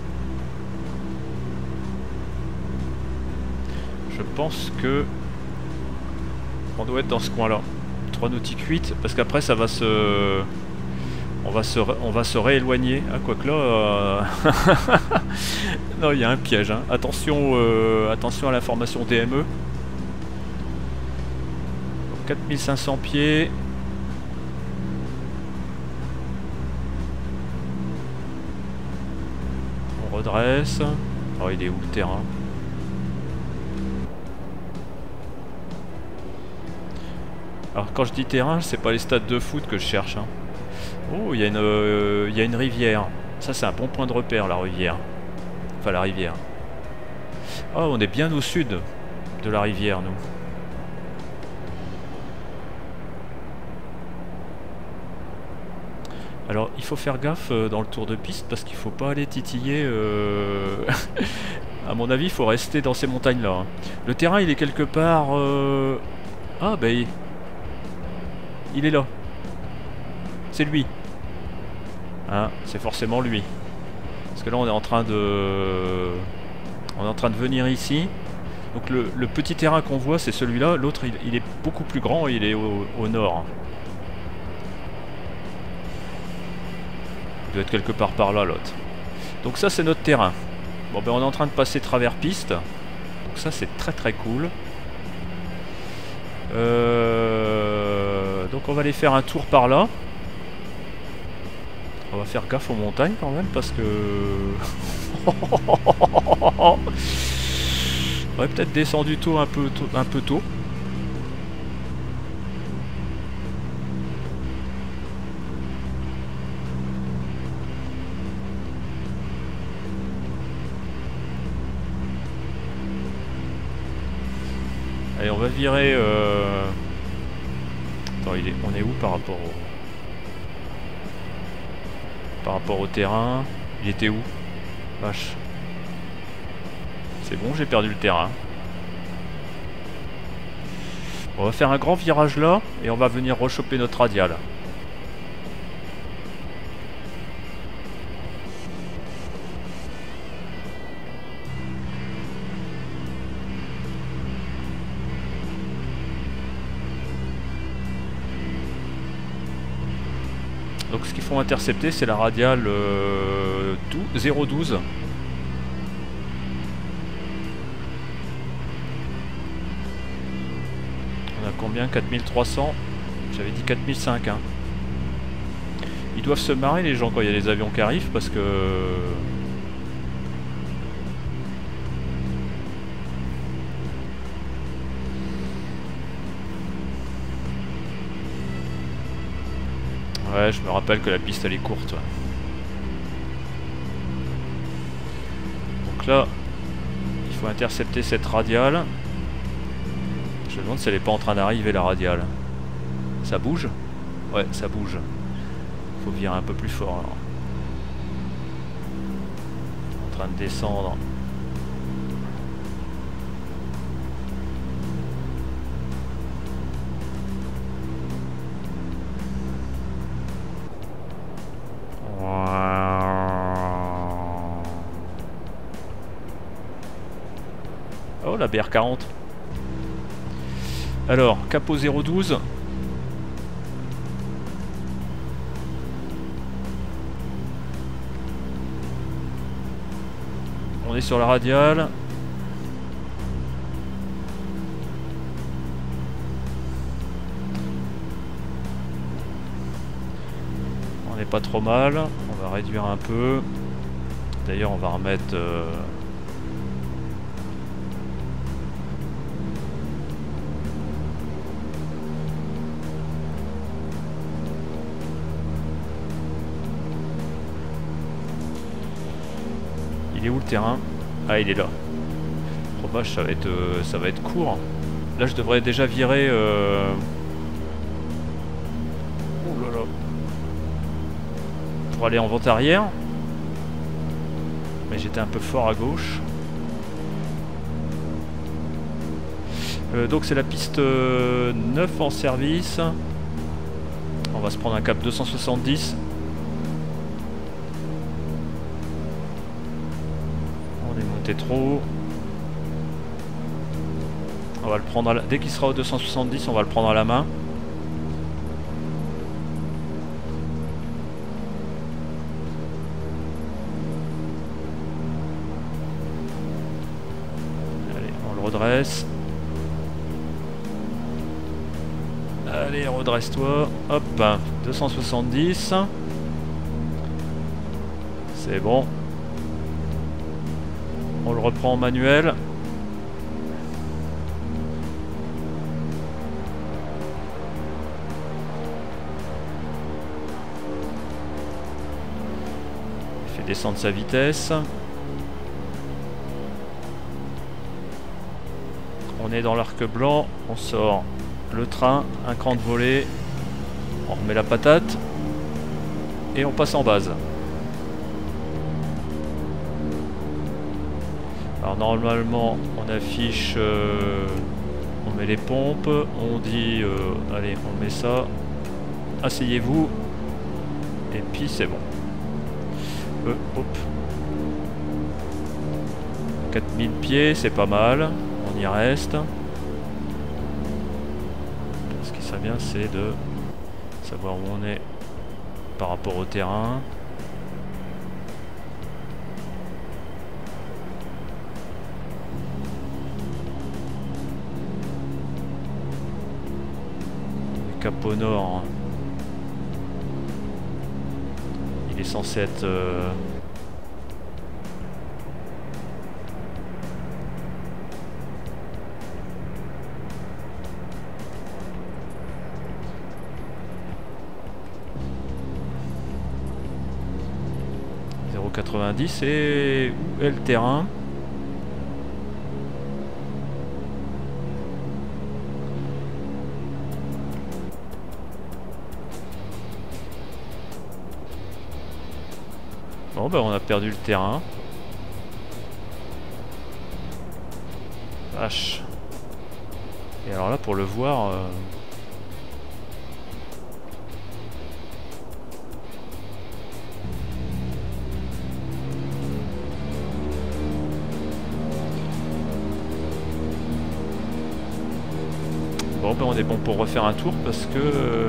Speaker 1: Je pense que on doit être dans ce coin là. 3 nautiques 8 parce qu'après ça va se... On va se rééloigner. Ah, quoique là... non, il y a un piège. Hein. Attention, attention à l'information DME. 4500 pieds. On redresse. Oh, il est où le terrain? Alors quand je dis terrain, c'est pas les stades de foot que je cherche. Hein. Oh, il y a une rivière. Ça c'est un bon point de repère, la rivière. Enfin la rivière. Oh, on est bien au sud de la rivière, nous. Alors il faut faire gaffe dans le tour de piste parce qu'il faut pas aller titiller. À mon avis, il faut rester dans ces montagnes là. Hein. Le terrain il est quelque part... Ah bah il est là. C'est lui. Hein, c'est forcément lui. Parce que là on est en train de... On est en train de venir ici. Donc le petit terrain qu'on voit c'est celui-là. L'autre il est beaucoup plus grand, il est au nord. Il doit être quelque part par là l'autre. Donc ça c'est notre terrain. Bon ben on est en train de passer travers piste. Donc ça c'est très très cool. Donc on va aller faire un tour par là. On va faire gaffe aux montagnes quand même parce que... on aurait peut-être descendu tôt un peu tôt. Allez, on va virer... Attends, on est où par rapport au terrain? Il était où? Vache. C'est bon, j'ai perdu le terrain. On va faire un grand virage là et on va venir rechoper notre radial. Donc ce qu'il faut intercepter, c'est la radiale 012. On a combien? 4300. J'avais dit 4005. Hein. Ils doivent se marrer les gens quand il y a les avions qui arrivent parce que... Ouais, je me rappelle que la piste elle est courte. Donc là, il faut intercepter cette radiale. Je me demande si elle n'est pas en train d'arriver la radiale. Ça bouge? Ouais, ça bouge. Faut virer un peu plus fort alors. En train de descendre. Oh la BR40. Alors, capot 012. On est sur la radiale. On n'est pas trop mal. On va réduire un peu. D'ailleurs, on va remettre... Il est où le terrain? Ah, il est là. Fromage, ça va être court. Là, je devrais déjà virer... Oh là là. Pour aller en vente arrière. Mais j'étais un peu fort à gauche. Donc c'est la piste 9 en service. On va se prendre un cap 270. On est monté trop haut. On va le prendre à la... Dès qu'il sera au 270, on va le prendre à la main. Allez, on le redresse. Allez, redresse-toi. Hop, 270. C'est bon. On le reprend en manuel. Il fait descendre sa vitesse. On est dans l'arc blanc. On sort le train, un cran de volée. On remet la patate. Et on passe en base. Alors normalement on affiche, on met les pompes, on dit allez on met ça, asseyez-vous et puis c'est bon. Hop. 4000 pieds c'est pas mal, on y reste. Ce qui serait bien c'est de savoir où on est par rapport au terrain. Capot nord, il est censé être .90 et où est le terrain? Bon bah on a perdu le terrain. Vache. Et alors là pour le voir... Bon ben on est bon pour refaire un tour parce que...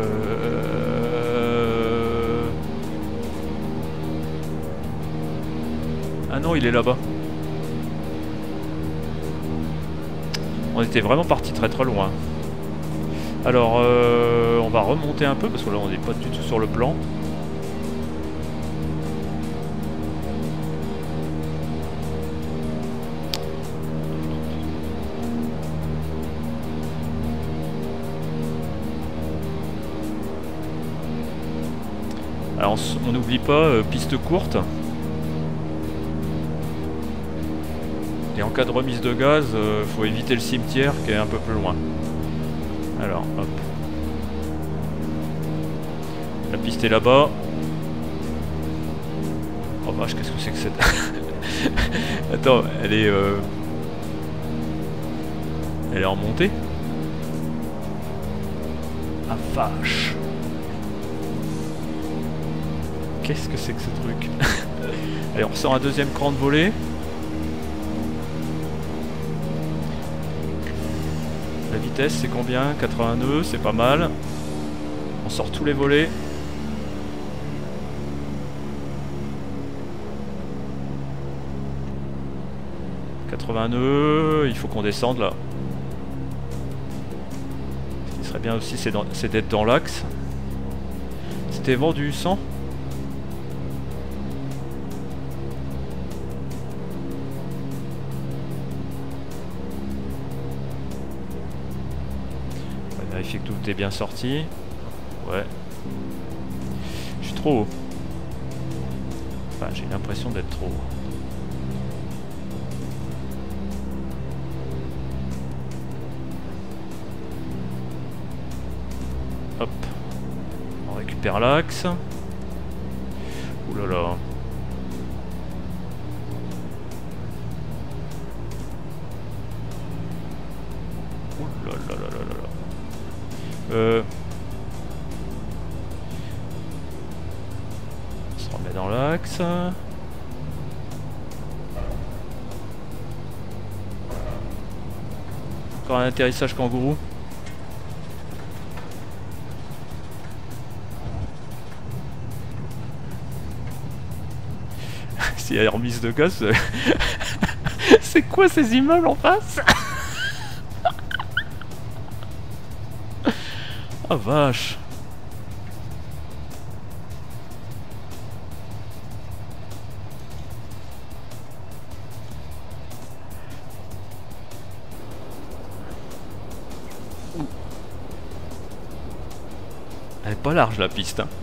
Speaker 1: Ah non il est là-bas. On était vraiment parti très très loin. Alors on va remonter un peu parce que là on n'est pas du tout sur le plan. Alors on n'oublie pas, piste courte. Et en cas de remise de gaz, faut éviter le cimetière qui est un peu plus loin. Alors hop. La piste est là-bas. Oh vache, qu'est-ce que c'est que cette... Attends, elle est en montée. Ah vache. Qu'est-ce que c'est que ce truc? Allez, on ressort un deuxième cran de volée. La vitesse, c'est combien? 80 nœuds, c'est pas mal. On sort tous les volets. Il faut qu'on descende là. Ce qui serait bien aussi, c'est d'être dans l'axe. C'était vendu 100. On va vérifier que tout est bien sorti. Ouais. Je suis trop haut. Enfin, j'ai l'impression d'être trop haut. Hop, on récupère l'axe. Ouh là là. Ouh là là là là là. On se remet dans l'axe. Encore un atterrissage kangourou. S'il y a remise de gaz, c'est quoi ces immeubles en face? Ah vache. Elle est pas large la piste, hein.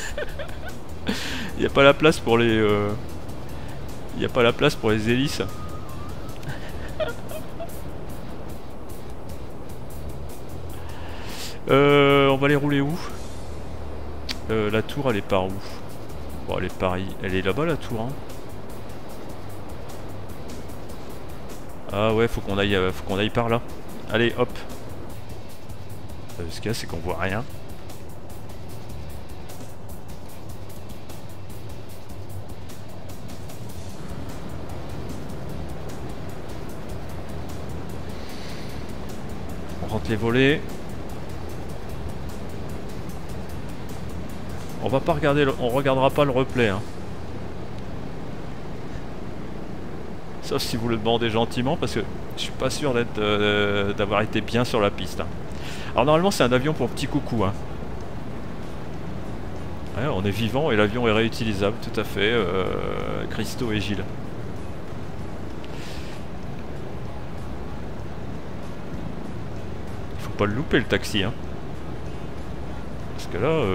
Speaker 1: Il n'y a pas la place pour les... Il n'y a pas la place pour les hélices. On va les rouler où? La tour elle est par où? Bon elle est pareil. Elle est là-bas la tour, hein. Ah ouais, faut qu'on aille par là. Allez hop. Ce qu'il y a c'est qu'on voit rien. On rentre les volets. On va pas regarder, on regardera pas le replay, hein. Sauf si vous le demandez gentiment, parce que je suis pas sûr d'avoir été bien sur la piste, hein. Alors normalement c'est un avion pour petit coucou, hein. Ouais, on est vivant et l'avion est réutilisable, tout à fait, Christo et Gilles. Il faut pas le louper le taxi, hein. Parce que là...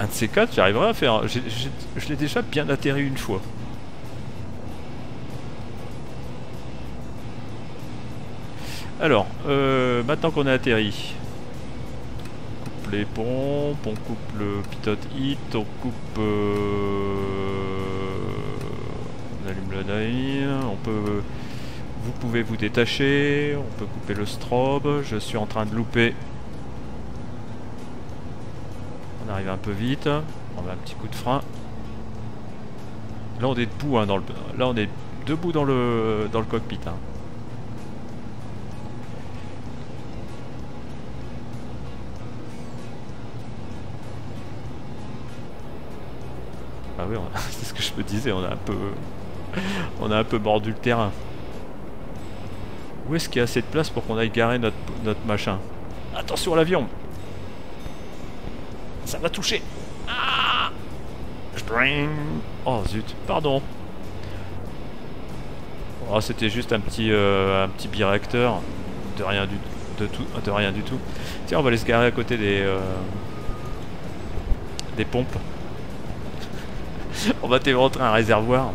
Speaker 1: de ces quatre, j'arriverai à faire. Je l'ai déjà bien atterri une fois. Alors, maintenant qu'on est atterri, on coupe les pompes, on coupe le pitot hit, on coupe... on allume le navire, on peut... Vous pouvez vous détacher, on peut couper le strobe, je suis en train de louper. On arrive un peu vite, on met un petit coup de frein. Là on est debout, hein, là on est debout dans le cockpit. Hein. Ah oui, c'est ce que je me disais, on a un peu mordu le terrain. Où est-ce qu'il y a assez de place pour qu'on aille garer notre machin? Attention à l'avion! Ça va toucher! Ah! Oh zut, pardon! Oh, c'était juste un petit biréacteur. De rien du tout. Tiens, on va aller se garer à côté des pompes. On va t'éventrer un réservoir.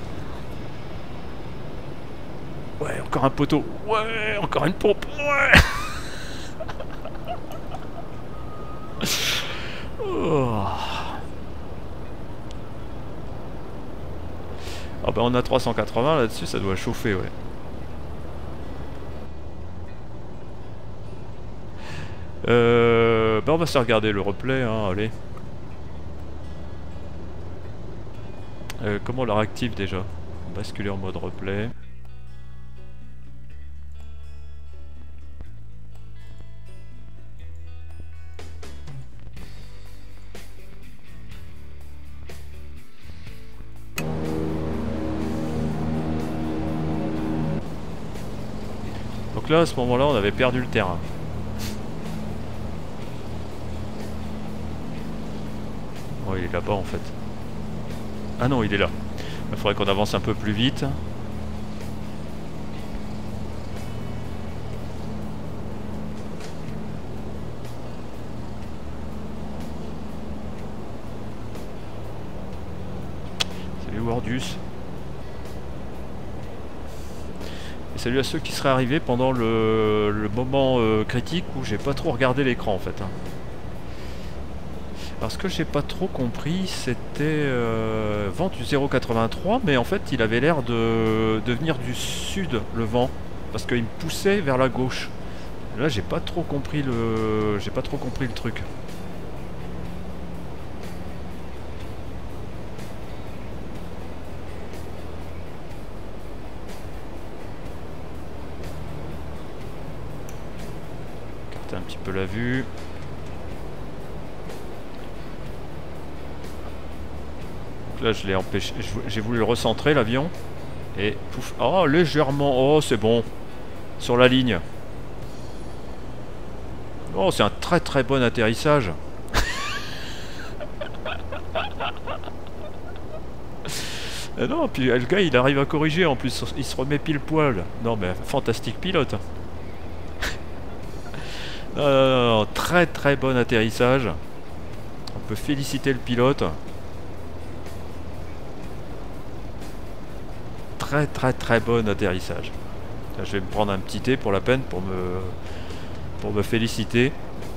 Speaker 1: Ouais, encore un poteau. Ouais, encore une pompe. Ouais. Oh. Ah bah on a 380 là-dessus, ça doit chauffer, ouais. Bah on va se regarder le replay, hein, allez. Comment on la réactive déjà? Basculer en mode replay. Donc là, à ce moment-là, on avait perdu le terrain. Oh, il est là-bas en fait. Ah non, il est là. Il faudrait qu'on avance un peu plus vite. Salut Wardius. Et salut à ceux qui seraient arrivés pendant le moment critique où j'ai pas trop regardé l'écran en fait. Hein. Alors ce que j'ai pas trop compris, c'était vent du 0,83, mais en fait il avait l'air de venir du sud, le vent, parce qu'il me poussait vers la gauche. Là j'ai pas trop compris le truc. Écarter un petit peu la vue. Là je l'ai empêché, j'ai voulu le recentrer l'avion et pouf, oh légèrement, oh c'est bon, sur la ligne. Oh c'est un très très bon atterrissage. Non, puis le gars il arrive à corriger en plus, il se remet pile poil. Non mais fantastique pilote. Non, très très bon atterrissage. On peut féliciter le pilote. Très très très bon atterrissage. Là, je vais me prendre un petit thé pour la peine pour me féliciter.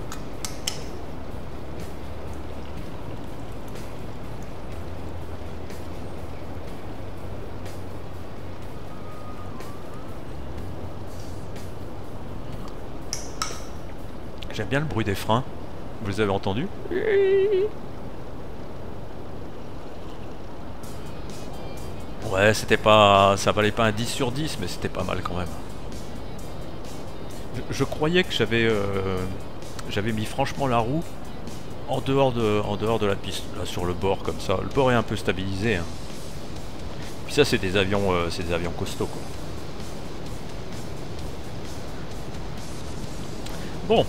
Speaker 1: J'aime bien le bruit des freins. Vous les avez entendus? Ouais, c'était pas... ça valait pas un 10 sur 10, mais c'était pas mal quand même. Je croyais que j'avais mis franchement la roue en dehors de la piste, là sur le bord comme ça. Le bord est un peu stabilisé. Hein. Puis ça c'est des avions costauds quoi. Bon.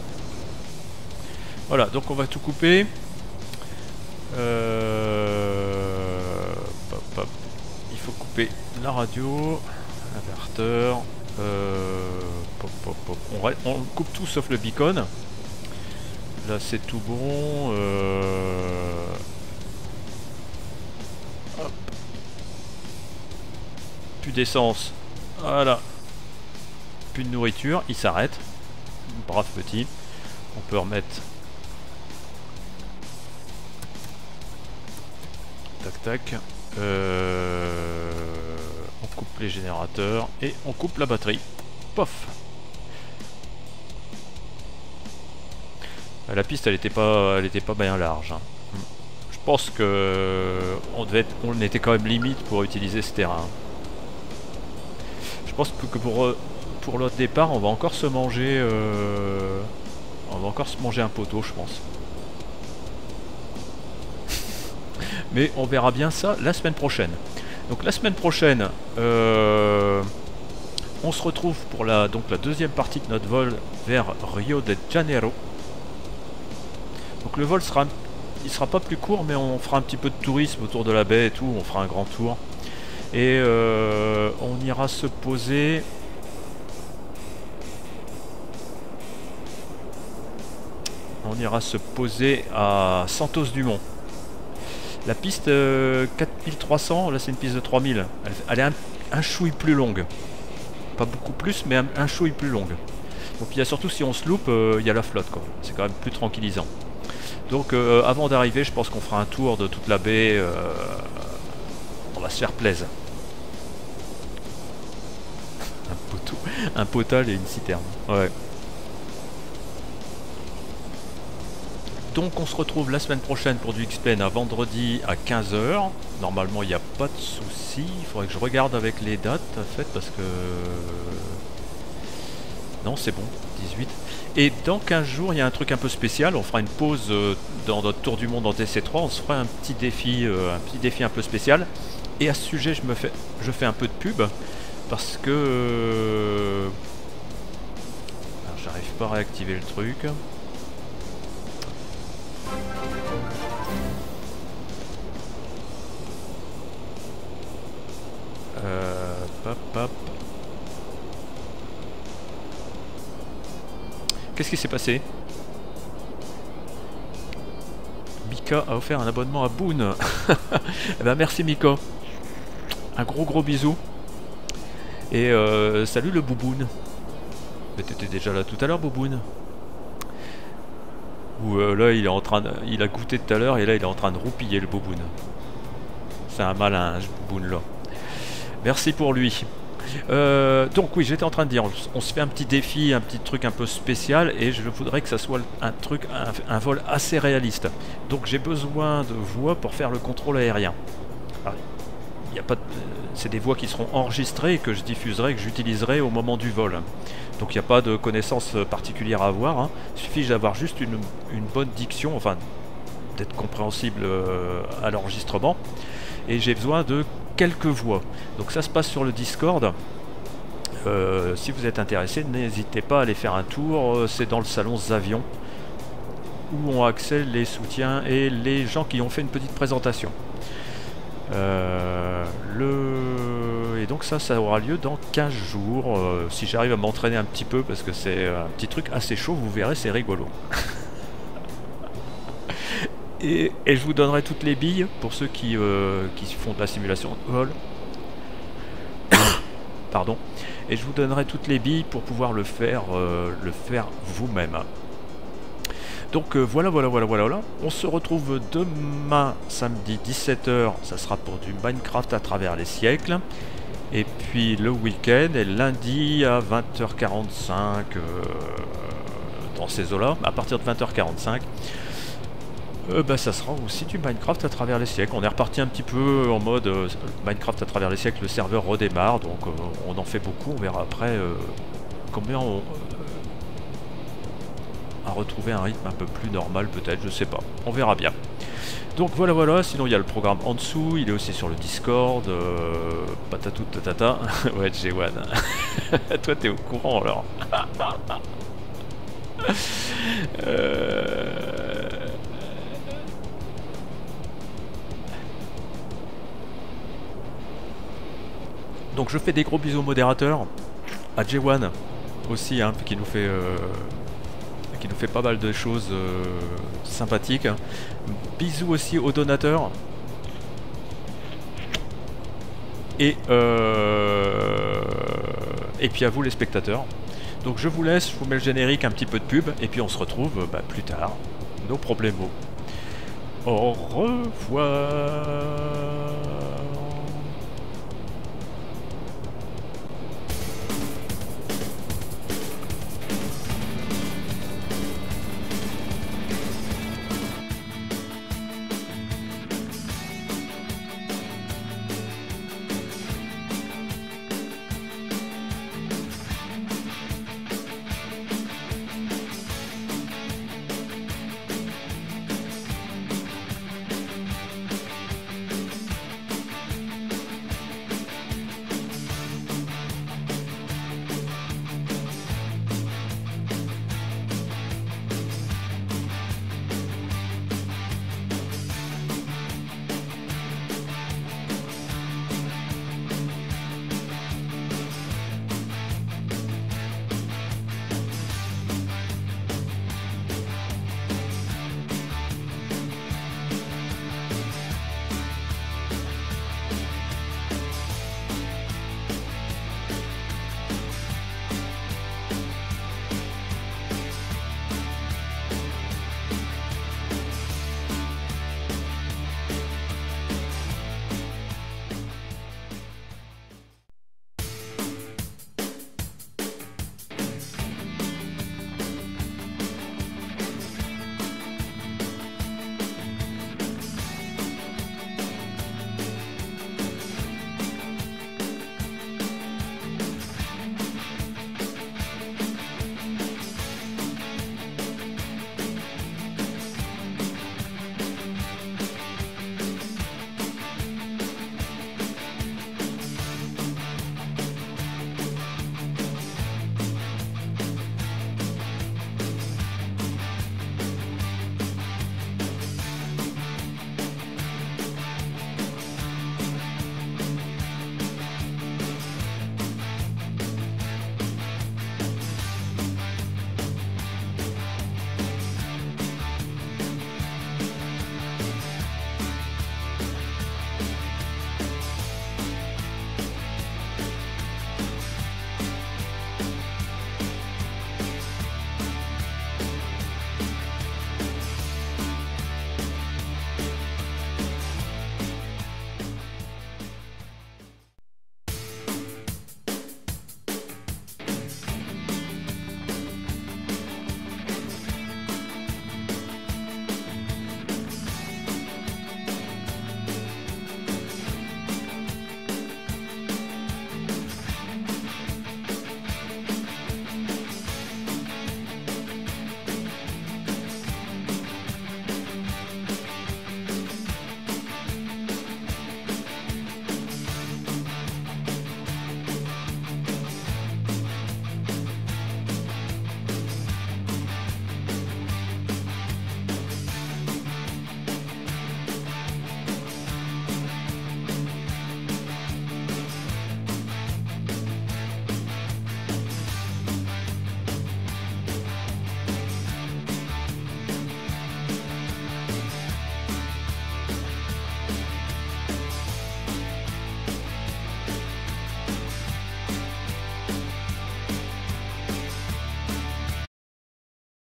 Speaker 1: Voilà, donc on va tout couper. la radio, inverteur, on coupe tout sauf le beacon. Là c'est tout bon. Hop. Plus d'essence. Voilà. Plus de nourriture, il s'arrête. Brave petit. On peut remettre. Tac tac. On coupe les générateurs et on coupe la batterie. Pof. La piste elle était pas bien large. Hein. Je pense que on était quand même limite pour utiliser ce terrain. Je pense que pour l'autre départ on va encore se manger un poteau, je pense. Mais on verra bien ça la semaine prochaine. Donc la semaine prochaine, on se retrouve pour la deuxième partie de notre vol vers Rio de Janeiro. Donc le vol sera pas plus court, mais on fera un petit peu de tourisme autour de la baie et tout, on fera un grand tour. Et on ira se poser... à Santos Dumont. La piste 4300, là c'est une piste de 3000. Elle est un chouille plus longue. Pas beaucoup plus, mais un chouille plus longue. Donc il y a surtout si on se loupe, il y a la flotte quoi. C'est quand même plus tranquillisant. Donc avant d'arriver, je pense qu'on fera un tour de toute la baie. On va se faire plaisir. Un potal et une citerne. Ouais. Donc on se retrouve la semaine prochaine pour du X-Plane à vendredi à 15 h. Normalement il n'y a pas de souci. Il faudrait que je regarde avec les dates en fait parce que... Non c'est bon, 18. Et dans 15 jours il y a un truc un peu spécial. On fera une pause dans notre tour du monde en TC3. On se fera un petit défi un peu spécial. Et à ce sujet je fais un peu de pub. Parce que... j'arrive pas à réactiver le truc. Hop. Qu'est-ce qui s'est passé? Mika a offert un abonnement à Boone. Eh ben merci Mika. Un gros bisou. Et salut le Bouboune. Mais t'étais déjà là tout à l'heure Bouboune. Ou là il a goûté tout à l'heure et là il est en train de roupiller le Bouboune. C'est un malin ce Bouboune là. Merci pour lui. Donc oui, j'étais en train de dire, on se fait un petit défi, un petit truc un peu spécial et je voudrais que ça soit un vol assez réaliste. Donc j'ai besoin de voix pour faire le contrôle aérien. Alors, y a pas c'est des voix qui seront enregistrées et que je diffuserai, que j'utiliserai au moment du vol. Donc il n'y a pas de connaissances particulières à avoir. Hein. Il suffit d'avoir juste une bonne diction, enfin d'être compréhensible à l'enregistrement. Et j'ai besoin de quelques voix. Donc ça se passe sur le Discord. Si vous êtes intéressé, n'hésitez pas à aller faire un tour. C'est dans le salon Zavion où ont accès les soutiens et les gens qui ont fait une petite présentation. Et donc ça aura lieu dans 15 jours. Si j'arrive à m'entraîner un petit peu, parce que c'est un petit truc assez chaud, vous verrez, c'est rigolo. Et je vous donnerai toutes les billes pour ceux qui font de la simulation de vol. Pardon. Et je vous donnerai toutes les billes pour pouvoir le faire vous-même. Donc voilà. On se retrouve demain, samedi 17 h. Ça sera pour du Minecraft à travers les siècles. Et puis le week-end et lundi à 20h45 dans ces eaux-là, à partir de 20h45. Ça sera aussi du Minecraft à travers les siècles. On est reparti un petit peu en mode Minecraft à travers les siècles, le serveur redémarre, donc on en fait beaucoup, on verra après combien on a retrouvé un rythme un peu plus normal peut-être, je sais pas, on verra bien. Donc voilà, sinon il y a le programme en dessous, il est aussi sur le Discord, patatou tatata, ouais J1, toi t'es au courant alors. Donc je fais des gros bisous au modérateur, à J1 aussi, hein, qui nous fait pas mal de choses sympathiques. Bisous aussi aux donateurs. Et puis à vous les spectateurs. Donc je vous laisse, je vous mets le générique, un petit peu de pub, et puis on se retrouve plus tard. No problemo. Au revoir.